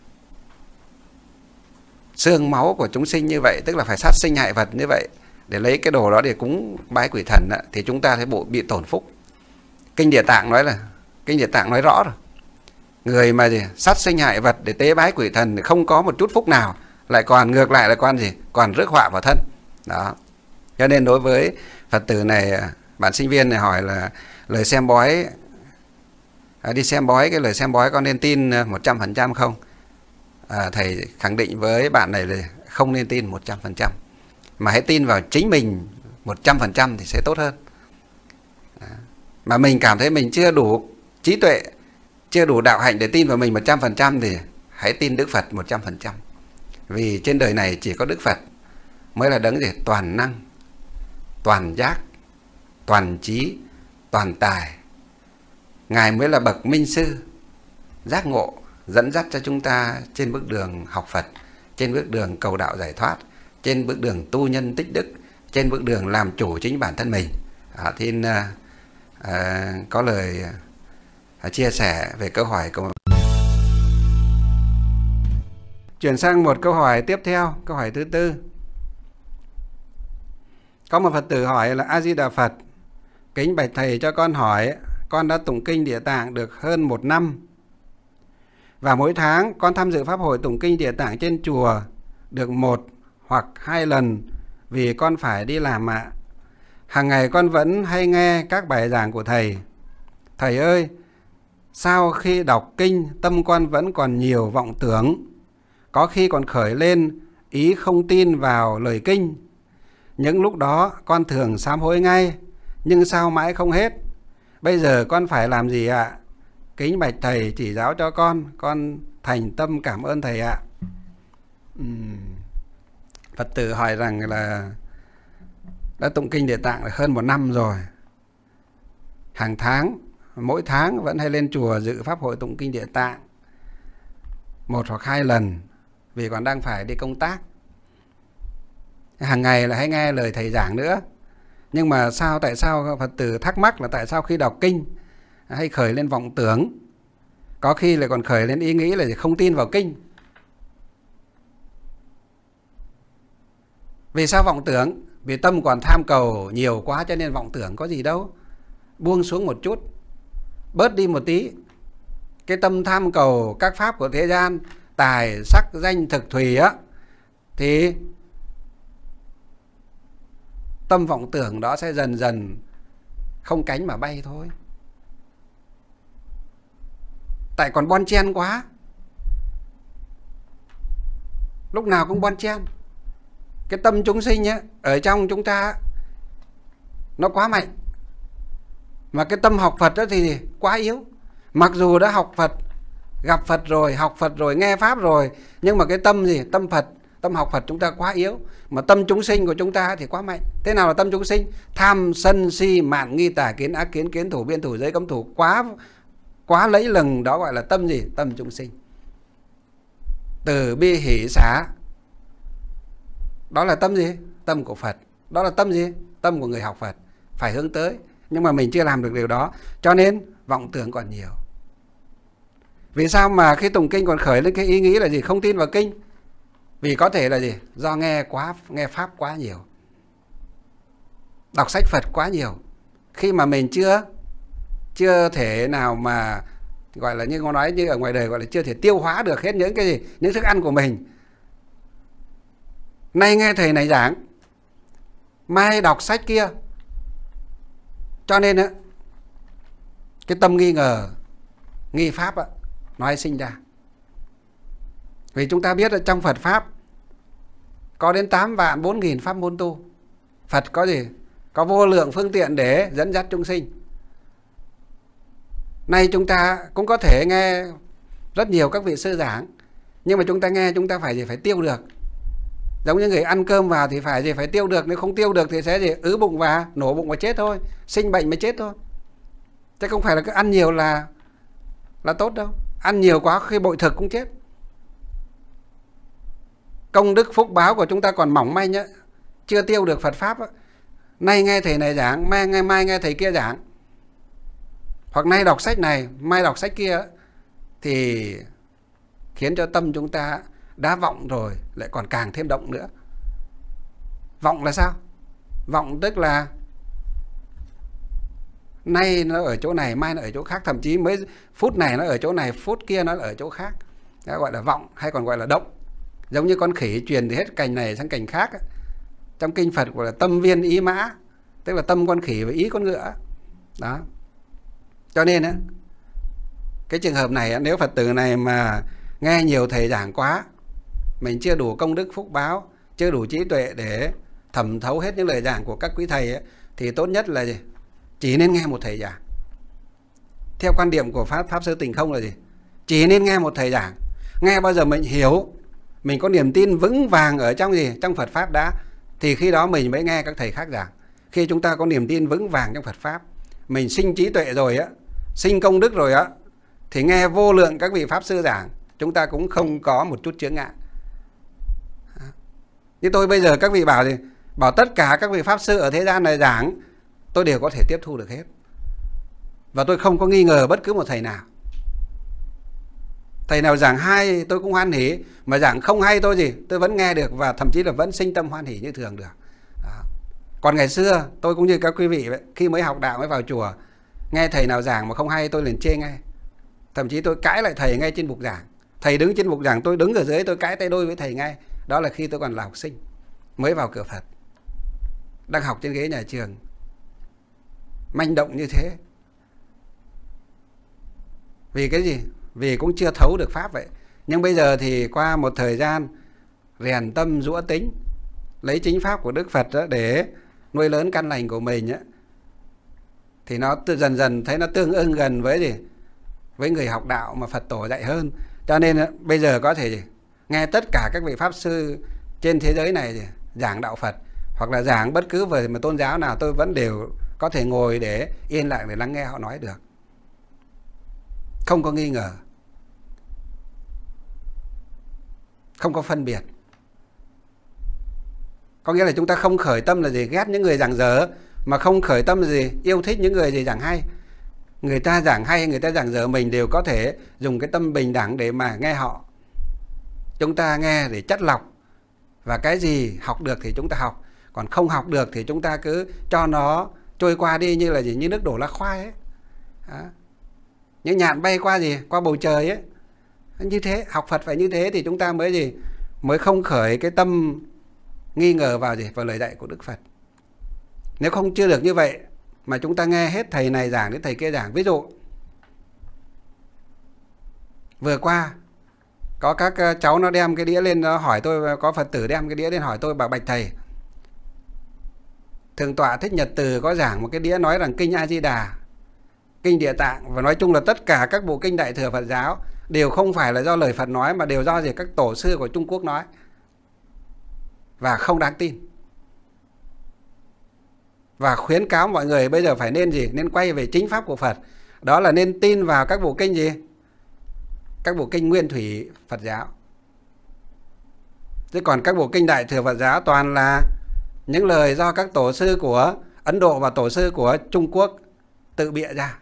xương máu của chúng sinh như vậy, tức là phải sát sinh hại vật như vậy để lấy cái đồ đó để cúng bái quỷ thần, thì chúng ta sẽ bị tổn phúc. Kinh Địa Tạng nói là Kinh Địa Tạng nói rõ rồi. Người mà gì sát sinh hại vật để tế bái quỷ thần thì không có một chút phúc nào, lại còn ngược lại là con gì còn rước họa vào thân. Đó. Cho nên đối với Phật tử này, bạn sinh viên này hỏi là lời xem bói, à, đi xem bói, cái lời xem bói con nên tin một trăm phần trăm không? À, thầy khẳng định với bạn này là không nên tin một trăm phần trăm, mà hãy tin vào chính mình một trăm phần trăm thì sẽ tốt hơn. À, mà mình cảm thấy mình chưa đủ trí tuệ, chưa đủ đạo hạnh để tin vào mình một trăm phần trăm thì hãy tin Đức Phật một trăm phần trăm. Vì trên đời này chỉ có Đức Phật mới là đấng gì toàn năng, toàn giác, toàn trí, toàn tài. Ngài mới là bậc minh sư, giác ngộ, dẫn dắt cho chúng ta trên bước đường học Phật, trên bước đường cầu đạo giải thoát, trên bước đường tu nhân tích đức, trên bước đường làm chủ chính bản thân mình. À, thì à, à, có lời à, chia sẻ về câu hỏi của Chuyển sang một câu hỏi tiếp theo, câu hỏi thứ tư. Có một Phật tử hỏi là: A Di Đà Phật, kính bạch thầy cho con hỏi, con đã tụng kinh Địa Tạng được hơn một năm, và mỗi tháng con tham dự pháp hội tụng kinh Địa Tạng trên chùa được một hoặc hai lần vì con phải đi làm ạ. Hàng ngày con vẫn hay nghe các bài giảng của thầy. Thầy ơi, sao khi đọc kinh tâm con vẫn còn nhiều vọng tưởng, có khi còn khởi lên ý không tin vào lời kinh. Những lúc đó con thường sám hối ngay, nhưng sao mãi không hết. Bây giờ con phải làm gì ạ? Kính bạch thầy chỉ giáo cho con, con thành tâm cảm ơn thầy ạ. uhm. Phật tử hỏi rằng là đã tụng kinh Địa Tạng hơn một năm rồi, hàng tháng, mỗi tháng vẫn hay lên chùa dự pháp hội tụng kinh Địa Tạng một hoặc hai lần vì còn đang phải đi công tác. Hàng ngày là hay nghe lời thầy giảng nữa. Nhưng mà sao, tại sao Phật tử thắc mắc là tại sao khi đọc kinh hay khởi lên vọng tưởng, có khi lại còn khởi lên ý nghĩ là không tin vào kinh. Vì sao vọng tưởng? Vì tâm còn tham cầu nhiều quá cho nên vọng tưởng. Có gì đâu, buông xuống một chút, bớt đi một tí. Cái tâm tham cầu các pháp của thế gian, tài, sắc, danh, thực, thùy á, thì tâm vọng tưởng đó sẽ dần dần không cánh mà bay thôi. Tại còn bon chen quá, lúc nào cũng bon chen. Cái tâm chúng sinh á, ở trong chúng ta nó quá mạnh, mà cái tâm học Phật đó thì quá yếu. Mặc dù đã học Phật, gặp Phật rồi, học Phật rồi, nghe Pháp rồi, nhưng mà cái tâm gì? Tâm Phật, tâm học Phật chúng ta quá yếu. Mà tâm chúng sinh của chúng ta thì quá mạnh. Thế nào là tâm chúng sinh? Tham, sân, si, mạn, nghi, tà, kiến, ác kiến, kiến thủ, biên thủ, giới cấm thủ, quá quá lấy lừng, đó gọi là tâm gì? Tâm chúng sinh. Từ bi hỷ xả, đó là tâm gì? Tâm của Phật. Đó là tâm gì? Tâm của người học Phật, phải hướng tới. Nhưng mà mình chưa làm được điều đó, cho nên vọng tưởng còn nhiều. Vì sao mà khi tụng kinh còn khởi lên cái ý nghĩ là gì? Không tin vào kinh. Vì có thể là gì? Do nghe quá, nghe Pháp quá nhiều, đọc sách Phật quá nhiều. Khi mà mình chưa chưa thể nào mà gọi là, như nó nói như ở ngoài đời gọi là chưa thể tiêu hóa được hết những cái gì, những thức ăn của mình. Nay nghe thầy này giảng, mai đọc sách kia, cho nên á, cái tâm nghi ngờ, nghi Pháp á, nó hay sinh ra. Vì chúng ta biết là trong Phật Pháp có đến tám vạn bốn nghìn pháp môn tu. Phật có gì? Có vô lượng phương tiện để dẫn dắt chúng sinh. Nay chúng ta cũng có thể nghe rất nhiều các vị sư giảng, nhưng mà chúng ta nghe chúng ta phải gì? Phải tiêu được. Giống như người ăn cơm vào thì phải gì? Phải tiêu được. Nếu không tiêu được thì sẽ gì? Ứ bụng và nổ bụng và chết thôi, sinh bệnh mới chết thôi. Chứ không phải là cứ ăn nhiều là là tốt đâu. Ăn nhiều quá khi bội thực cũng chết. Công đức phúc báo của chúng ta còn mỏng manh nhá, chưa tiêu được Phật Pháp á. Nay nghe thầy này giảng, mai nghe, mai nghe thầy kia giảng, hoặc nay đọc sách này, mai đọc sách kia, thì khiến cho tâm chúng ta đã vọng rồi lại còn càng thêm động nữa. Vọng là sao? Vọng tức là Nay nó ở chỗ này, mai nó ở chỗ khác, thậm chí mấy phút này nó ở chỗ này, phút kia nó ở chỗ khác. Đó gọi là vọng hay còn gọi là động. Giống như con khỉ truyền từ hết cành này sang cành khác. Trong kinh Phật gọi là tâm viên ý mã, tức là tâm con khỉ và ý con ngựa. Đó. Cho nên á, cái trường hợp này nếu Phật tử này mà nghe nhiều thầy giảng quá, mình chưa đủ công đức phúc báo, chưa đủ trí tuệ để thẩm thấu hết những lời giảng của các quý thầy ấy, thì tốt nhất là gì? Chỉ nên nghe một thầy giảng. Theo quan điểm của Pháp Pháp Sư Tịnh Không là gì? Chỉ nên nghe một thầy giảng. Nghe bao giờ mình hiểu, mình có niềm tin vững vàng ở trong gì? Trong Phật Pháp đã, thì khi đó mình mới nghe các thầy khác giảng. Khi chúng ta có niềm tin vững vàng trong Phật Pháp, mình sinh trí tuệ rồi á, sinh công đức rồi á, thì nghe vô lượng các vị Pháp Sư giảng, chúng ta cũng không có một chút chướng ngại. Như tôi bây giờ các vị bảo gì? Bảo tất cả các vị Pháp Sư ở thế gian này giảng, tôi đều có thể tiếp thu được hết. Và tôi không có nghi ngờ bất cứ một thầy nào. Thầy nào giảng hay tôi cũng hoan hỉ, mà giảng không hay tôi gì tôi vẫn nghe được, và thậm chí là vẫn sinh tâm hoan hỉ như thường được. Đó. Còn ngày xưa tôi cũng như các quý vị vậy, khi mới học đạo mới vào chùa, nghe thầy nào giảng mà không hay tôi liền chê ngay. Thậm chí tôi cãi lại thầy ngay trên bục giảng. Thầy đứng trên bục giảng, tôi đứng ở dưới tôi cãi tay đôi với thầy ngay. Đó là khi tôi còn là học sinh, mới vào cửa Phật, đang học trên ghế nhà trường, manh động như thế. Vì cái gì? Vì cũng chưa thấu được Pháp vậy. Nhưng bây giờ thì qua một thời gian rèn tâm rũa tính, lấy chính Pháp của Đức Phật đó để nuôi lớn căn lành của mình á, thì nó dần dần thấy nó tương ưng gần với gì? Với người học đạo mà Phật tổ dạy hơn. Cho nên á, bây giờ có thể gì? Nghe tất cả các vị Pháp Sư trên thế giới này gì? Giảng đạo Phật, hoặc là giảng bất cứ về một tôn giáo nào, tôi vẫn đều có thể ngồi để yên lặng để lắng nghe họ nói được, không có nghi ngờ, không có phân biệt. Có nghĩa là chúng ta không khởi tâm là gì? Ghét những người giảng dở, mà không khởi tâm là gì? Yêu thích những người gì giảng hay. Người ta giảng hay, người ta giảng dở, mình đều có thể dùng cái tâm bình đẳng để mà nghe họ. Chúng ta nghe để chắt lọc, và cái gì học được thì chúng ta học, còn không học được thì chúng ta cứ cho nó trôi qua đi, như là gì? Như nước đổ lá khoai ấy. Đó. Những nhạn bay qua gì? Qua bầu trời ấy. Như thế, học Phật phải như thế thì chúng ta mới gì? Mới không khởi cái tâm nghi ngờ vào gì? Vào lời dạy của Đức Phật. Nếu không chưa được như vậy, mà chúng ta nghe hết thầy này giảng đến thầy kia giảng. Ví dụ vừa qua có các cháu nó đem cái đĩa lên, nó hỏi tôi, có Phật tử đem cái đĩa lên hỏi tôi, bảo bạch thầy, Thượng tọa Thích Nhật Từ có giảng một cái đĩa nói rằng kinh A Di Đà, kinh Địa Tạng, và nói chung là tất cả các bộ kinh Đại thừa Phật giáo đều không phải là do lời Phật nói, mà đều do gì? Các tổ sư của Trung Quốc nói, và không đáng tin. Và khuyến cáo mọi người bây giờ phải nên gì? Nên quay về chính Pháp của Phật. Đó là nên tin vào các bộ kinh gì? Các bộ kinh nguyên thủy Phật giáo. Chứ còn các bộ kinh Đại thừa Phật giáo toàn là những lời do các tổ sư của Ấn Độ và tổ sư của Trung Quốc tự bịa ra.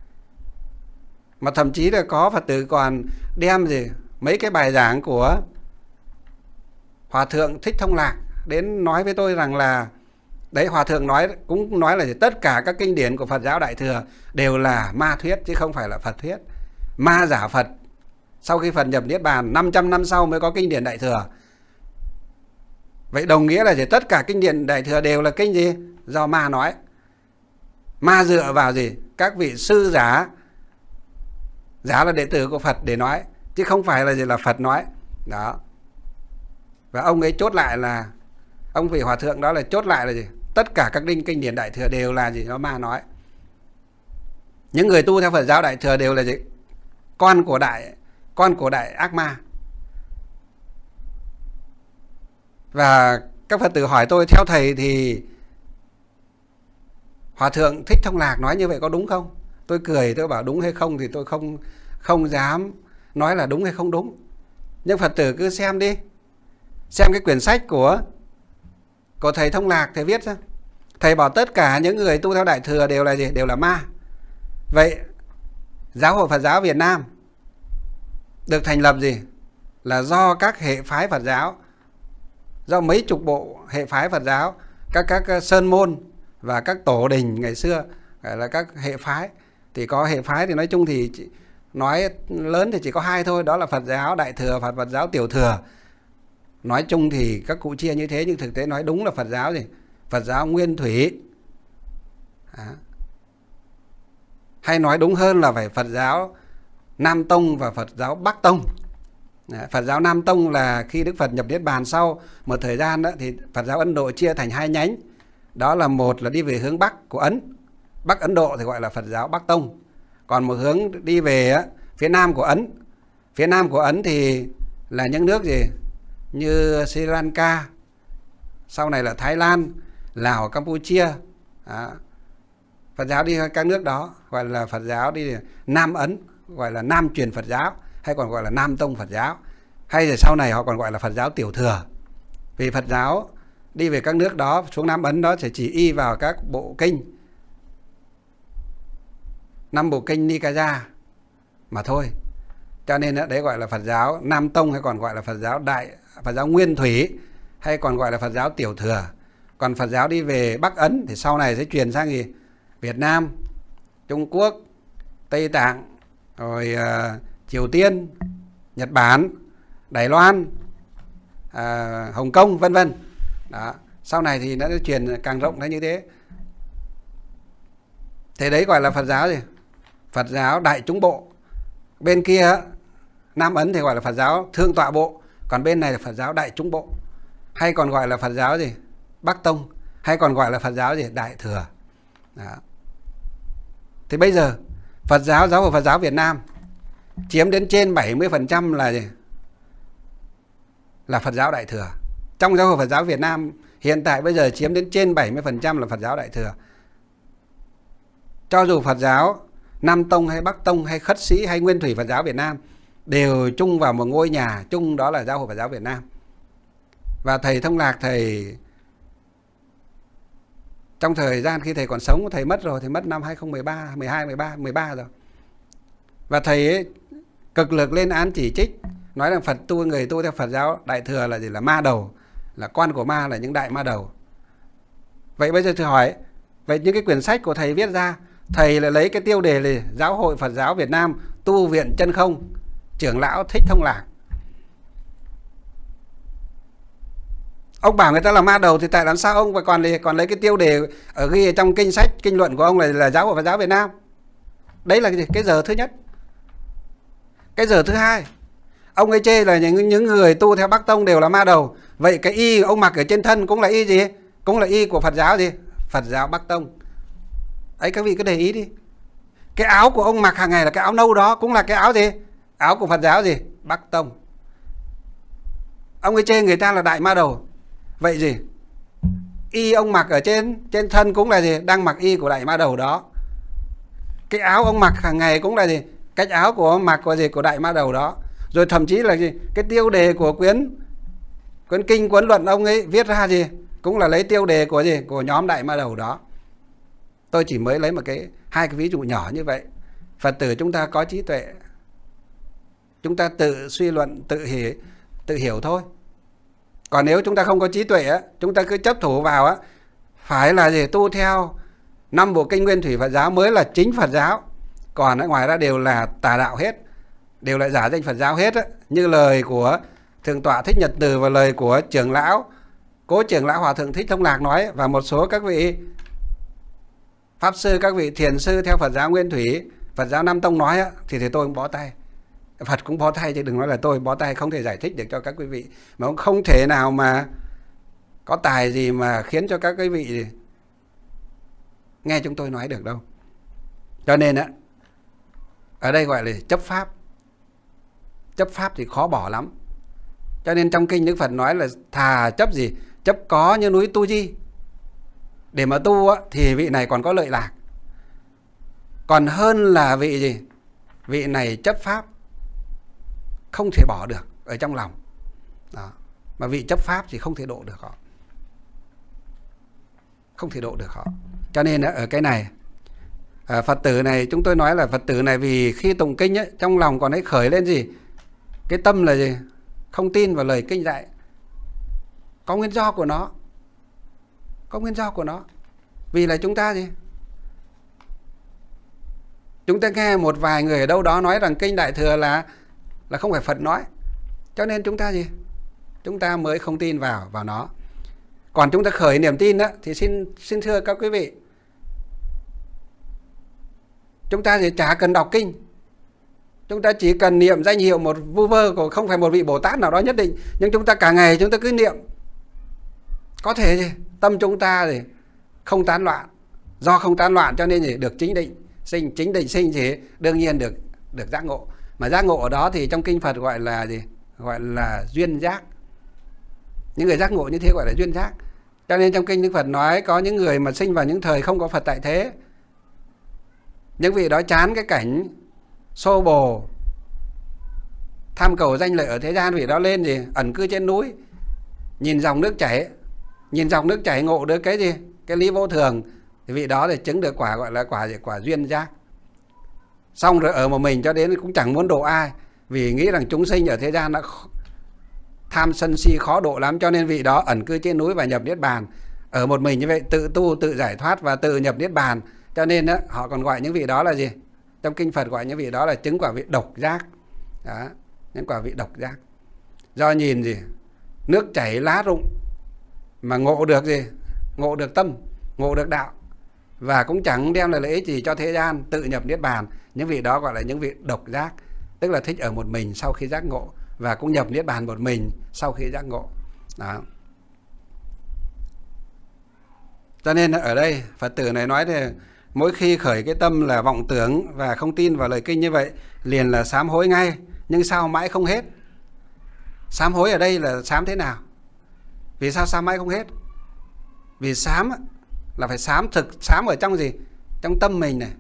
Mà thậm chí là có Phật tử còn đem gì? Mấy cái bài giảng của Hòa Thượng Thích Thông Lạc đến nói với tôi rằng là đấy, Hòa Thượng nói cũng nói là gì? Tất cả các kinh điển của Phật giáo Đại thừa đều là ma thuyết chứ không phải là Phật thuyết. Ma giả Phật. Sau khi Phật nhập Niết Bàn năm trăm năm sau mới có kinh điển Đại thừa. Vậy đồng nghĩa là gì? Tất cả kinh điển Đại thừa đều là kinh gì? Do ma nói. Ma dựa vào gì? Các vị sư giả, giả là đệ tử của Phật để nói, chứ không phải là gì? Là Phật nói. Đó. Và ông ấy chốt lại là, ông vị Hòa Thượng đó là chốt lại là gì? Tất cả các kinh kinh điển Đại thừa đều là gì? Do ma nói. Những người tu theo Phật giáo Đại thừa đều là gì? Con của đại con của đại ác ma. Và các Phật tử hỏi tôi, theo thầy thì Hòa Thượng Thích Thông Lạc nói như vậy có đúng không? Tôi cười, tôi bảo đúng hay không thì tôi không không dám nói là đúng hay không đúng. Nhưng Phật tử cứ xem đi. Xem cái quyển sách của của thầy Thông Lạc, thầy viết ra. Thầy bảo tất cả những người tu theo Đại thừa đều là gì? Đều là ma. Vậy Giáo hội Phật giáo Việt Nam được thành lập gì? Là do các hệ phái Phật giáo, do mấy chục bộ hệ phái Phật giáo, các các sơn môn và các tổ đình ngày xưa gọi là các hệ phái. Thì có hệ phái thì nói chung thì nói lớn thì chỉ có hai thôi, đó là Phật giáo Đại Thừa và Phật giáo Tiểu Thừa. Nói chung thì các cụ chia như thế, nhưng thực tế nói đúng là Phật giáo gì? Phật giáo Nguyên Thủy. À. Hay nói đúng hơn là phải Phật giáo Nam Tông và Phật giáo Bắc Tông. À, Phật giáo Nam Tông là khi Đức Phật nhập Niết Bàn sau một thời gian đó, thì Phật giáo Ấn Độ chia thành hai nhánh. Đó là một là đi về hướng Bắc của Ấn, Bắc Ấn Độ thì gọi là Phật giáo Bắc Tông. Còn một hướng đi về á, phía Nam của Ấn. Phía Nam của Ấn thì là những nước gì? Như Sri Lanka, sau này là Thái Lan, Lào, Campuchia. Đó. Phật giáo đi các nước đó gọi là Phật giáo đi Nam Ấn, gọi là Nam truyền Phật giáo, hay còn gọi là Nam Tông Phật giáo. Hay rồi sau này họ còn gọi là Phật giáo Tiểu Thừa. Vì Phật giáo đi về các nước đó, xuống Nam Ấn đó, sẽ chỉ y vào các bộ kinh, năm bộ kinh Nikaya mà thôi. Cho nên đấy gọi là Phật giáo Nam Tông, hay còn gọi là Phật giáo Đại, Phật giáo Nguyên Thủy, hay còn gọi là Phật giáo Tiểu Thừa. Còn Phật giáo đi về Bắc Ấn thì sau này sẽ truyền sang gì? Việt Nam, Trung Quốc, Tây Tạng, rồi uh, Triều Tiên, Nhật Bản, Đài Loan, uh, Hồng Kông, vân vân. Đó. Sau này thì nó truyền càng rộng ra như thế. Thế đấy gọi là Phật giáo gì? Phật giáo Đại Chúng Bộ. Bên kia Nam Ấn thì gọi là Phật giáo Thượng Tọa Bộ, còn bên này là Phật giáo Đại Chúng Bộ, hay còn gọi là Phật giáo gì? Bắc Tông, hay còn gọi là Phật giáo gì? Đại Thừa. Đó. Thì bây giờ Phật giáo, giáo hội Phật giáo Việt Nam chiếm đến trên bảy mươi phần trăm là gì? Là Phật giáo Đại Thừa. Trong giáo hội Phật giáo Việt Nam hiện tại bây giờ chiếm đến trên bảy mươi phần trăm là Phật giáo Đại Thừa. Cho dù Phật giáo Nam Tông hay Bắc Tông hay Khất Sĩ hay Nguyên Thủy Phật giáo Việt Nam đều chung vào một ngôi nhà chung, đó là giáo hội Phật giáo Việt Nam. Và thầy Thông Lạc, thầy trong thời gian khi thầy còn sống, thầy mất rồi, thầy mất năm hai không một ba, mười hai, mười ba, mười ba rồi. Và thầy ấy cực lực lên án chỉ trích, nói rằng Phật tu, người tu theo Phật giáo Đại Thừa là gì? Là ma đầu, là con của ma, là những đại ma đầu. Vậy bây giờ thử hỏi, vậy những cái quyển sách của thầy viết ra, thầy lại lấy cái tiêu đề là Giáo hội Phật giáo Việt Nam Tu Viện Chân Không, trưởng lão Thích Thông Lạc. Ông bảo người ta là ma đầu thì tại làm sao ông còn còn lấy cái tiêu đề ở ghi ở trong kinh sách, kinh luận của ông là, là Giáo hội Phật giáo Việt Nam? Đấy là cái, cái giờ thứ nhất. Cái giờ thứ hai, ông ấy chê là những, những người tu theo Bắc Tông đều là ma đầu. Vậy cái y ông mặc ở trên thân cũng là y gì? Cũng là y của Phật giáo gì? Phật giáo Bắc Tông. Ấy các vị cứ để ý đi. Cái áo của ông mặc hàng ngày là cái áo nâu đó cũng là cái áo gì? Áo của Phật giáo gì? Bắc Tông. Ông ấy chê người ta là đại ma đầu. Vậy gì? Y ông mặc ở trên trên thân cũng là gì? Đang mặc y của đại ma đầu đó. Cái áo ông mặc hàng ngày cũng là gì? Cách áo của ông mặc của gì? Của đại ma đầu đó. Rồi thậm chí là gì? Cái tiêu đề của quyển quyển kinh, cuốn luận ông ấy viết ra gì? Cũng là lấy tiêu đề của gì? Của nhóm đại ma đầu đó. Tôi chỉ mới lấy một cái hai cái ví dụ nhỏ như vậy. Phật tử chúng ta có trí tuệ, chúng ta tự suy luận, tự hiểu, tự hiểu thôi. Còn nếu chúng ta không có trí tuệ á, chúng ta cứ chấp thủ vào á, phải là gì? Tu theo năm bộ kinh Nguyên Thủy Phật giáo mới là chính Phật giáo. Còn ở ngoài ra đều là tà đạo hết, đều là giả danh Phật giáo hết á. Như lời của Thượng tọa Thích Nhật Từ và lời của trưởng lão, cố trưởng lão Hòa thượng Thích Thông Lạc nói, và một số các vị pháp sư, các vị thiền sư theo Phật giáo Nguyên Thủy, Phật giáo Nam Tông nói á, thì, thì tôi cũng bó tay. Phật cũng bó tay, chứ đừng nói là tôi bó tay, không thể giải thích được cho các quý vị. Mà cũng không thể nào mà có tài gì mà khiến cho các quý vị nghe chúng tôi nói được đâu. Cho nên á, ở đây gọi là chấp pháp. Chấp pháp thì khó bỏ lắm. Cho nên trong kinh Đức Phật nói là thà chấp gì? Chấp có như núi Tu Di. Để mà tu á, thì vị này còn có lợi lạc. Còn hơn là vị gì? Vị này chấp pháp không thể bỏ được ở trong lòng đó. Mà vị chấp pháp thì không thể độ được họ, không thể độ được họ. Cho nên ở cái này, à, Phật tử này, chúng tôi nói là Phật tử này vì khi tụng kinh ấy, trong lòng còn ấy khởi lên gì? Cái tâm là gì? Không tin vào lời kinh dạy. Có nguyên do của nó. Có nguyên do của nó. Vì là chúng ta gì? Chúng ta nghe một vài người ở đâu đó nói rằng kinh Đại Thừa là là không phải Phật nói, cho nên chúng ta gì? Chúng ta mới không tin vào vào nó. Còn chúng ta khởi niềm tin đó, thì xin xin thưa các quý vị, chúng ta thì chả cần đọc kinh, chúng ta chỉ cần niệm danh hiệu một vu vơ của không phải một vị Bồ Tát nào đó nhất định, nhưng chúng ta cả ngày chúng ta cứ niệm, có thể gì? Tâm chúng ta thì không tán loạn, do không tán loạn cho nên gì? Được chính định sinh, chính định sinh thì đương nhiên được được giác ngộ. Mà giác ngộ ở đó thì trong kinh Phật gọi là gì? Gọi là duyên giác. Những người giác ngộ như thế gọi là duyên giác. Cho nên trong kinh Đức Phật nói có những người mà sinh vào những thời không có Phật tại thế, những vị đó chán cái cảnh xô bồ tham cầu danh lợi ở thế gian, vị đó lên gì? Ẩn cư trên núi, nhìn dòng nước chảy, nhìn dòng nước chảy ngộ được cái gì? Cái lý vô thường, thì vị đó thì chứng được quả gọi là quả gì? Quả duyên giác. Xong rồi ở một mình cho đến cũng chẳng muốn độ ai, vì nghĩ rằng chúng sinh ở thế gian đã tham sân si khó độ lắm, cho nên vị đó ẩn cư trên núi và nhập niết bàn. Ở một mình như vậy tự tu, tự giải thoát và tự nhập niết bàn. Cho nên đó, họ còn gọi những vị đó là gì? Trong kinh Phật gọi những vị đó là chứng quả vị độc giác. Đó, những quả vị độc giác. Do nhìn gì? Nước chảy lá rụng mà ngộ được gì? Ngộ được tâm, ngộ được đạo, và cũng chẳng đem lại lợi ích gì cho thế gian, tự nhập niết bàn. Những vị đó gọi là những vị độc giác, tức là thích ở một mình sau khi giác ngộ, và cũng nhập niết bàn một mình sau khi giác ngộ. Đó. Cho nên ở đây Phật tử này nói thì mỗi khi khởi cái tâm là vọng tưởng và không tin vào lời kinh như vậy, liền là sám hối ngay, nhưng sao mãi không hết? Sám hối ở đây là sám thế nào? Vì sao sám mãi không hết? Vì sám là phải sám thực, sám ở trong gì? Trong tâm mình này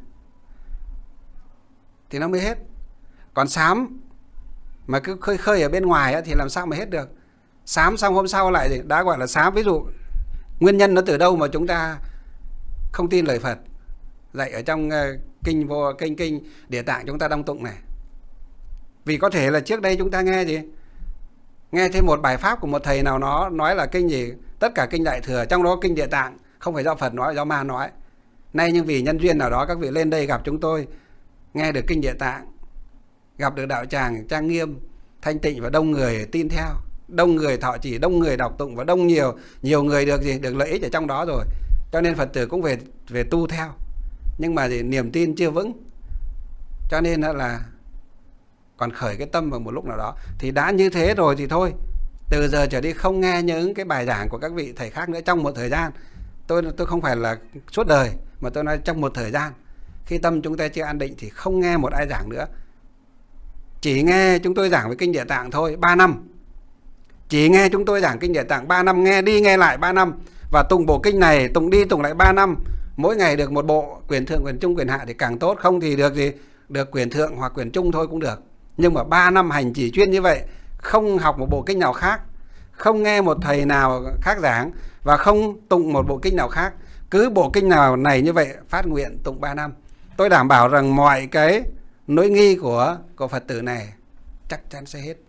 thì nó mới hết. Còn sám mà cứ khơi khơi ở bên ngoài thì làm sao mà hết được? Sám xong hôm sau lại gì? Đã gọi là sám. Ví dụ nguyên nhân nó từ đâu mà chúng ta không tin lời Phật dạy ở trong uh, kinh vô kinh kinh Địa Tạng chúng ta đong tụng này? Vì có thể là trước đây chúng ta nghe gì? Nghe thêm một bài pháp của một thầy nào nó nói là kinh gì? Tất cả kinh Đại Thừa, trong đó kinh Địa Tạng không phải do Phật nói, do ma nói. Nay nhưng vì nhân duyên nào đó các vị lên đây gặp chúng tôi, nghe được kinh Địa Tạng, gặp được đạo tràng trang nghiêm, thanh tịnh và đông người tin theo, đông người thọ trì, đông người đọc tụng và đông nhiều nhiều người được gì? Được lợi ích ở trong đó rồi. Cho nên Phật tử cũng về về tu theo. Nhưng mà gì? Niềm tin chưa vững. Cho nên là còn khởi cái tâm vào một lúc nào đó. Thì đã như thế rồi thì thôi, từ giờ trở đi không nghe những cái bài giảng của các vị thầy khác nữa trong một thời gian. Tôi tôi không phải là suốt đời, mà tôi nói trong một thời gian. Khi tâm chúng ta chưa an định thì không nghe một ai giảng nữa. Chỉ nghe chúng tôi giảng về kinh Địa Tạng thôi, ba năm. Chỉ nghe chúng tôi giảng kinh Địa Tạng ba năm, nghe đi nghe lại ba năm. Và tụng bộ kinh này, tụng đi tụng lại ba năm. Mỗi ngày được một bộ, quyển thượng, quyển trung, quyển hạ thì càng tốt. Không thì được gì? Được quyển thượng hoặc quyển trung thôi cũng được. Nhưng mà ba năm hành chỉ chuyên như vậy, không học một bộ kinh nào khác, không nghe một thầy nào khác giảng, và không tụng một bộ kinh nào khác. Cứ bộ kinh nào này như vậy phát nguyện tụng ba năm. Tôi đảm bảo rằng mọi cái nỗi nghi của, của Phật tử này chắc chắn sẽ hết.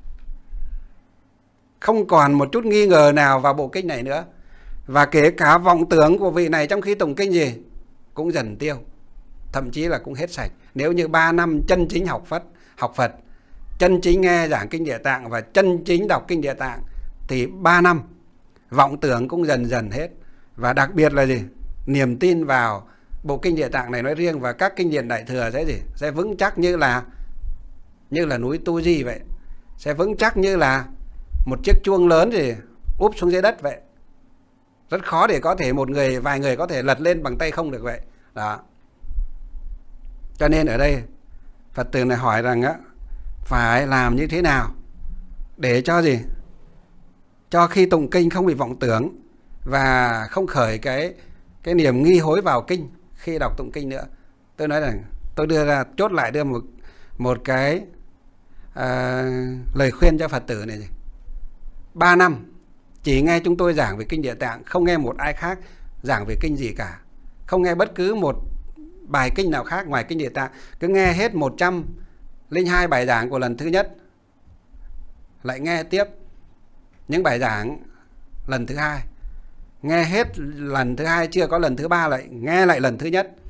Không còn một chút nghi ngờ nào vào bộ kinh này nữa. Và kể cả vọng tưởng của vị này trong khi tụng kinh gì cũng dần tiêu, thậm chí là cũng hết sạch. Nếu như ba năm chân chính học Phật, học Phật, chân chính nghe giảng kinh Địa Tạng và chân chính đọc kinh Địa Tạng, thì ba năm vọng tưởng cũng dần dần hết. Và đặc biệt là gì? Niềm tin vào bộ kinh Địa Tạng này nói riêng và các kinh điển Đại Thừa sẽ gì? Sẽ vững chắc như là như là núi Tu Di vậy. Sẽ vững chắc như là một chiếc chuông lớn thì úp xuống dưới đất vậy. Rất khó để có thể một người, vài người có thể lật lên bằng tay không được vậy. Đó. Cho nên ở đây Phật tử này hỏi rằng á, phải làm như thế nào để cho gì? Cho khi tụng kinh không bị vọng tưởng và không khởi cái cái niềm nghi hối vào kinh khi đọc tụng kinh nữa. Tôi nói rằng tôi đưa ra chốt lại đưa một một cái à, lời khuyên cho Phật tử này gì? Ba năm chỉ nghe chúng tôi giảng về kinh Địa Tạng, không nghe một ai khác giảng về kinh gì cả, không nghe bất cứ một bài kinh nào khác ngoài kinh Địa Tạng. Cứ nghe hết một trăm lẻ hai bài giảng của lần thứ nhất, lại nghe tiếp những bài giảng lần thứ hai, nghe hết lần thứ hai chưa có lần thứ ba lại nghe lại lần thứ nhất,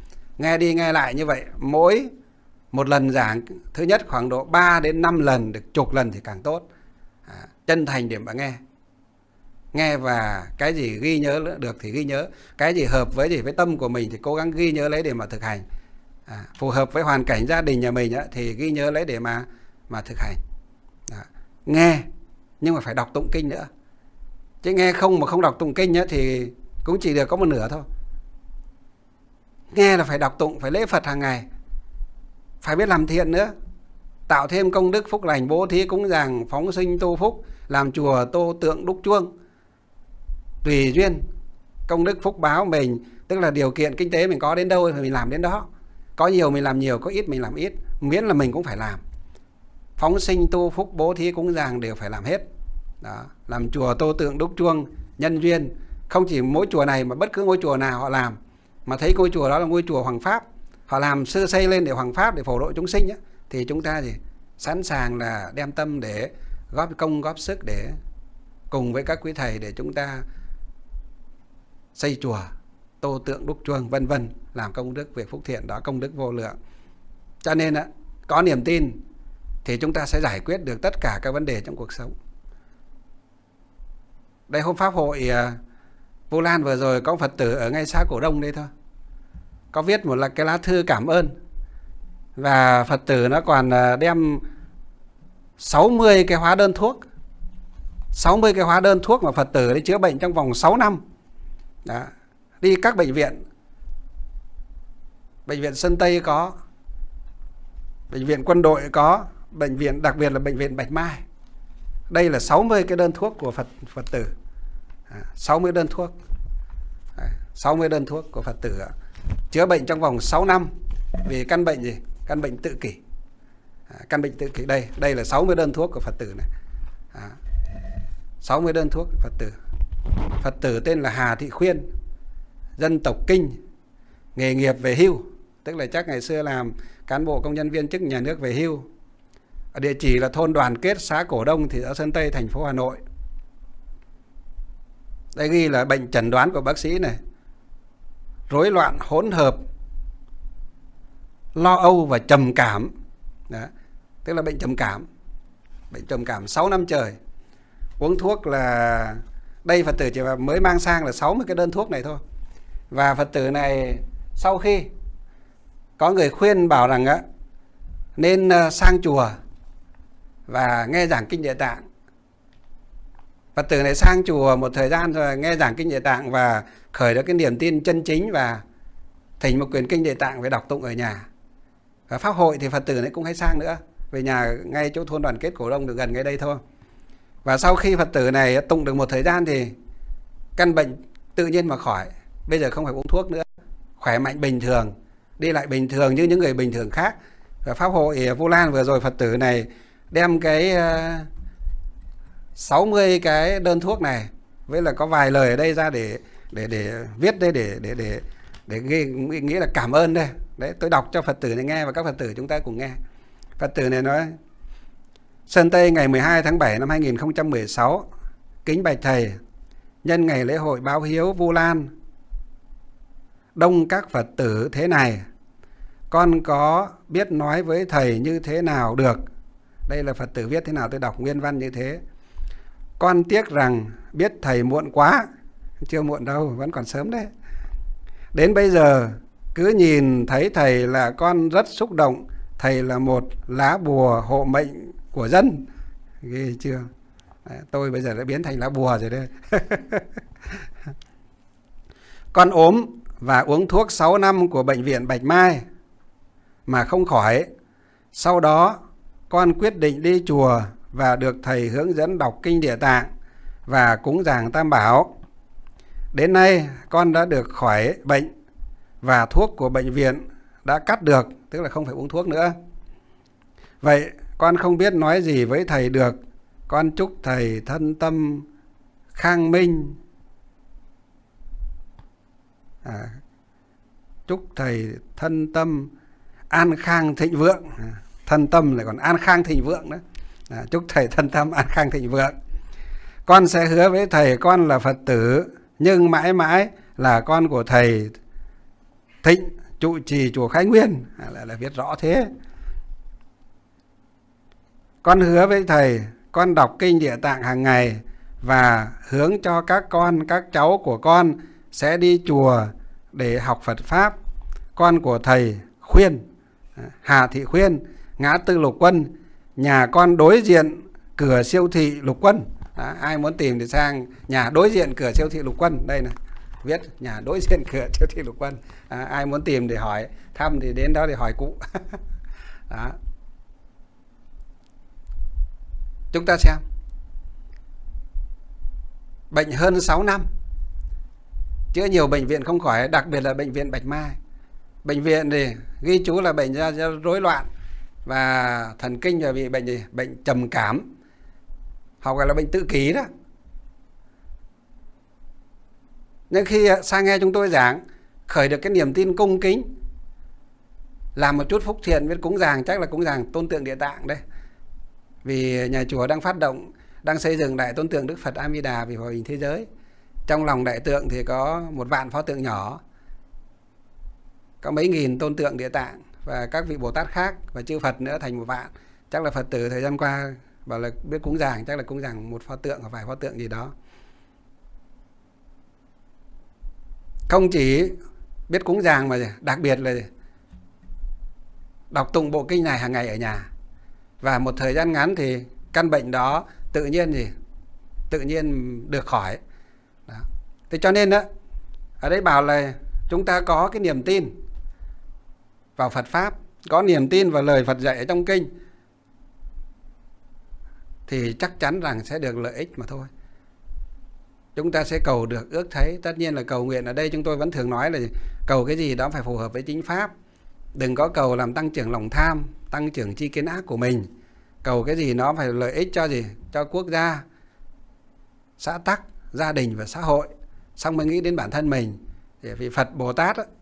Nghe đi nghe lại như vậy, mỗi một lần giảng thứ nhất khoảng độ ba đến năm lần, được chục lần thì càng tốt. À, chân thành để mà nghe. Nghe và cái gì ghi nhớ được thì ghi nhớ, cái gì hợp với gì với tâm của mình thì cố gắng ghi nhớ lấy để mà thực hành. À, phù hợp với hoàn cảnh gia đình nhà mình á, thì ghi nhớ lấy để mà mà thực hành. À, nghe nhưng mà phải đọc tụng kinh nữa. Chứ nghe không mà không đọc tụng kinh á, thì cũng chỉ được có một nửa thôi. Nghe là phải đọc tụng, phải lễ Phật hàng ngày, phải biết làm thiện nữa, tạo thêm công đức phúc lành, bố thí cúng dường, phóng sinh tu phúc, làm chùa tô tượng đúc chuông, tùy duyên công đức phúc báo mình, tức là điều kiện kinh tế mình có đến đâu thì mình làm đến đó. Có nhiều mình làm nhiều, có ít mình làm ít, miễn là mình cũng phải làm. Phóng sinh tu phúc bố thí cúng dường đều phải làm hết đó. Làm chùa tô tượng đúc chuông, nhân duyên, không chỉ mỗi chùa này mà bất cứ ngôi chùa nào họ làm mà thấy ngôi chùa đó là ngôi chùa Hoàng Pháp, họ làm sư xây lên để Hoàng Pháp, để phổ độ chúng sinh ấy, thì chúng ta gì sẵn sàng là đem tâm để góp công góp sức để cùng với các quý thầy để chúng ta xây chùa, tô tượng đúc chuông, vân vân, làm công đức việc phúc thiện đó, công đức vô lượng. Cho nên á, có niềm tin thì chúng ta sẽ giải quyết được tất cả các vấn đề trong cuộc sống. Đây, hôm pháp hội Vu Lan vừa rồi có Phật tử ở ngay xã Cổ Đông đây thôi, có viết một là cái lá thư cảm ơn, và Phật tử nó còn đem sáu mươi cái hóa đơn thuốc, sáu mươi cái hóa đơn thuốc mà Phật tử đi chữa bệnh trong vòng sáu năm đó. Đi các bệnh viện, bệnh viện Sơn Tây có, bệnh viện Quân đội có, bệnh viện đặc biệt là bệnh viện Bạch Mai. Đây là sáu mươi cái đơn thuốc của Phật Phật tử. À, sáu mươi đơn thuốc. À, sáu mươi đơn thuốc của Phật tử à, chữa bệnh trong vòng sáu năm vì căn bệnh gì? Căn bệnh tự kỷ. À, căn bệnh tự kỷ đây, đây là sáu mươi đơn thuốc của Phật tử này. À, sáu mươi đơn thuốc của Phật tử. Phật tử tên là Hà Thị Khuyên, dân tộc Kinh, nghề nghiệp về hưu, tức là chắc ngày xưa làm cán bộ công nhân viên chức nhà nước về hưu. Ở địa chỉ là thôn Đoàn Kết, xã Cổ Đông, thị xã Sơn Tây, thành phố Hà Nội. Đây ghi là bệnh chẩn đoán của bác sĩ này: rối loạn hỗn hợp, lo âu và trầm cảm. Đó, tức là bệnh trầm cảm. Bệnh trầm cảm sáu năm trời. Uống thuốc là, đây Phật tử chỉ mới mang sang là sáu mươi cái đơn thuốc này thôi. Và Phật tử này sau khi có người khuyên bảo rằng á, nên sang chùa và nghe giảng kinh Địa Tạng. Phật tử này sang chùa một thời gian rồi nghe giảng kinh Địa Tạng và khởi được cái niềm tin chân chính và thỉnh một quyển kinh Địa Tạng về đọc tụng ở nhà. Và pháp hội thì Phật tử này cũng hay sang nữa, về nhà ngay chỗ thôn Đoàn Kết Cổ Đông, được gần ngay đây thôi. Và sau khi Phật tử này tụng được một thời gian thì căn bệnh tự nhiên mà khỏi. Bây giờ không phải uống thuốc nữa, khỏe mạnh bình thường, đi lại bình thường như những người bình thường khác. Và pháp hội Vu Lan vừa rồi Phật tử này đem cái uh, sáu mươi cái đơn thuốc này với là có vài lời ở đây ra để để để viết đây để để để để ghi, nghĩ là cảm ơn đây. Đấy, tôi đọc cho Phật tử này nghe và các Phật tử chúng ta cùng nghe. Phật tử này nói: Sơn Tây ngày mười hai tháng bảy năm hai nghìn không trăm mười sáu. Kính bạch thầy, nhân ngày lễ hội báo hiếu Vu Lan đông các Phật tử thế này, con có biết nói với thầy như thế nào được? Đây là Phật tử viết thế nào, tôi đọc nguyên văn như thế. Con tiếc rằng biết thầy muộn quá. Chưa muộn đâu, vẫn còn sớm đấy. Đến bây giờ cứ nhìn thấy thầy là con rất xúc động. Thầy là một lá bùa hộ mệnh của dân. Ghê chưa? Đấy, tôi bây giờ đã biến thành lá bùa rồi đây. Con ốm và uống thuốc sáu năm của bệnh viện Bạch Mai mà không khỏi. Sau đó con quyết định đi chùa và được thầy hướng dẫn đọc kinh Địa Tạng và cúng dường Tam Bảo. Đến nay con đã được khỏi bệnh và thuốc của bệnh viện đã cắt được, tức là không phải uống thuốc nữa. Vậy con không biết nói gì với thầy được. Con chúc thầy thân tâm khang minh. À, chúc thầy thân tâm an khang thịnh vượng. À, thân tâm lại còn an khang thịnh vượng nữa. À, chúc thầy thân tâm an khang thịnh vượng. Con sẽ hứa với thầy con là Phật tử, nhưng mãi mãi là con của thầy Thịnh trụ trì chùa Khai Nguyên, là, là viết rõ thế. Con hứa với thầy, con đọc kinh Địa Tạng hàng ngày và hướng cho các con, các cháu của con sẽ đi chùa để học Phật Pháp. Con của thầy Khuyên, Hà Thị Khuyên, ngã tư Lục Quân, nhà con đối diện cửa siêu thị Lục Quân. Đó, ai muốn tìm thì sang nhà đối diện cửa siêu thị Lục Quân. Đây này, viết nhà đối diện cửa siêu thị Lục Quân. À, ai muốn tìm để hỏi thăm thì đến đó để hỏi cụ. Đó. Chúng ta xem, bệnh hơn sáu năm, chữa nhiều bệnh viện không khỏi, đặc biệt là bệnh viện Bạch Mai. Bệnh viện thì ghi chú là bệnh do, do rối loạn và thần kinh, và bị bệnh gì? Bệnh trầm cảm, hoặc gọi là bệnh tự kỷ đó. Nhưng khi sang nghe chúng tôi giảng, khởi được cái niềm tin cung kính, làm một chút phúc thiện, biết cúng dường, chắc là cúng dường tôn tượng Địa Tạng đây. Vì nhà chùa đang phát động, đang xây dựng đại tôn tượng Đức Phật A Di Đà vì hòa bình thế giới. Trong lòng đại tượng thì có một vạn pho tượng nhỏ, có mấy nghìn tôn tượng Địa Tạng và các vị Bồ Tát khác và chư Phật nữa thành một vạn. Chắc là Phật tử thời gian qua bảo là biết cúng dường, chắc là cúng dường một pho tượng hoặc vài pho tượng gì đó. Không chỉ biết cúng dường mà đặc biệt là đọc tụng bộ kinh này hàng ngày ở nhà. Và một thời gian ngắn thì căn bệnh đó tự nhiên thì tự nhiên được khỏi. Đó. Thế cho nên đó, ở đây bảo là chúng ta có cái niềm tin vào Phật Pháp, có niềm tin vào lời Phật dạy ở trong kinh, thì chắc chắn rằng sẽ được lợi ích mà thôi. Chúng ta sẽ cầu được ước thấy. Tất nhiên là cầu nguyện ở đây chúng tôi vẫn thường nói là cầu cái gì đó phải phù hợp với chính Pháp. Đừng có cầu làm tăng trưởng lòng tham, tăng trưởng chi kiến ác của mình. Cầu cái gì nó phải lợi ích cho gì? Cho quốc gia, xã tắc, gia đình và xã hội. Xong mới nghĩ đến bản thân mình. Vì Phật Bồ Tát đó,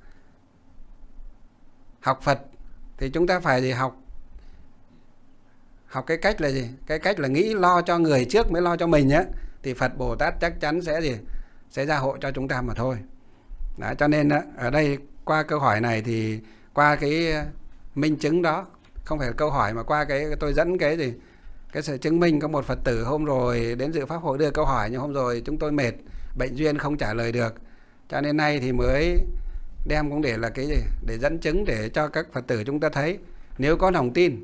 học Phật thì chúng ta phải gì? Học Học cái cách là gì? Cái cách là nghĩ lo cho người trước mới lo cho mình á. Thì Phật Bồ Tát chắc chắn sẽ gì? Sẽ gia hộ cho chúng ta mà thôi. Đó, cho nên đó, ở đây qua câu hỏi này thì qua cái minh chứng đó, không phải là câu hỏi mà qua cái tôi dẫn cái gì? Cái sự chứng minh. Có một Phật tử hôm rồi đến dự pháp hội đưa câu hỏi, nhưng hôm rồi chúng tôi mệt, bệnh duyên không trả lời được. Cho nên nay thì mới đem cũng để là cái gì? Để dẫn chứng để cho các Phật tử chúng ta thấy, nếu có lòng tin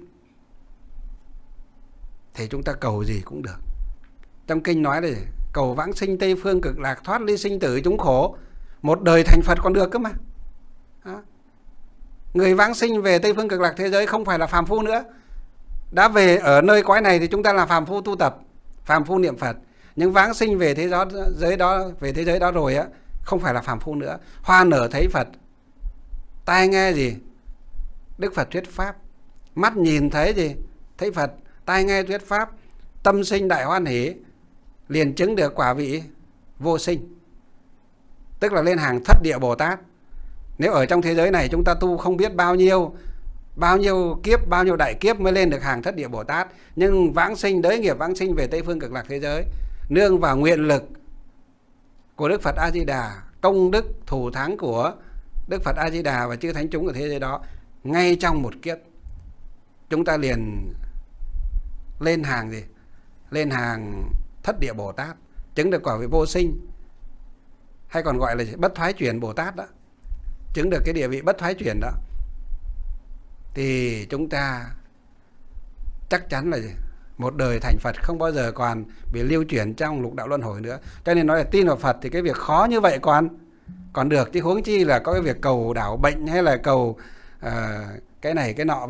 thì chúng ta cầu gì cũng được. Trong kinh nói là cầu vãng sinh Tây Phương Cực Lạc, thoát ly sinh tử chúng khổ, một đời thành Phật còn được cơ mà. Đó. Người vãng sinh về Tây Phương Cực Lạc thế giới không phải là phàm phu nữa. Đã về ở nơi cõi này thì chúng ta là phàm phu tu tập, phàm phu niệm Phật. Nhưng vãng sinh về thế giới đó, về thế giới đó rồi á, không phải là phàm phu nữa. Hoa nở thấy Phật, tai nghe gì? Đức Phật thuyết pháp, mắt nhìn thấy gì? Thấy Phật, tai nghe thuyết pháp, tâm sinh đại hoan hỷ, liền chứng được quả vị vô sinh, tức là lên hàng thất địa Bồ Tát. Nếu ở trong thế giới này chúng ta tu không biết bao nhiêu bao nhiêu kiếp, bao nhiêu đại kiếp mới lên được hàng thất địa Bồ Tát, nhưng vãng sinh, đới nghiệp vãng sinh về Tây Phương Cực Lạc thế giới, nương vào nguyện lực của Đức Phật A Di Đà, công đức thủ thắng của Đức Phật A Di Đà và chư thánh chúng ở thế giới đó, ngay trong một kiếp chúng ta liền lên hàng gì? Lên hàng thất địa Bồ Tát, chứng được quả vị vô sinh, hay còn gọi là bất thoái chuyển Bồ Tát đó, chứng được cái địa vị bất thoái chuyển đó. Thì chúng ta chắc chắn là gì? Một đời thành Phật, không bao giờ còn bị lưu chuyển trong lục đạo luân hồi nữa. Cho nên nói là tin vào Phật thì cái việc khó như vậy còn còn được, chứ huống chi là có cái việc cầu đảo bệnh hay là cầu uh, cái này cái nọ.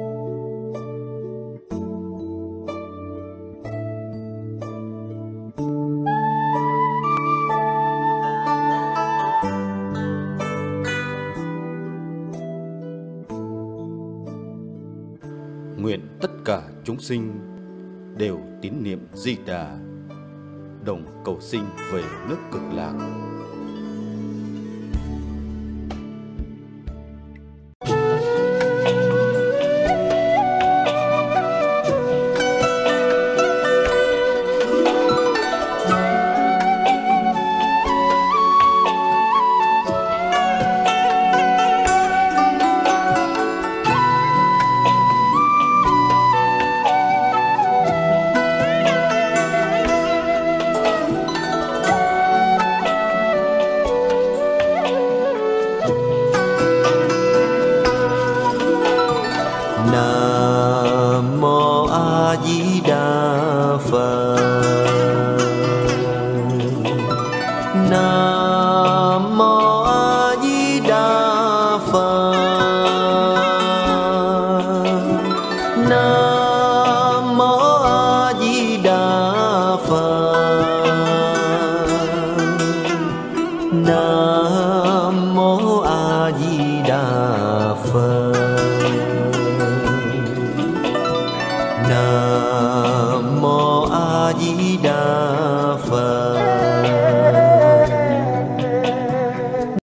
Nguyện tất cả chúng sinh đều tín niệm Di Đà, đồng cầu sinh về nước Cực Lạc. Nam Mô A Di Đà Phật. Nam Mô A Di Đà Phật. Nam Mô A Di Đà Phật. Nam Mô A Di